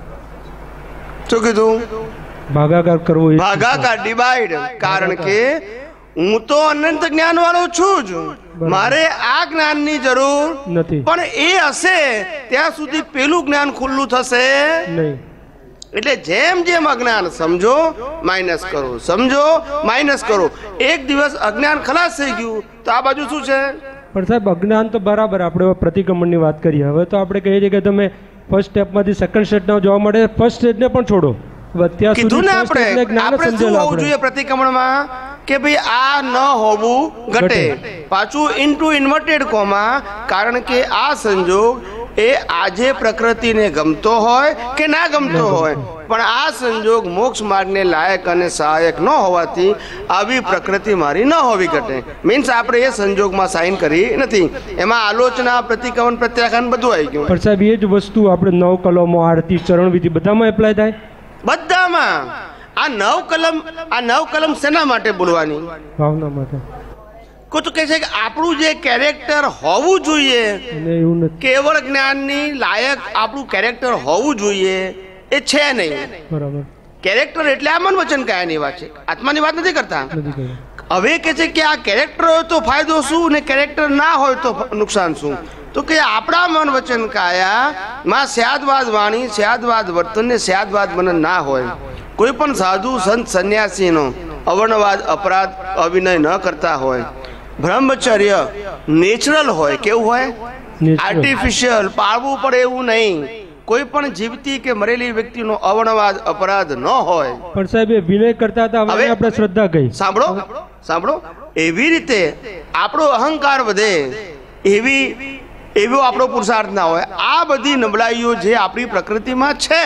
શું કીધું? ભાગાકાર કરવો, ભાગાકાર, ડિવાઈડ. કારણ કે હું તો અનંત જ્ઞાન વાળો છું જ, મારે આ જ્ઞાનની જરૂર નથી, પણ એ હશે ત્યાં સુધી પેલું જ્ઞાન ખુલ્લું થશે નહીં. એટલે જેમ જેમ અજ્ઞાન સમજો માઇનસ કરો, સમજો માઇનસ કરો. એક દિવસ અજ્ઞાન ખલાસ થઈ ગયું તો આ બાજુ શું છે? પણ સાહેબ અજ્ઞાન તો બરાબર, આપણે પ્રતિક્રમણની વાત કરીએ. હવે તો આપણે કહીએ છીએ કે તમે ફર્સ્ટ સ્ટેપમાંથી સેકન્ડ સ્ટેપમાં જોવા મળે, ફર્સ્ટ સ્ટેજને પણ છોડો. કીધું ને આપણે શું હોવું જોઈએ પ્રતિક્રમણમાં કે ભાઈ આ ન હોવું ઘટે. પાછું ઇન્ટુ ઇન્વર્ટેડ કોમા, કારણ કે આ સંજોગ એ આજે પ્રકૃતિને ગમતો હોય કે ના ગમતો હોય, પણ આ સંજોગ મોક્ષ માર્ગને લાયક અને સહાયક ન હોવાથી આવી પ્રકૃતિ મારી ન હોવી ઘટે. મીન્સ આપણે એ સંજોગમાં સાઇન કરી નથી. એમાં આલોચના, પ્રતિક્રમણ, પ્રત્યાખ્યાન બધું આવી ગયું. પણ સાહેબ એ જ વસ્તુ આપણે 9 કલમો, આરતી, ચરણવિધિ બધામાં એપ્લાય થાય. બધામાં આ 9 કલમ શેના માટે બોલવાની? ભાવના માટે. કોઈ કહે છે કે આપણું જે કેરેક્ટર હોવું જોઈએ, કેવળ જ્ઞાનની લાયક આપણું કેરેક્ટર હોવું જોઈએ, એ છે નહીં. બરાબર. કેરેક્ટર એટલે આ મન વચન કાયાની વાત છે, આત્માની વાત નથી કરતા. હવે કે છે કે આ કેરેક્ટર હોય તો ફાયદો શું ને કેરેક્ટર ના હોય તો નુકસાન શું? તો કે આપણા મન વચન કાયા માં સ્યાદવાદ વાણી, સ્યાદવાદ વર્તન ને સ્યાદવાદ મનન ના હોય. કોઈ પણ સાધુ સંત સંન્યાસીનો અવર્ણવાદ અપરાધ અભિનય ન કરતા હોય, બ્રહ્મચર્ય નેચરલ હોય. કેવું હોય? આર્ટિફિશિયલ, પાળવું પડે એવું નહીં. કોઈ પણ જીવતી કે મરેલી વ્યક્તિનો અવર્ણવાદ અપરાધ ન હોય. પણ સાહેબ એ વિનય કરતા હતા, હવે આપણે શ્રદ્ધા ગઈ. સાંભળો, એવી રીતે આપણો અહંકાર વધે, એવો આપણો પુરુષાર્થ ના હોય. આ બધી નબળાઈઓ જે આપણી પ્રકૃતિમાં છે,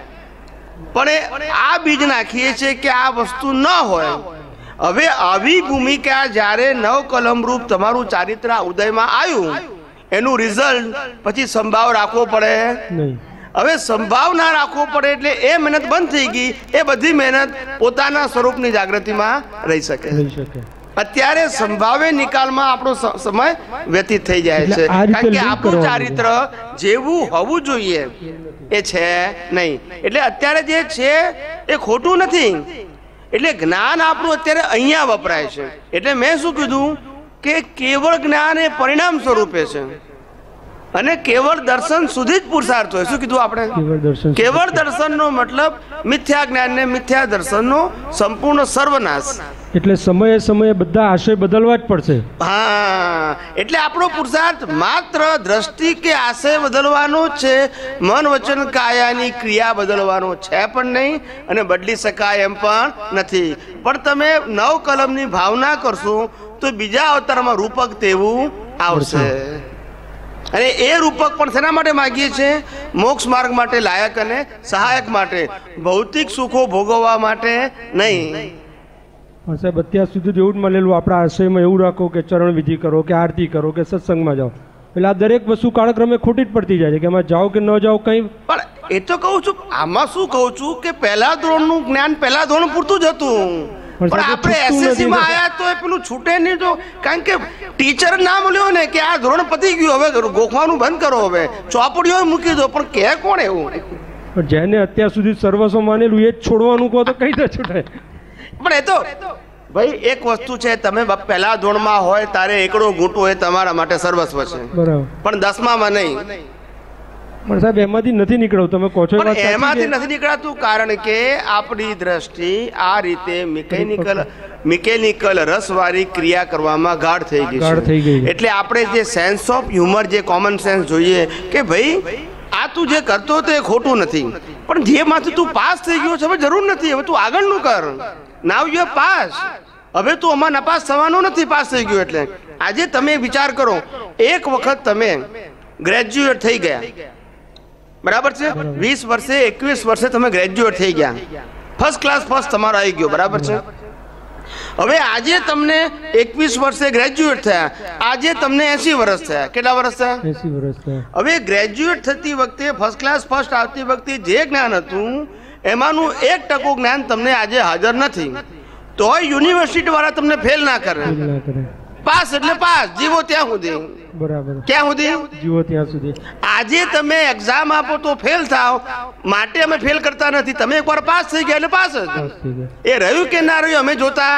પણ આ બીજ નાખીએ છીએ કે આ વસ્તુ ન હોય. હવે આવી ભૂમિકા જ્યારે નવ કલમરૂપ તમારું ચારિત્ર ઉદયમાં આવ્યું, એનું રિઝલ્ટ પછી સંભાવ રાખવો પડે નહીં. હવે સંભાવ ના રાખવો પડે એટલે એ મહેનત બંધ થઈ ગઈ. એ બધી મહેનત પોતાના સ્વરૂપની જાગૃતિમાં રહી શકે. અત્યારે સંભાવે નિકાલમાં આપણો સમય વ્યતીત થઈ જાય છે, કારણ કે આપણું ચારિત્ર જેવું હોવું જોઈએ એ છે નહીં. એટલે અત્યારે જે છે એ ખોટું નથી. એટલે જ્ઞાન આપણું અત્યારે અહીંયા વપરાય છે. એટલે મેં શું કીધું કે કેવળ જ્ઞાન એ પરિણામ સ્વરૂપે છે અને કેવળ દર્શન સુધી જ પુરુષાર્થ હોય. શું કીધું આપણે? કેવળ દર્શનનો મતલબ મિથ્યા જ્ઞાન ને મિથ્યા દર્શનનો સંપૂર્ણ સર્વનાશ. એટલે સમયે સમયે બધા આશય બદલવા જ પડશે. હા, એટલે આપણો પુરુષાર્થ માત્ર દ્રષ્ટિ કે આશય બદલવાનો છે, મન વચન કાયાની ક્રિયા બદલવાનો છે પણ નહીં, અને બદલી શકાય એમ પણ નથી. પણ તમે 9 કલમની ભાવના કરશો તો બીજા અવતારમાં રૂપક તેવું આવશે. અને એ રૂપક પણ શેના માટે માગીએ છીએ? મોક્ષ માર્ગ માટે, લાયક અને સહાયક માટે, ભૌતિક સુખો ભોગવવા માટે નહીં. સાહેબ અત્યાર સુધી એવું જ મળેલું આપણા આશયમાં એવું રાખો કે ચરણ વિધિ કરો કે આરતી કરો કે સત્સંગમાં જાઓ, એટલે આ દરેક વસ્તુ કાળક્રમે ખોટી જ પડતી જાય છે કે એમાં જાઓ કે ન જાઓ કંઈ. પણ એ તો કહું છું, આમાં શું કહું છું કે પહેલા ધોરણનું જ્ઞાન પહેલા ધોરણ પૂરતું જ હતું, પણ આપણે એસએસસી માં આયા તો એ પેલું છૂટે નહીં. તો કારણ કે ટીચર ના મળ્યો ને કે આ ધોરણ પતી ગયું, હવે ગોખવાનું બંધ કરો, હવે ચોપડીઓ મૂકી દો, પણ કે કોણ એવું? પણ જેને અત્યાર સુધી સર્વસ્વ માનેલું એ જ છોડવાનું કહો તો કઈ રીતે છૂટે? પણ એ તો ભાઈ એક વસ્તુ છે, તમે પહેલા ધોરણમાં હોય તારે એકડો ઘૂંટો એ તમારા માટે સર્વસ્વ છે, બરાબર, પણ 10મામાં નહીં. પણ સાહેબ એમાંથી નથી નીકળવું, તમે કહો છો એમાંથી નથી નીકળાતું કારણ કે આપણી દ્રષ્ટિ આ રીતે મિકેનિકલ રસવાળી ક્રિયા કરવામાં ગાઢ થઈ ગઈ. એટલે આપણે જે સેન્સ ઓફ હ્યુમર, જે કોમન સેન્સ જોઈએ કે ભાઈ આ તું જે કરતો તો એ ખોટું નથી, પણ જેમાંથી તું પાસ થઈ ગયો છે હવે જરૂર નથી, હવે તું આગળનું કર. Now you pass. હવે તું આમાં નપાસ થવાનો નથી પાસ થઈ ગયો એટલે. આજે તમે વિચાર કરો, એક વખત તમે ગ્રેજ્યુએટ થઈ ગયા, બરાબર છે, 20 વર્ષે 21 વર્ષે તમે ગ્રેજ્યુએટ થઈ ગયા, ફર્સ્ટ ક્લાસ ફર્સ્ટ તમારો આવી ગયો, બરાબર છે. હવે આજે તમને 21 વર્ષે ગ્રેજ્યુએટ થયા, આજે તમને 80 વર્ષ થયા. કેટલા વર્ષ થયા? 80 વર્ષ થયા. હવે ગ્રેજ્યુએટ થતી વખતે ફર્સ્ટ ક્લાસ ફર્સ્ટ આવતી વખતે જે જ્ઞાન હતું એમાંનું 1% જ્ઞાન તમને આજે હાજર નથી, તોય યુનિવર્સિટી વાળા તમને ફેલ ના કરે. પાસ એટલે પાસ, જીવો ત્યાં સુધી, બરાબર, ક્યાં સુધી? જીવો ત્યાં સુધી. આજે તમે એક્ઝામ આપો તો ફેલ થાવ, માટે અમે ફેલ કરતા નથી. તમે એકવાર પાસ થઈ ગયા એટલે પાસ જ. એ રહ્યું કે ના રહ્યું અમે જોતા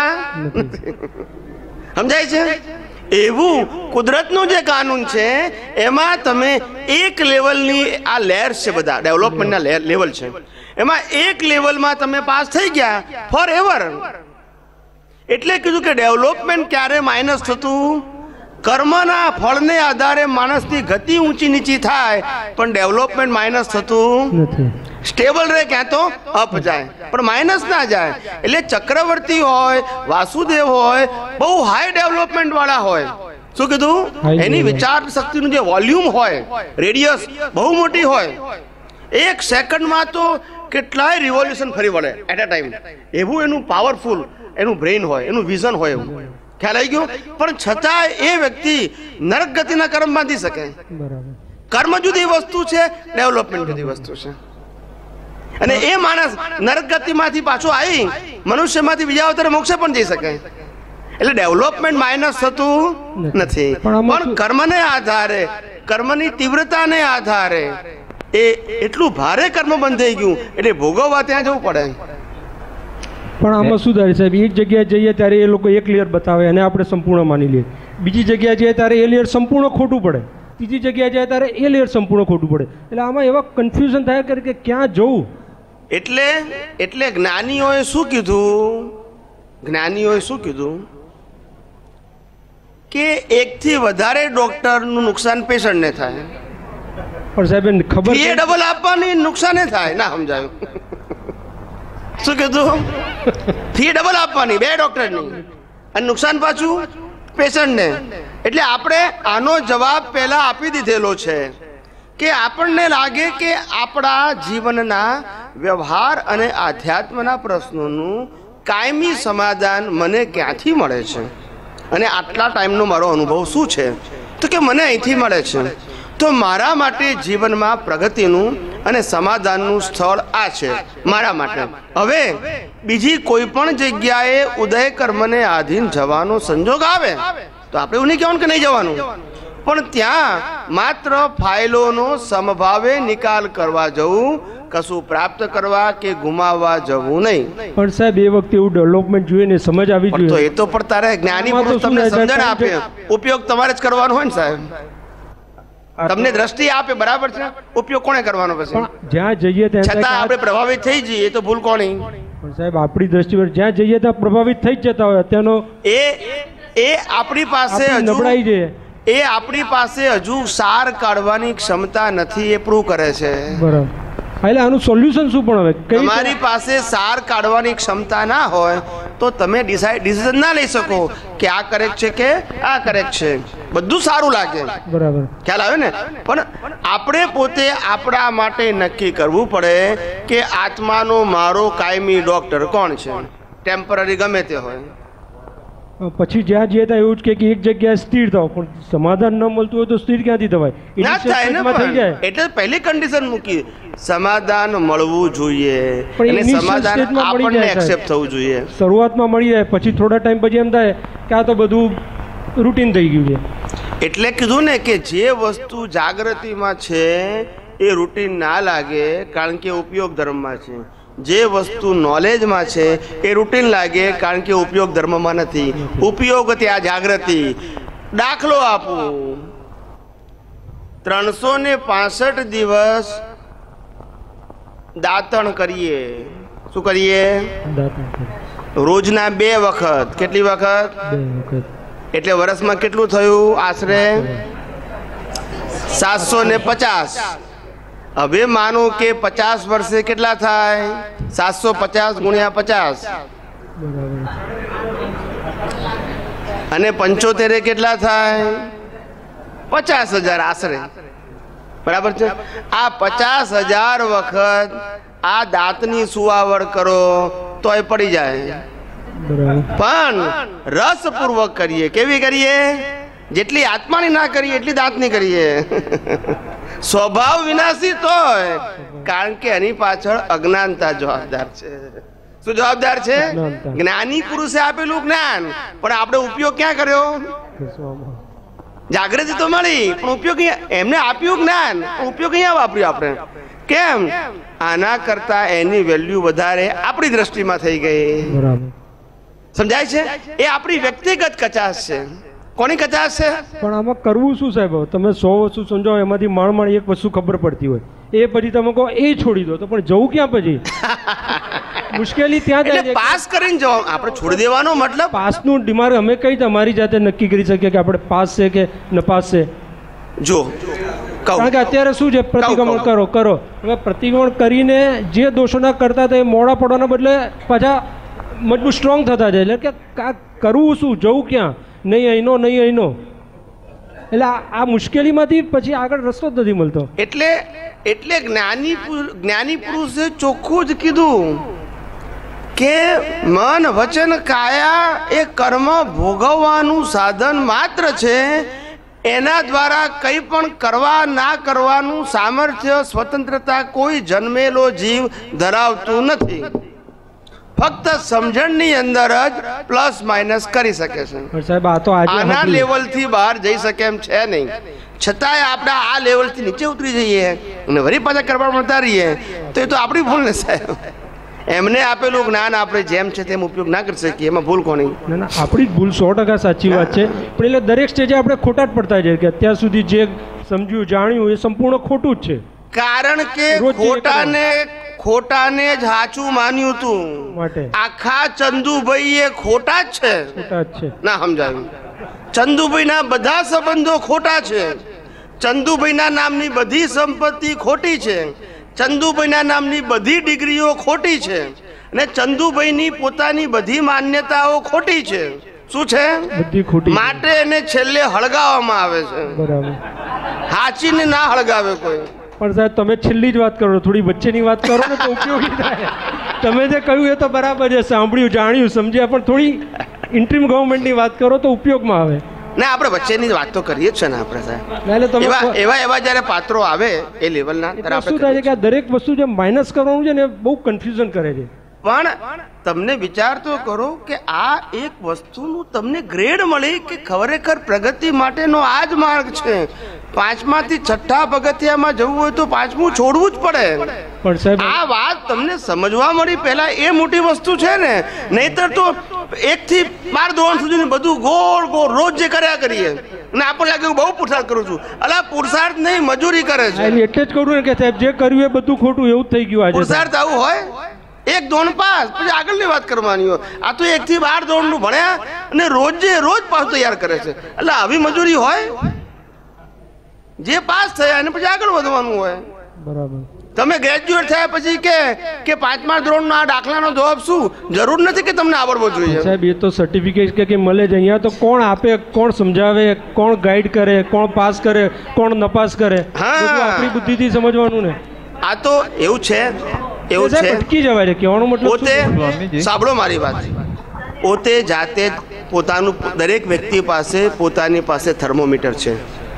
સમજાય છે? એવું કુદરતનું જે કાનૂન છે એમાં તમે એક લેવલની આ લેયર્સ છે, બધા ડેવલપમેન્ટના લેવલ છે, એમાં એક લેવલમાં તમે પાસ થઈ ગયા ફોર એવર. એટલે કીધું કે ડેવલપમેન્ટ ક્યારે માઇનસ થતું? કર્મના ફળને આધારે માણસની ગતિ ઊંચી નીચી થાય, પણ ડેવલપમેન્ટ માઇનસ થતું નથી. સ્ટેબલ રહે, ક્યાં તો અપ જાય, પણ માઇનસ ના જાય. એટલે ચક્રવર્તી હોય, વાસુદેવ હોય, બહુ હાઈ ડેવલપમેન્ટ વાળા હોય. શું કીધું? એની વિચાર શક્તિનું જે વોલ્યુમ હોય, રેડિયસ બહુ મોટી હોય, 1 સેકન્ડમાં તો કેટલાય રિવોલ્યુશન ફરી વળે એટ અ ટાઈમ. એવું એનું પાવરફુલ એનું બ્રેઇન હોય, એનું વિઝન હોય, એવું ખ્યાલ આવી ગયો. પણ છતાં એ વ્યક્તિ નરક ગતિના કર્મ બાંધી શકે. કર્મ જુદી વસ્તુ છે, ડેવલપમેન્ટ જુદી વસ્તુ છે. અને એ માણસ નરક ગતિમાંથી પાછો આવી મનુષ્યમાંથી બીજા અવતારે મોક્ષે પણ જઈ શકે. એટલે ડેવલપમેન્ટ માઇનસ થતું નથી, પણ કર્મને આધારે, કર્મની તીવ્રતાને આધારે એ એટલું ભારે કર્મ બંધ થઈ ગયું એટલે ભોગવવા ત્યાં જવું પડે. પણ આમાં શું થાય સાહેબ, એક જગ્યાએ જઈએ ત્યારે એ લોકો એક લેયર બતાવે અને આપણે સંપૂર્ણ માની લઈએ, બીજી જગ્યાએ જઈએ ત્યારે એ લેયર સંપૂર્ણ ખોટું પડે, ત્રીજી જગ્યાએ જાય ત્યારે એ લેયર સંપૂર્ણ ખોટું પડે, એટલે આમાં એવા કન્ફ્યુઝન થાય કે ક્યાં જવું. એટલે જ્ઞાનીઓએ શું કીધું કે એકથી વધારે ડોક્ટરનું નુકસાન પેશન્ટને થાય, પણ સાહેબ ખબર ફી ડબલ આપવાની નુકસાન થાય. ના સમજાયું? શું કીધું? ફી ડબલ આપવાની 2 ડોક્ટરની અને નુકસાન પાછું પેશન્ટને. એટલે આપણે આનો જવાબ પહેલા આપી દીધેલો છે કે આપણને લાગે કે આપણા જીવનના વ્યવહાર અને આધ્યાત્મના પ્રશ્નોનું કાયમી સમાધાન મને ક્યાંથી મળે છે અને આટલા ટાઈમનો મારો અનુભવ શું છે, તો કે મને અહીંથી મળે છે. તો મારા માટે જીવનમાં પ્રગતિનું અને સમાધાનનું સ્થળ આ છે મારા માટે. હવે બીજી કોઈ પણ જગ્યાએ ઉદય કર્મને આધીન જવાનો સંજોગ આવે તો આપણે એવું નહીં કહેવાનું કે નહીં જવાનું, પણ ત્યાં માત્ર ફાઇલોનો સમભાવે નિકાલ કરવા જવું, કશું પ્રાપ્ત કરવા કે ગુમાવવા જવું નહીં. પણ સાહેબ એ વખતે એવું ડેવલપમેન્ટ જોઈએ ને સમજ આવી જોઈએ. તો એ તો પણ તારે જ્ઞાની પુરુષ તમને સમજણ આપે, ઉપયોગ તમારે જ કરવાનો હોય ને સાહેબ. તમને દ્રષ્ટિ આપે બરાબર છે, ઉપયોગ કોણે કરવાનો? પછી જ્યાં જઈએ ત્યાં છતાં આપણે પ્રભાવિત થઈ જઈએ તો ભૂલ કોની? પણ સાહેબ આપણી દ્રષ્ટિ પર જ્યાં જઈએ ત્યાં પ્રભાવિત થઈ જ જતા હોય. અત્યારનો એ આપણી પાસે નબળાઈ છે, એ આપણી પાસે હજુ સાર કાઢવાની ક્ષમતા નથી, એ પ્રૂવ કરે છે. બરાબર. એટલે આનું સોલ્યુશન શું? પણ હવે તમારી પાસે સાર કાઢવાની ક્ષમતા ના હોય તો તમે ડિસિઝન ના લઈ શકો કે આ કરેક્ટ છે કે આ કરેક્ટ છે. બધું સારું લાગે, બરાબર, ખ્યાલ આવે ને? પણ આપણે પોતે આપણા માટે નક્કી કરવું પડે કે આત્માનો મારો કાયમી ડોક્ટર કોણ છે. ટેમ્પરરી ગમે તે હોય, પછી જ્યાં જઈએ ત્યાં એવું જ કે એક જગ્યાએ સ્થિર થાવ, પણ સમાધાન ન મળતું હોય તો સ્થિર ક્યાંથી થવાય? ના થાય ને. એટલે પહેલી કન્ડિશન મૂકી, સમાધાન મળવું જોઈએ અને સમાધાન આપણને એક્સેપ્ટ થવું જોઈએ. શરૂઆતમાં મળી જાય, પછી થોડા ટાઈમ પછી એમ થાય કે આ તો બધું રૂટીન થઈ ગયું છે. એટલે કીધું ને કે જે વસ્તુ જાગૃતિમાં છે એ રૂટીન ના લાગે કારણ કે ઉપયોગ ધર્મમાં છે, જે વસ્તુ નોલેજમાં છે એ રૂટીન લાગે કારણ કે ઉપયોગ ધર્મમાં નથી. ઉપયોગ ત્યાં જાગૃતિ. દાખલો આપું, 365 દિવસ દાંતણ કરીએ. શું કરીએ? રોજના 2 વખત. કેટલી વખત? 2 વખત. એટલે વર્ષમાં કેટલું થયું? આશરે 750. હવે માનો કે 50 વર્ષે કેટલા થાય? 750 ગુણ્યા 50 અને 75 કેટલા થાય? 50,000 આશરે. બરાબર છે? આ 50,000 વખત આ દાંતની સુવાવડ કરો તો એ પડી જાય. પણ રસપૂર્વક કરીએ. કેવી કરીએ? જેટલી આત્માની ના કરીએ એટલી દાંતની કરીએ. સ્વભાવ વિનાશી તોય, કારણ કે એની પાછળ અજ્ઞાનતા જવાબદાર છે. શું જવાબદાર છે? જ્ઞાની પુરુષે આપેલું જ્ઞાન, પણ આપણે ઉપયોગ ક્યાં કર્યો? જાગૃતિ તો મળી પણ ઉપયોગ એમને આપ્યું જ્ઞાન, ઉપયોગ અહીંયા વાપર્યો આપણે. કેમ? આના કરતા એની વેલ્યુ વધારે આપણી દ્રષ્ટિમાં થઈ ગઈ. સમજાય છે? એ આપણી વ્યક્તિગત કચાશ છે. કોની કચાશ છે? પણ આમાં કરવું શું સાહેબ? તમે 100 વસ્તુ સમજાવો, એમાંથી માણ એક વસ્તુ ખબર પડતી હોય, એ પછી તમે કહો એ છોડી દો, તો પણ જવું ક્યાં? પછી મુશ્કેલી ત્યાં જાય. પાસ કરીને જવા આપણે છોડી દેવાનો મતલબ? પાસનું ડિમાર્ક અમે કઈ તમારી જાતે નક્કી કરી શકીએ કે આપણે પાસ છે કે નપાસ છે? જો કારણ કે અત્યારે શું છે, પ્રતિક્રમણ કરો. હવે પ્રતિક્રમણ કરીને જે દોષોના કરતા હતા એ મોડા પડવાના બદલે પાછા મજબૂત સ્ટ્રોંગ થતા જાય. એટલે કે કરવું શું? જવું ક્યાં? નહીં અહીંનો, નહીં અહીંનો. એટલે આ મુશ્કેલીમાંથી પછી આગળ રસ્તો જ નથી મળતો. એટલે જ્ઞાની પુરુષે ચોખ્ખું જ કીધું કે મન વચન કાયા એ કર્મ ભોગવવાનું સાધન માત્ર છે. એના દ્વારા કંઈ પણ કરવા ના કરવાનું સામર્થ્ય, સ્વતંત્રતા કોઈ જન્મેલો જીવ ધરાવતું નથી. ફક્ત સમજણની અંદર જ પ્લસ માઇનસ કરી શકે છે. આના લેવલથી બહાર જઈ શકે એમ છે નહીં. છતાંય આપણે આ લેવલથી નીચે ઉતરી જઈએ અને વળી પાછા કરવા મળતા રહીએ તો એ તો આપણી ભૂલ ને સાહેબ. એમને આપેલું જ્ઞાન આપણે જેમ છે તેમ ઉપયોગ ના કરી શકીએ, એમાં ભૂલ કોની? ના, આપણી જ ભૂલ 100% સાચી વાત છે. પણ એટલે દરેક સ્ટેજે આપણે ખોટા જ પડતા જાય કે અત્યાર સુધી જે સમજ્યું જાણ્યું એ સંપૂર્ણ ખોટું જ છે. કારણ કે ખોટાને જ સાચું માન્યું તું માટે આખા ચંદુભાઈ એ ખોટા જ છે. ના સમજાયું? ચંદુભાઈના બધા સંબંધો ખોટા છે. ચંદુભાઈના નામની બધી સંપત્તિ ખોટી છે. ચંદુભાઈના નામની બધી ડિગ્રીઓ ખોટી છે અને ચંદુભાઈની પોતાની બધી માન્યતાઓ ખોટી છે. શું છે? બધી ખોટી. માટે એને છેલ્લે હળગાવવામાં આવે છે. બરાબર. હાચીને ના હળગાવે કોઈ. પણ સાહેબ તમે છેલ્લી જ વાત કરો, થોડી વચ્ચેની વાત કરો ને તો ઉપયોગી થાય. તમે જે કહ્યું એ તો બરાબર છે, સાંભળ્યું જાણ્યું સમજ્યા, પણ થોડી ઇન્ટ્રીમ ગવર્મેન્ટની વાત કરો તો ઉપયોગમાં આવે. ના, આપણે વચ્ચેની વાત તો કરીએ જ છે ને આપણે સાહેબ. એવા જયારે પાત્રો આવે એ લેવલના શું થાય છે કે આ દરેક વસ્તુ જે માઇનસ કરવાનું છે ને બહુ કન્ફ્યુઝન કરે છે. પણ તમને વિચાર તો કરો કે આ એક વસ્તુનું તમને ગ્રેડ મળી કે ખરેખર પ્રગતિ માટેનો આ જ માર્ગ છે. 5માંથી 6 પગથિયામાં જવું હોય તો 5મું છોડવું જ પડે. પણ સાહેબ આ વાત તમને સમજવા મળી પહેલા એ મોટી વસ્તુ છે ને. નહીતર તો 1 થી 12 ધોરણ સુધીનું બધું ગોળ ગોળ રોજ જે કર્યા કરીએ અને આપણને લાગે હું બહુ પુરુષાર્થ કરું છું. અલા પુરુષાર્થ નહીં, મજૂરી કરે છે. એટલે જ કહું ને કે સાહેબ જે કર્યું એ બધું ખોટું એવું થઈ ગયું. આજે પુરુષાર્થ આવું હોય 1 ધોરણ પાસ પછી આગળની વાત કરવાની હોય. આ તો 1 થી 12 ધોરણનું ભણ્યા અને રોજ પાસ તૈયાર કરે છે. એટલે આવી મજૂરી હોય? જે પાસ થયા અને પછી આગળ વધવાનું હોય. બરાબર. તમે ગ્રેજ્યુએટ થયા પછી કે 5મા ધોરણનો આ દાખલાનો જવાબ શું? જરૂર નથી કે તમને આવડવો જોઈએ. સાહેબ એ તો સર્ટિફિકેટ કે મળે જ. અહીંયા તો કોણ આપે, કોણ સમજાવે, કોણ ગાઈડ કરે, કોણ પાસ કરે, કોણ નપાસ કરે, આપણી બુદ્ધિથી સમજવાનું ને. આ તો એવું છે અટકી જવાય છે કહેવાનો મતલબ. પોતે સાંભળો મારી વાત. પોતે જાતે પોતાનું દરેક વ્યક્તિ પાસે પોતાની પાસે થર્મોમીટર છે.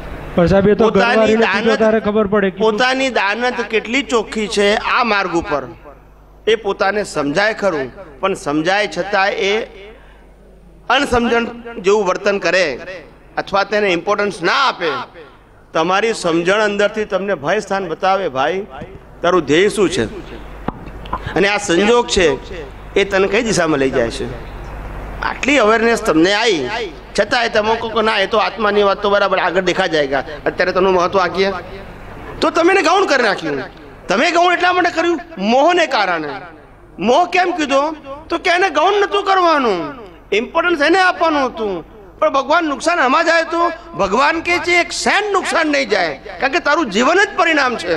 પોતાની દાનત કેટલી ચોખ્ખી છે આ માર્ગ ઉપર એ પોતાને સમજાય ખરું, પણ સમજાય છતાં એ અણસમજણ જેવું વર્તન કરે અથવા તેને ઇમ્પોર્ટન્સ ના આપે. તમારી સમજણ અંદરથી તમને ભય સ્થાન બતાવે, ભાઈ તારું ધ્યેય શું છે અને આ સંજોગ છે એ તને કઈ દિશામાં લઈ જાય છે. આટલી અવેરનેસ તમને આવી છતાં તમે કહો ના એ તો આત્માની વાત તો બરાબર આગળ દેખા જાયગા, અત્યારે તેનું મહત્વ આકીએ તો તમે એને ગૌણ કરી નાખ્યું. તમે ગૌણ એટલા માટે કર્યું મોહને કારણે. મોહ કેમ કીધો? તો કે એને ગૌણ નતું કરવાનું, ઇમ્પોર્ટન્સ એને આપવાનું હતું. પણ ભગવાન નુકસાન આમાં જાય તો ભગવાન કે છે 1 સેન્ટ નુકસાન નહીં જાય, કારણ કે તારું જીવન જ પરિણામ છે.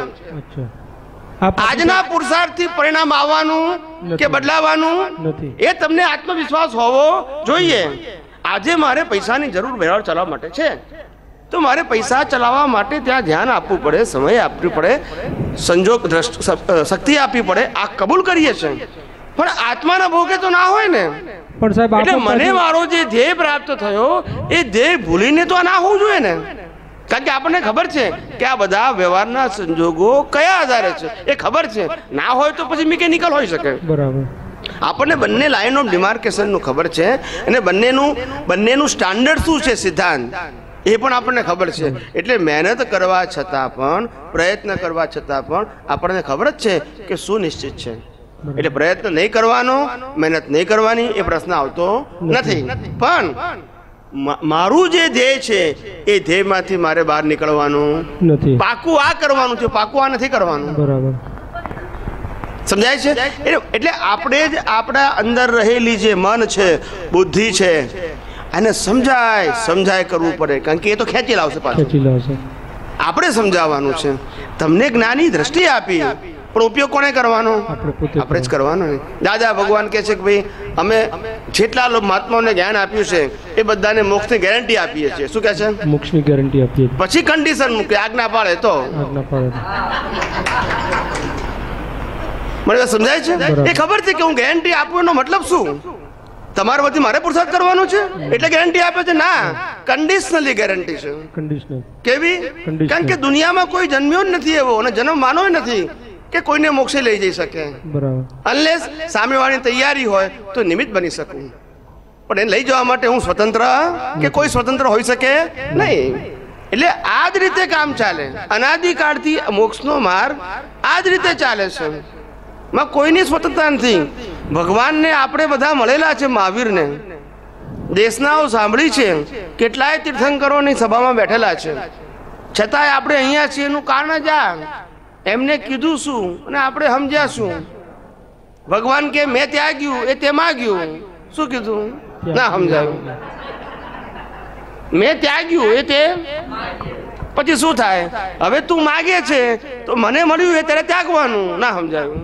આજના પુરુષાર્થથી પરિણામ આવવાનું કે બદલાવાનું એ તમને આત્મવિશ્વાસ હોવો જોઈએ. આજે મારે પૈસાની જરૂર વ્યવહાર ચલાવવા માટે છે તો મારે પૈસા ચલાવવા માટે ત્યાં ધ્યાન આપવું પડે, સમય આપવું પડે, સંજોગ શક્તિ આપવી પડે. આ કબૂલ કરીએ છીએ, પણ આત્માના ભોગે તો ના હોય ને. પણ સાહેબ એટલે મને મારો જે ધ્યેય પ્રાપ્ત થયો એ ધ્યેય ભૂલીને તો ના હોવું જોઈએ ને. કારણ કે આપણને ખબર છે કે આ બધા વ્યવહારના સંજોગો કયા આધારે છે એ ખબર છે. ના હોય તો પછી મિકેનિકલ હોઈ શકે. બરાબર. આપણને બંને લાઇન ઓફ ડિમાર્કેશનનું ખબર છે અને બંનેનું સ્ટાન્ડર્ડ શું છે, સિદ્ધાંત એ પણ આપણને ખબર છે. એટલે મહેનત કરવા છતાં પણ, પ્રયત્ન કરવા છતાં પણ આપણને ખબર જ છે કે શું નિશ્ચિત છે. એટલે પ્રયત્ન નહીં કરવાનો, મહેનત નહીં કરવાની એ પ્રશ્ન આવતો નથી. પણ મારું જે ધ્યેય છે એ ધ્યેયમાંથી મારે બહાર નીકળવાનું નથી. પાકું આ કરવાનું છે, પાકું આ નથી કરવાનું. બરાબર. સમજાય છે? એટલે આપણે જ આપણા અંદર રહેલી જે મન છે, બુદ્ધિ છે, એને સમજાય કરવું પડે, કારણ કે એ તો ખેંચી લાવશે પાછું. આપણે સમજાવવાનું છે. તમને જ્ઞાની દ્રષ્ટિ આપી, પણ ઉપયોગ કોને કરવાનો? આપણે જ કરવાનો. દાદા ભગવાન કહે છે કે ભાઈ અમે જેટલા મહાત્માઓને જ્ઞાન આપ્યું છે એ બધાને મોક્ષની ગેરંટી આપીએ છીએ. શું કહે છે? મોક્ષની ગેરંટી આપીએ. પછી કન્ડિશન મૂકે, આજ્ઞા પાડે તો. મને સમજાય છે? એ ખબર છે કે હું ગેરંટી આપું એનો મતલબ શું? તમારા વતી મારે પુરુષાર્થ કરવાનો છે એટલે ગેરંટી આપે છે? ના, કન્ડિશનલી ગેરંટી છે. કન્ડિશનલ કેવી? કારણ કે દુનિયામાં કોઈ જન્મ્યો જ નથી એવો અને જન્મ માનો નથી કે કોઈને મોક્ષે લઈ જઈ શકે. બરાબર. અનલેસ સામેવાળાની તૈયારી હોય તો નિમિત્ત બની શકું, પણ એને લઈ જવા માટે હું સ્વતંત્ર કે કોઈ સ્વતંત્ર હોઈ શકે નહીં. એટલે આ જ રીતે કામ ચાલે. અનાદિકાળથી મોક્ષનો માર્ગ આ જ રીતે ચાલે છે. માં કોઈની સ્વતંત્રતા નથી. ભગવાનને આપણે બધા મળેલા છે, મહાવીરને દેશનાઓ સાંભળી છે, કેટલાય તીર્થંકરોની સભામાં બેઠેલા છે, છતાંય આપણે અહીંયા છીએ એનું કારણ જ આ. એમને કીધું શું અને આપણે સમજ્યા શું? ભગવાન કે મેં ત્યાગ્યું એ તે માગ્યું. શું કીધું? ના સમજાયું. મેં ત્યાગ્યું એ તે પછી શું થાય? હવે તું માગે છે તો મને મળ્યું એ ત્યારે ત્યાગવાનું. ના સમજાયું.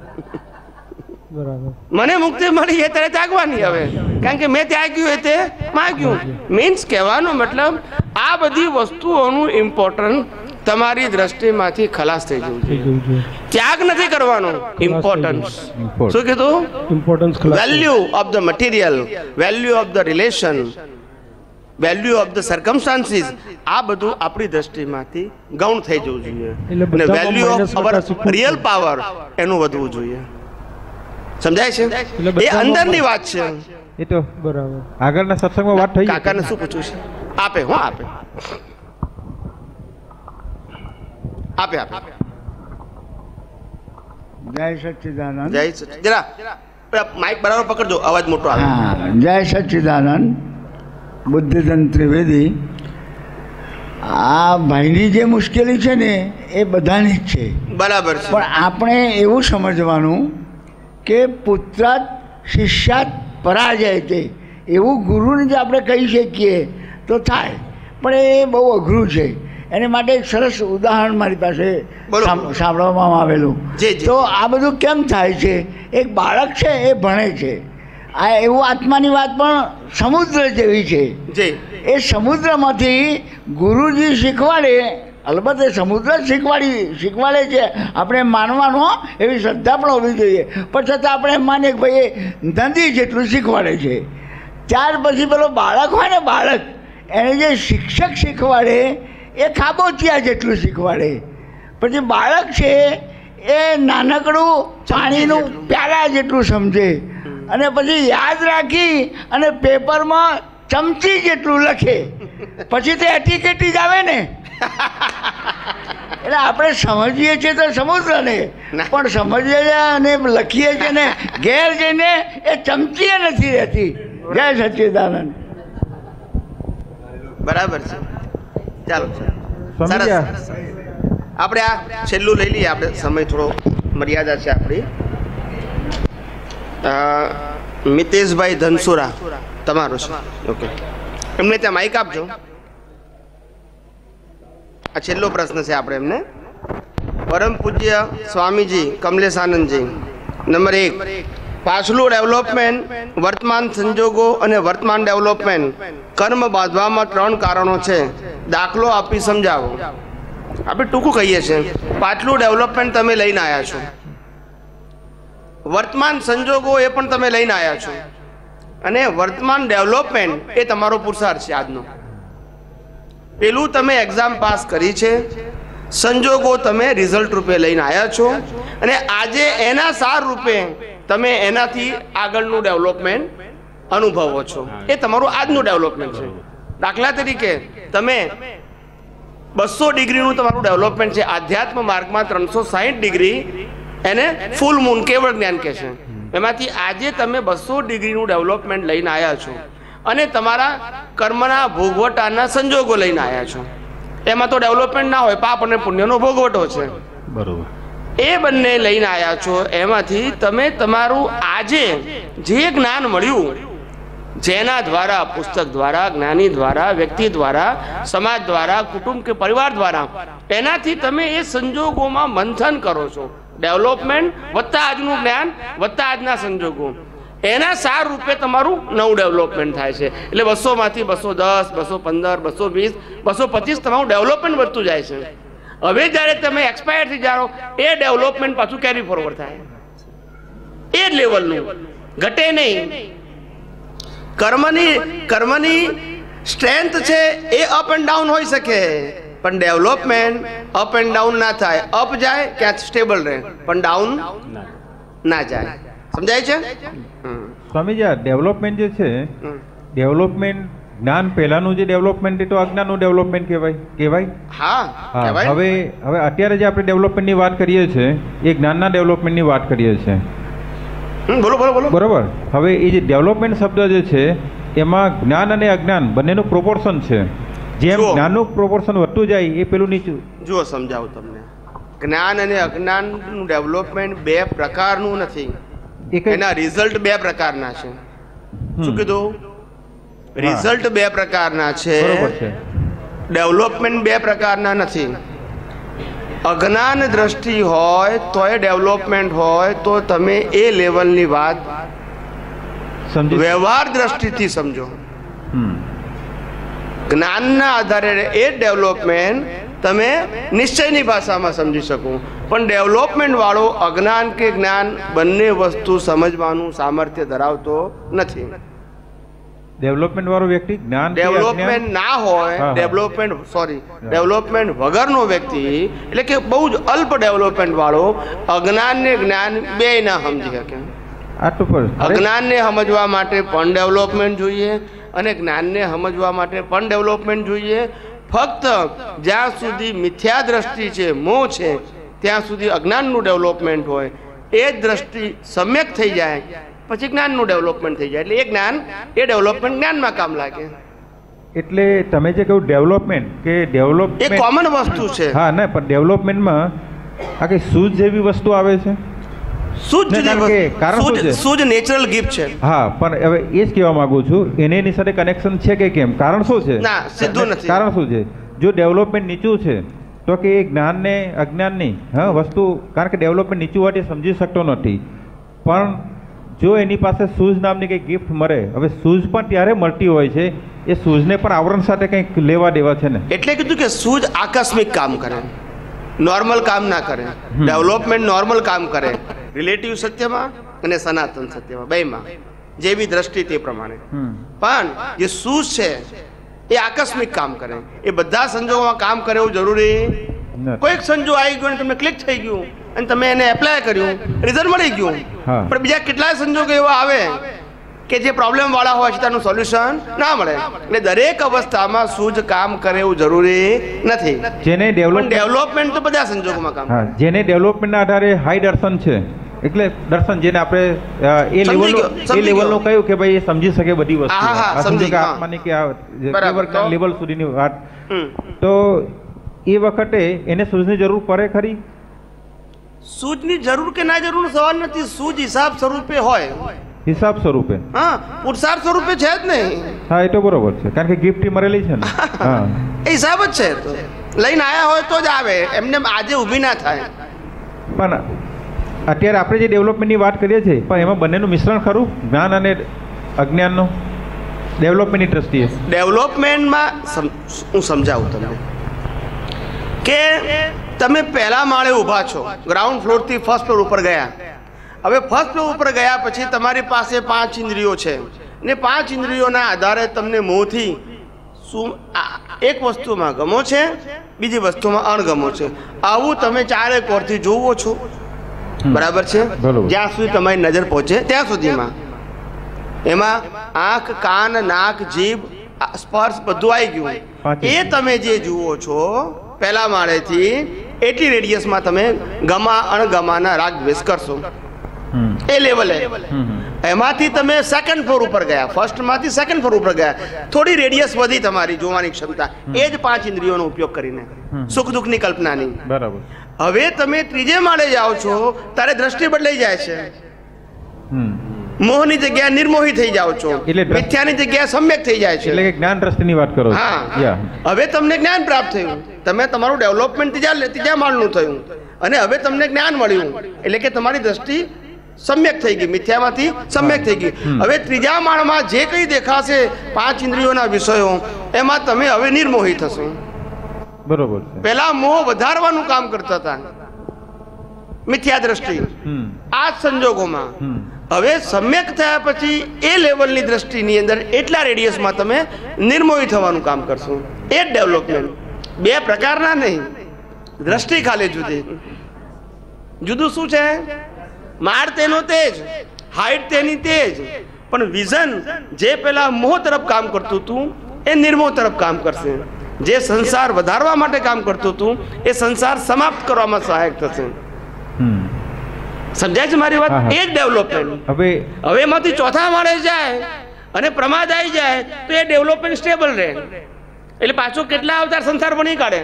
મને મુક્તિ મળી એ ત્યારે ત્યાગવાની. હવે કારણ કે મેં ત્યાગ્યું એ તે માગ્યું. મીન્સ કહેવાનો મતલબ આ બધી વસ્તુઓનું ઇમ્પોર્ટન્ટ તમારી દ્રષ્ટિમાંથી ખલાસ થઈ જવું જોઈએ. ત્યાગ નથી કરવાનો, ઇમ્પોર્ટન્સ. શું કીધું? Importance. Value of the material, value of the relation, value of the circumstances, આ બધું આપણી દ્રષ્ટિમાંથી ગૌણ થઈ જવું જોઈએ. અને value of our real power એનું વધવું જોઈએ. સમજાય છે? એ અંદરની વાત છે. એ તો બરાબર. આગળના સત્સંગમાં વાત થઈ. કાકાને શું પૂછવું છે? આપે હું આપે આપે આપે. જય સચ્ચિદાનંદ. જય સચ્ચિદાનંદ. જરા માઇક બરાબર પકડજો, અવાજ મોટો આવે. હા, જય સચ્ચિદાનંદ. બુદ્ધિધન ત્રિવેદી. આ ભાઈની જે મુશ્કેલી છે ને એ બધાની જ છે. બરાબર છે. પણ આપણે એવું સમજવાનું કે પુત્રાત શિષ્યાત પરાજય તે, એવું ગુરુને જ આપણે કહી શકીએ તો થાય, પણ એ બહુ અઘરું છે. એને માટે એક સરસ ઉદાહરણ મારી પાસે સાંભળવામાં આવેલું. તો આ બધું કેમ થાય છે? એક બાળક છે એ ભણે છે, આ એવું આત્માની વાત પણ સમુદ્ર જેવી છે. એ સમુદ્રમાંથી ગુરુજી શીખવાડે, અલબત્ત એ સમુદ્ર શીખવાડે છે, આપણે માનવાનો એવી શ્રદ્ધા પણ હોવી જોઈએ. પણ છતાં આપણે એમ માનીએ કે ભાઈ એ નદી જેટલું શીખવાડે છે. ત્યાર પછી પેલો બાળક હોય ને, બાળક એને જે શિક્ષક શીખવાડે એ ખાબોચિયા જેટલું શીખવાડે. પછી બાળક છે એ નાનકડું પાણીનું પ્યાલા જેટલું સમજે, અને પછી યાદ રાખી અને પેપરમાં ચમચી જેટલું લખે. પછી તો એટીકેટી જ આવે ને. એટલે આપણે સમજીએ છીએ તો સમુદ્રને, પણ સમજીએ અને લખીએ છીએ ને ઘેર જઈને એ ચમચી નથી રહેતી. જય સચ્ચિદાનંદ. બરાબર છે. ચાલો સરસ. આપણે આ છેલ્લું લઈ લઈએ. આપણે સમય થોડો મર્યાદા છે આપણી. મિતેશભાઈ ધનસુરા તમારું છે. ઓકે, એમને ત્યાં માઇક આપજો. આ છેલ્લો પ્રશ્ન છે આપણે એમને. પરમ પૂજ્ય સ્વામીજી કમલેશાનંદજી. નંબર 1, પાછલું ડેવલપમેન્ટ, વર્તમાન સંજોગો અને વર્તમાન ડેવલપમેન્ટ, કર્મ બાંધવામાં 3 કારણો છે, દાખલો આપી સમજાવો. આપણે ટૂંકું કહીએ છીએ. પાછલું ડેવલપમેન્ટ તમે લઈને આવ્યા છો, વર્તમાન સંજોગો એ પણ તમે લઈને આવ્યા છો, અને વર્તમાન ડેવલપમેન્ટ એ તમારો પુરુષાર્થ છે આજનો. પેલું તમે એક્ઝામ પાસ કરી છે, સંજોગો તમે રિઝલ્ટ રૂપે લઈને આવ્યા છો, અને આજે એના સાર રૂપે તમે એનાથી આગળનું ડેવલપમેન્ટ અનુભવો છો. એ તમારું આજનું ડેવલપમેન્ટ છે. દાખલા તરીકે તમે 200 ડિગ્રીનું તમારું ડેવલપમેન્ટ છે. આધ્યાત્મ માર્ગમાં 360 ડિગ્રી એને ફૂલ મૂન કેવળ જ્ઞાન કહે છે. એમાંથી આજે તમે 200 ડિગ્રીનું ડેવલપમેન્ટ લઈને આવ્યા છો, અને તમારા કર્મના ભોગવટાના સંજોગો લઈને આવ્યા છો. એમાં તો ડેવલપમેન્ટ ના હોય, પાપ અને પુણ્યનો ભોગવટો છે. બરોબર. એ બંને લઈને આવ્યા છો. એમાંથી તમે તમારું આજે જે જ્ઞાન મળ્યું, જેના દ્વારા, પુસ્તક દ્વારા, જ્ઞાની દ્વારા, વ્યક્તિ દ્વારા, સમાજ દ્વારા, કુટુંબ કે પરિવાર દ્વારા, એનાથી તમે એ સંજોગોમાં મંથન કરો છો. ડેવલપમેન્ટ વત્તા આજનું જ્ઞાન વત્તા આજના સંજોગો, એના સાર રૂપે તમારું નવું ડેવલપમેન્ટ થાય છે. એટલે 200 માંથી 210, 215, 220, 225 તમારું ડેવલપમેન્ટ વધતું જાય છે. હવે જ્યારે તમે એક્સપાયર થઈ જાઓ, એ ડેવલપમેન્ટ પાછું કેરી ફોરવર્ડ થાય. એ જ લેવલનું, ઘટે નહીં. કર્મની સ્ટ્રેન્થ છે એ અપ એન્ડ ડાઉન હોઈ શકે, પણ ડેવલપમેન્ટ અપ એન્ડ ડાઉન ના થાય. અપ જાય ક્યાં સ્ટેબલ રહે, પણ ડાઉન ના જાય. સમજાય છે? સ્વામીજી, આ ડેવલપમેન્ટ જે છે, ડેવલપમેન્ટ જ્ઞાન પહેલાનું જે ડેવલપમેન્ટ એ તો અજ્ઞાનનું ડેવલપમેન્ટ કહેવાય. હા. હવે અત્યારે જે આપણે ડેવલપમેન્ટની વાત કરીએ છીએ એ જ્ઞાનના ડેવલપમેન્ટની વાત કરીએ છીએ. બોલો. બરોબર. હવે એ જે ડેવલપમેન્ટ શબ્દ જે છે એમાં જ્ઞાન અને અજ્ઞાન બંનેનું પ્રોપોર્શન છે. જેમ જ્ઞાનનું પ્રોપોર્શન વધતું જાય એ પેલું નીચું. જુઓ સમજાવું તમને. જ્ઞાન અને અજ્ઞાનનું ડેવલપમેન્ટ બે પ્રકારનું નથી, એના રિઝલ્ટ બે પ્રકારના છે. શું કીધું? રિઝલ્ટ બે પ્રકારના છે, ડેવલપમેન્ટ બે પ્રકારના નથી. અજ્ઞાન દ્રષ્ટિ હોય તો એ ડેવલપમેન્ટ હોય તો તમે એ લેવલની વાત વ્યવહાર દ્રષ્ટિથી સમજો. જ્ઞાનના આધારે એ ડેવલપમેન્ટ તમે નિશ્ચયની ભાષામાં સમજી શકો, પણ ડેવલપમેન્ટ વાળો અજ્ઞાન કે જ્ઞાન બંને વસ્તુ સમજવાનું સામર્થ્ય ધરાવતો નથી. ડેવલપમેન્ટ વાળો વ્યક્તિ જ્ઞાન ડેવલપમેન્ટ ના હોય, ડેવલપમેન્ટ વગરનો વ્યક્તિ એટલે કે બહુ જ અલ્પ ડેવલપમેન્ટ વાળો અજ્ઞાન ને જ્ઞાન બે ના સમજી શકે. અજ્ઞાનને સમજવા માટે પણ ડેવલપમેન્ટ જોઈએ અને જ્ઞાનને સમજવા માટે પણ ડેવલપમેન્ટ જોઈએ. ફક્ત જ્યાં સુધી મિથ્યા દ્રષ્ટિ છે, મોહ છે, ત્યાં સુધી અજ્ઞાનનું ડેવલપમેન્ટ હોય. એ જ દ્રષ્ટિ સમ્યક થઈ જાય પછી જ્ઞાનનું ડેવલપમેન્ટ થઈ જાય. એટલે એ જ્ઞાન એ ડેવલપમેન્ટ જ્ઞાનમાં કામ લાગે. એટલે તમે જે કહ્યું ડેવલપમેન્ટ કે ડેવલપમેન્ટ એ કોમન વસ્તુ છે. હા ને, પણ ડેવલપમેન્ટમાં આ કઈ સૂઝ જેવી વસ્તુ આવે છે. સૂઝ નેચરલ ગિફ્ટ છે. હા, પણ હવે એ જ કહેવા માંગુ છું, એની સાથે કનેક્શન છે કે કેમ? કારણ શું છે? ના, સીધું નથી. કારણ શું છે? જો ડેવલપમેન્ટ નીચું છે તો કે એ જ્ઞાનને અજ્ઞાનની વસ્તુ, કારણ કે ડેવલપમેન્ટ નીચું હોય સમજી શકતો નથી. પણ જો એની પાસે સૂઝ નામની કંઈક ગિફ્ટ મળે, હવે સૂઝ પણ ત્યારે મળતી હોય છે, એ સૂઝને પણ આવરણ સાથે કંઈક લેવા દેવા છે ને. એટલે કીધું કે સૂઝ આકસ્મિક કામ કરે, નોર્મલ કામ ના કરે. ડેવલપમેન્ટ નોર્મલ કામ કરે, રિલેટિવ સત્યમાં અને સનાતન સત્યમાં બેમાં, જેવી દ્રષ્ટિ તે પ્રમાણે. પણ જે સૂઝ છે એ આકસ્મિક કામ કરે, એ બધા સંજોગોમાં કામ કરે એવું જરૂરી. કોઈક સંજોગ આવી ગયો અને તમને ક્લિક થઈ ગયું અને તમે એને એપ્લાય કર્યું, રિઝલ્ટ મળી ગયું. પણ બીજા કેટલાય સંજોગો એવા આવે કે જે પ્રોબ્લેમ વાળા હોય છે તેનું સોલ્યુશન ના મળે. એટલે દરેક અવસ્થામાં સૂઝ કામ કરે એવું જરૂરી નથી. જેને ડેવલપમેન્ટ તો બધા સંજોગોમાં કામ કરે. જેને ડેવલપમેન્ટના આધારે હાઈ દર્શન છે, એટલે દર્શન જેને આપણે એ લેવલનું કહ્યું કે ભાઈ એ સમજી શકે બધી વસ્તુ, આત્માની કે લેવલ સુધીની વાત, તો એ વખતે એને સૂઝની જરૂર પડે ખરી? સૂઝની જરૂર કે ના જરૂર સવાલ નથી. સૂઝ હિસાબ સ્વરૂપે હોય. હિસાબ સ્વરૂપે? હા, પુરુષાર્થ સ્વરૂપે છે જ નહીં. હા, એ તો બરોબર છે, કારણ કે ગિફ્ટ મરેલી છે ને. હા, એ હિસાબ જ છે. તો લઈને આયા હોય તો જ આવે, એમને આજે ઊભી ના થાય. પણ અત્યારે આપણે જે ડેવલપમેન્ટની વાત કરીએ છીએ, પણ એમાં બંનેનું મિશ્રણ ખરું, જ્ઞાન અને અજ્ઞાનનું ડેવલપમેન્ટની દ્રષ્ટિએ? ડેવલપમેન્ટમાં હું સમજાવું તમને કે તમે પહેલા માળે ઊભા છો, ગ્રાઉન્ડ ફ્લોરથી ફર્સ્ટ ફ્લોર ઉપર ગયા. હવે ફર્સ્ટ ફ્લોર ઉપર ગયા પછી તમારી પાસે 5 ઇન્દ્રિયો છે ને 5 ઇન્દ્રિયોના આધારે તમને મોહથી શું એક વસ્તુમાં ગમો છે, બીજી વસ્તુમાં અણગમો છે. આવું તમે ચારે કોરથી જોવો છો, બરાબર છે? જ્યાં સુધી તમારી નજર પહોંચે ત્યાં સુધીમાં એમાં આંખ, કાન, નાક, જીભ, સ્પર્શ બધું આવી ગયું. એ તમે જે જુઓ છો પહેલા માળેથી એટલી રેડિયસમાં તમે ગમા અણગમાના રાગ દ્વેષ કરશો. એ લેવલે એમાંથી તમે સેકન્ડ ફ્લોર ઉપર ગયા, ફર્સ્ટમાંથી સેકન્ડ ફ્લોર ઉપર ગયા, થોડી રેડિયસ વધી તમારી જોવાની ક્ષમતા, એ જ 5 ઇન્દ્રિયોનો ઉપયોગ કરીને, સુખ દુઃખની કલ્પનાની. બરાબર. હવે તમે ત્રીજે માળે જાઓ છો ત્યારે દ્રષ્ટિ બદલાઈ જાય છે. મોહની જગ્યાએ નિર્મોહી થઈ જાઓ છો, મિથ્યાની જગ્યાએ સમ્યક થઈ જાય છે. એટલે કે જ્ઞાન દ્રષ્ટિની વાત કરો. હા, હવે તમને જ્ઞાન પ્રાપ્ત થયું, તમે તમારું ડેવલપમેન્ટ ત્રીજા માળનું થયું અને હવે તમને જ્ઞાન મળ્યું, એટલે કે તમારી દ્રષ્ટિ સમ્યક થઈ ગઈ, મિથ્યામાંથી સમ્યક થઈ ગઈ. હવે ત્રીજા માળમાં જે કંઈ દેખાશે 5 ઇન્દ્રિયોના વિષયો, એમાં તમે હવે નિર્મોહી થશો. બરોબર. પહેલા મોહ વધારવાનું કામ કરતા હતા, મિથ્યા દ્રષ્ટિ. આ સંજોગોમાં હવે સમ્યક થયા પછી એ લેવલની દ્રષ્ટિની અંદર એટલા રેડિયસમાં તમે નિર્મોહી થવાનું કામ કરશો. એ જ ડેવલપમેન્ટ. બે પ્રકારના નહીં, દ્રષ્ટિ ખાલી જુદી. જુદું શું છે? માળ તેનો તેજ, હાઈટ તેની તેજ, પણ વિઝન જે પેલા મોહ તરફ કામ કરતું હતું એ નિર્મોહ તરફ કામ કરશે. જે સંસાર વધારવા માટે કામ કરતું હતું એ સંસાર સમાપ્ત કરવામાં સહાયક થશે. સમજાય છે મારી વાત? એ જ ડેવલપમેન્ટ. હવે એમાંથી ચોથા માળે જાય અને પ્રમાદ આવી જાય તો એ ડેવલપમેન્ટ સ્ટેબલ રહે. એટલે પાછો કેટલા અવતાર સંસાર બની કાઢે.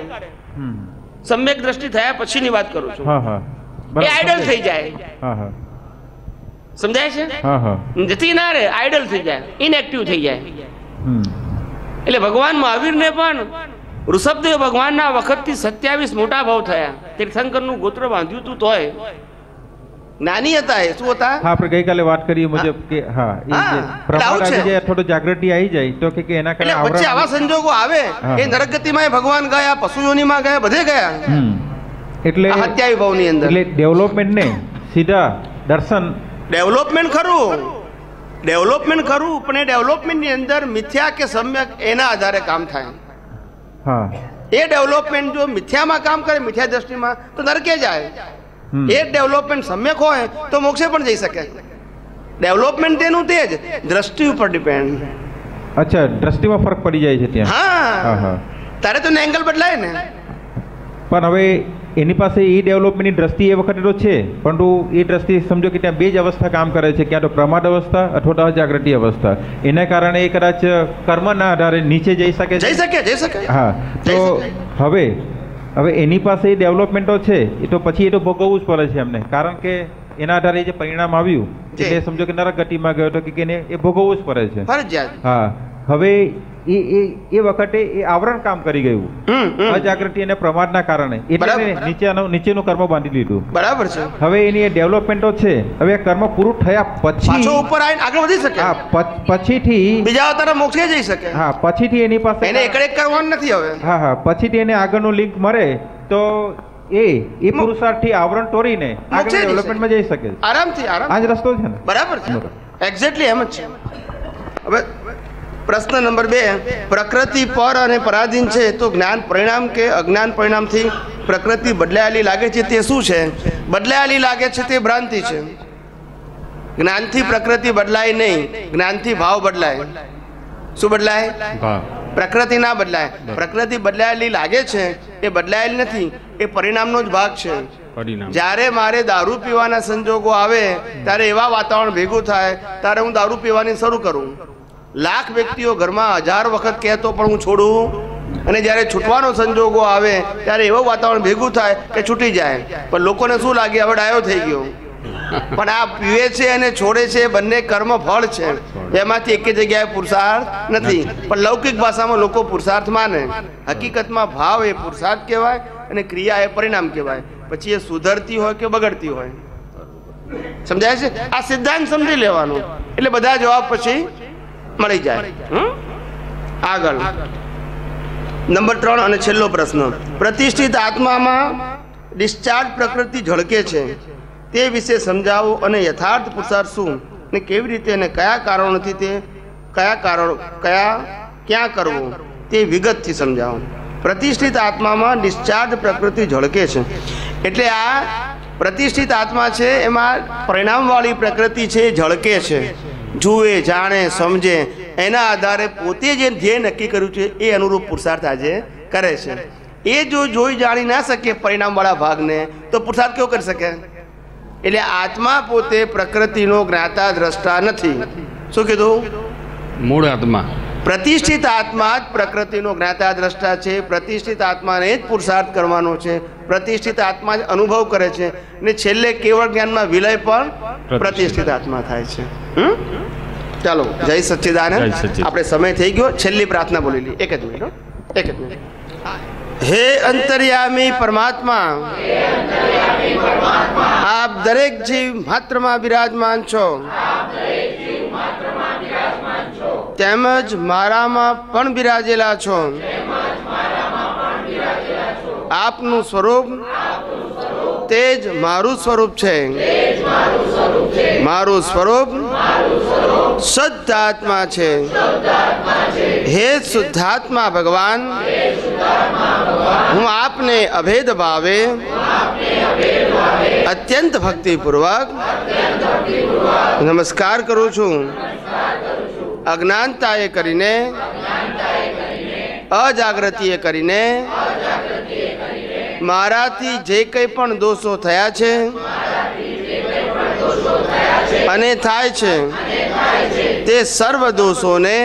સમ્યક દ્રષ્ટિ થયા પછીની વાત કરું છું. એ આઈડલ થઈ જાય. સમજાય છે? જતી ના રે, આઈડલ થઈ જાય, ઇનએક્ટિવ થઈ જાય. એટલે ભગવાન મહાવીરને પણ ઋષભદેવ ભગવાનના વખતથી 27 મોટા ભાવ થયા. તીર્થંકરનું ગોત્ર બાંધ્યું હતું તોય જ્ઞાની હતા. એ શું હતા? હા, આપણે ગઈકાલે વાત કરી મુજબ કે હા એ જે પ્રમાદ આવી જાય, થોડો જાગૃતિ આવી જાય તો કે એના કારણે વચ્ચે આવા સંજોગો આવે. એ નરકગતિમાં ભગવાન ગયા, પશુઓનીમાં ગયા, બધે ગયા. એટલે 27 ભાવની અંદર એટલે ડેવલપમેન્ટ ને સીધા દર્શન ડેવલપમેન્ટ ખરું, ડેવલપમેન્ટ ખરું, પણ એ ડેવલપમેન્ટની અંદર મિથ્યા કે સમ્યક એના આધારે કામ થાય. હા, એ ડેવલપમેન્ટ જો મિથ્યામાં કામ કરે, મિથ્યા દ્રષ્ટિમાં, તો નરકે જાય. એ ડેવલપમેન્ટ સમ્યક હોય તો મોક્ષે પણ જઈ શકે. ડેવલપમેન્ટ તેનું તે જ દ્રષ્ટિ ઉપર ડિપેન્ડ. અચ્છા, દ્રષ્ટિમાં ફરક પડી જાય છે ત્યાં. હા, તારે તો એંગલ બદલાય ને. પણ હવે એની પાસે એ ડેવલપમેન્ટની દ્રષ્ટિ એ વખતે તો છે, પરંતુ એ દ્રષ્ટિ સમજો કે ત્યાં બે જ અવસ્થા કામ કરે છે, ક્યાં તો પ્રમાદ અવસ્થા અથવા તો જાગૃતિ અવસ્થા. એના કારણે એ કદાચ કર્મના આધારે નીચે જઈ શકે. જઈ શકે. હા, તો હવે એની પાસે એ ડેવલપમેન્ટો છે, એ તો પછી એ તો ભોગવવું જ પડે છે એમને, કારણ કે એના આધારે જે પરિણામ આવ્યું એટલે સમજો કે નરક ગતિમાં ગયો તો કે એને એ ભોગવવું જ પડે છે. હા, હવે એ વખતે એ આવરણ કામ કરી ગયું અજાગૃતિ અને પ્રમાદના કારણે, એટલે નીચેનું કર્મ બાંધી લીધું. બરાબર છે. હવે એની ડેવલપમેન્ટો છે, હવે કર્મ પૂરું થયા પછી ઉપર આવીને આગળ વધી શકે. હા, પછીથી બીજા અવતાર મોક્ષે જઈ શકે. હા, પછીથી એની પાસે એને એકડે કરવાનું નથી હવે. હા, પછીથી એને આગળનું લિંક મળે તો એ પુરુષાર્થથી આવરણ તોડીને આગળ ડેવલપમેન્ટમાં જઈ શકે આરામથી. આ જ રસ્તો છે ને? બરાબર છે, એક્ઝેક્ટલી એમ જ છે. હવે પ્રશ્ન નંબર 2, પ્રકૃતિ પર અને પરાધીન છે તો જ્ઞાન પરિણામ કે અજ્ઞાન પરિણામથી પ્રકૃતિ બદલાયેલી લાગે છે તે શું છે? બદલાયેલી લાગે છે તે ભ્રાંતિ છે. જ્ઞાનથી પ્રકૃતિ બદલાય નહીં, જ્ઞાનથી ભાવ બદલાય. શું બદલાય? પ્રકૃતિ ના બદલાય. પ્રકૃતિ બદલાયેલી લાગે છે એ બદલાયેલી નથી, એ પરિણામનો જ ભાગ છે. જ્યારે મારે દારૂ પીવાના સંજોગો આવે ત્યારે એવા વાતાવરણ ભેગું થાય ત્યારે હું દારૂ પીવાની શરૂ કરું. લાખ વ્યક્તિઓ ઘરમાં 1000 વખત કહેતો પણ હું છોડું, અને જ્યારે છૂટવાનો સંજોગો આવે ત્યારે એવું વાતાવરણ ભેગું થાય કે છૂટી જાય. પણ લોકોને શું લાગે હવે ડાયો થઈ ગયો. પણ આ પીવે છે અને છોડે છે, બંને કર્મ ફળ છે, એમાંથી એક જગ્યાએ પુરુષાર્થ નથી. પણ લૌકિક ભાષામાં લોકો પુરુષાર્થ માને. હકીકતમાં ભાવ એ પુરુષાર્થ કહેવાય અને ક્રિયા એ પરિણામ કહેવાય. પછી એ સુધરતી હોય કે બગડતી હોય. સમજાય છે? આ સિદ્ધાંત સમજી લેવાનો એટલે બધા જવાબ પછી મળી જાય. આગળ નંબર 3 અને છેલ્લો પ્રશ્ન, પ્રતિષ્ઠિત આત્મામાં ડિસ્ચાર્જ પ્રકૃતિ ઝળકે છે તે વિશે સમજાવો અને યથાર્થ પુરુષાર્થ શું અને કેવી રીતે અને કયા કારણોથી તે ક્યાં કરવો તે વિગતથી સમજાવો. પ્રતિષ્ઠિત આત્મામાં ડિસ્ચાર્જ પ્રકૃતિ ઝળકે છે એટલે આ પ્રતિષ્ઠિત આત્મા છે એમાં પરિણામવાળી પ્રકૃતિ છે, ઝળકે છે. જુએ, જાણે, સમજે, એના આધારે પોતે જે ધ્યેય નક્કી કર્યું છે એ અનુરૂપ પુરુષાર્થ આજે કરે છે. એ જો જોઈ જાણી ના શકે પરિણામવાળા ભાગને તો પુરુષાર્થ કેવો કરી શકે? એટલે આત્મા પોતે પ્રકૃતિનો જ્ઞાતા દ્રષ્ટા નથી. શું કીધું? મૂળ આત્મા પ્રતિષ્ઠિત આત્મા જ પ્રકૃતિનો જ્ઞાતા દ્રષ્ટા છે. પ્રતિષ્ઠિત આત્માને જ પુરુષાર્થ કરવાનો છે. પ્રતિષ્ઠિત આત્મા જ અનુભવ કરે છે અને છેલ્લે કેવળ જ્ઞાનમાં વિલય પણ પ્રતિષ્ઠિત આત્મા થાય છે. ચાલો, જય સચ્ચિદાનંદ. આપણે સમય થઈ ગયો, છેલ્લી પ્રાર્થના બોલી લઈએ. એક જ મિનિટ. હે અંતર્યામી પરમાત્મા, આપ દરેક જીવ માત્રમાં બિરાજમાન છો, તેમજ મારામાં પણ બિરાજેલા છો. આપનું સ્વરૂપ તે જ મારું સ્વરૂપ છે. મારું સ્વરૂપ શુદ્ધાત્મા છે. હે શુદ્ધાત્મા ભગવાન, હું આપને અભેદ ભાવે અત્યંત ભક્તિપૂર્વક નમસ્કાર કરું છું. અજ્ઞાનતાએ કરીને અજાગૃતિએ કરીને મારાથી જે કંઈ પણ દોષો થયા છે અને થાય છે તે સર્વ દોષોને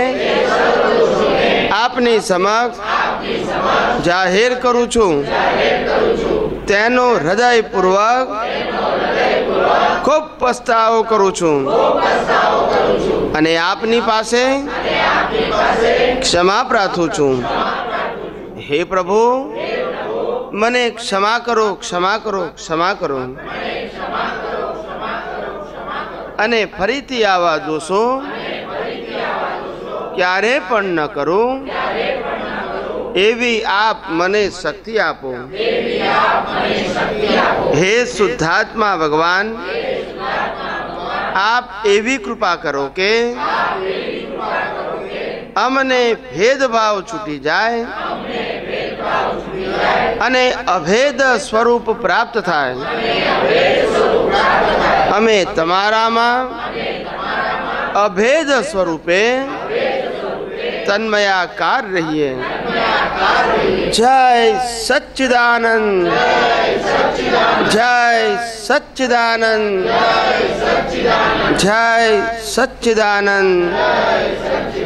આપની સમક્ષ જાહેર કરું છું. તેનો હૃદયપૂર્વક ખૂબ પસ્તાવો કરું છું અને આપની પાસે ક્ષમા પ્રાર્થું છું. હે પ્રભુ, મને ક્ષમા કરો, ક્ષમા કરો, ક્ષમા કરો અને ફરીથી આવા દોષો ક્યારે પણ ન કરું એવી આપ મને શક્તિ આપો. હે શુદ્ધાત્મા ભગવાન, આપ એવી કૃપા કરો કે અમને ભેદભાવ છૂટી જાય અને અભેદ સ્વરૂપ પ્રાપ્ત થાય. અમે તમારામાં અભેદ સ્વરૂપે તન્મયાકાર રહીએ. જય સચ્ચિદાનંદ, જય સચ્ચિદાનંદ, જય સચ્ચિદાનંદ.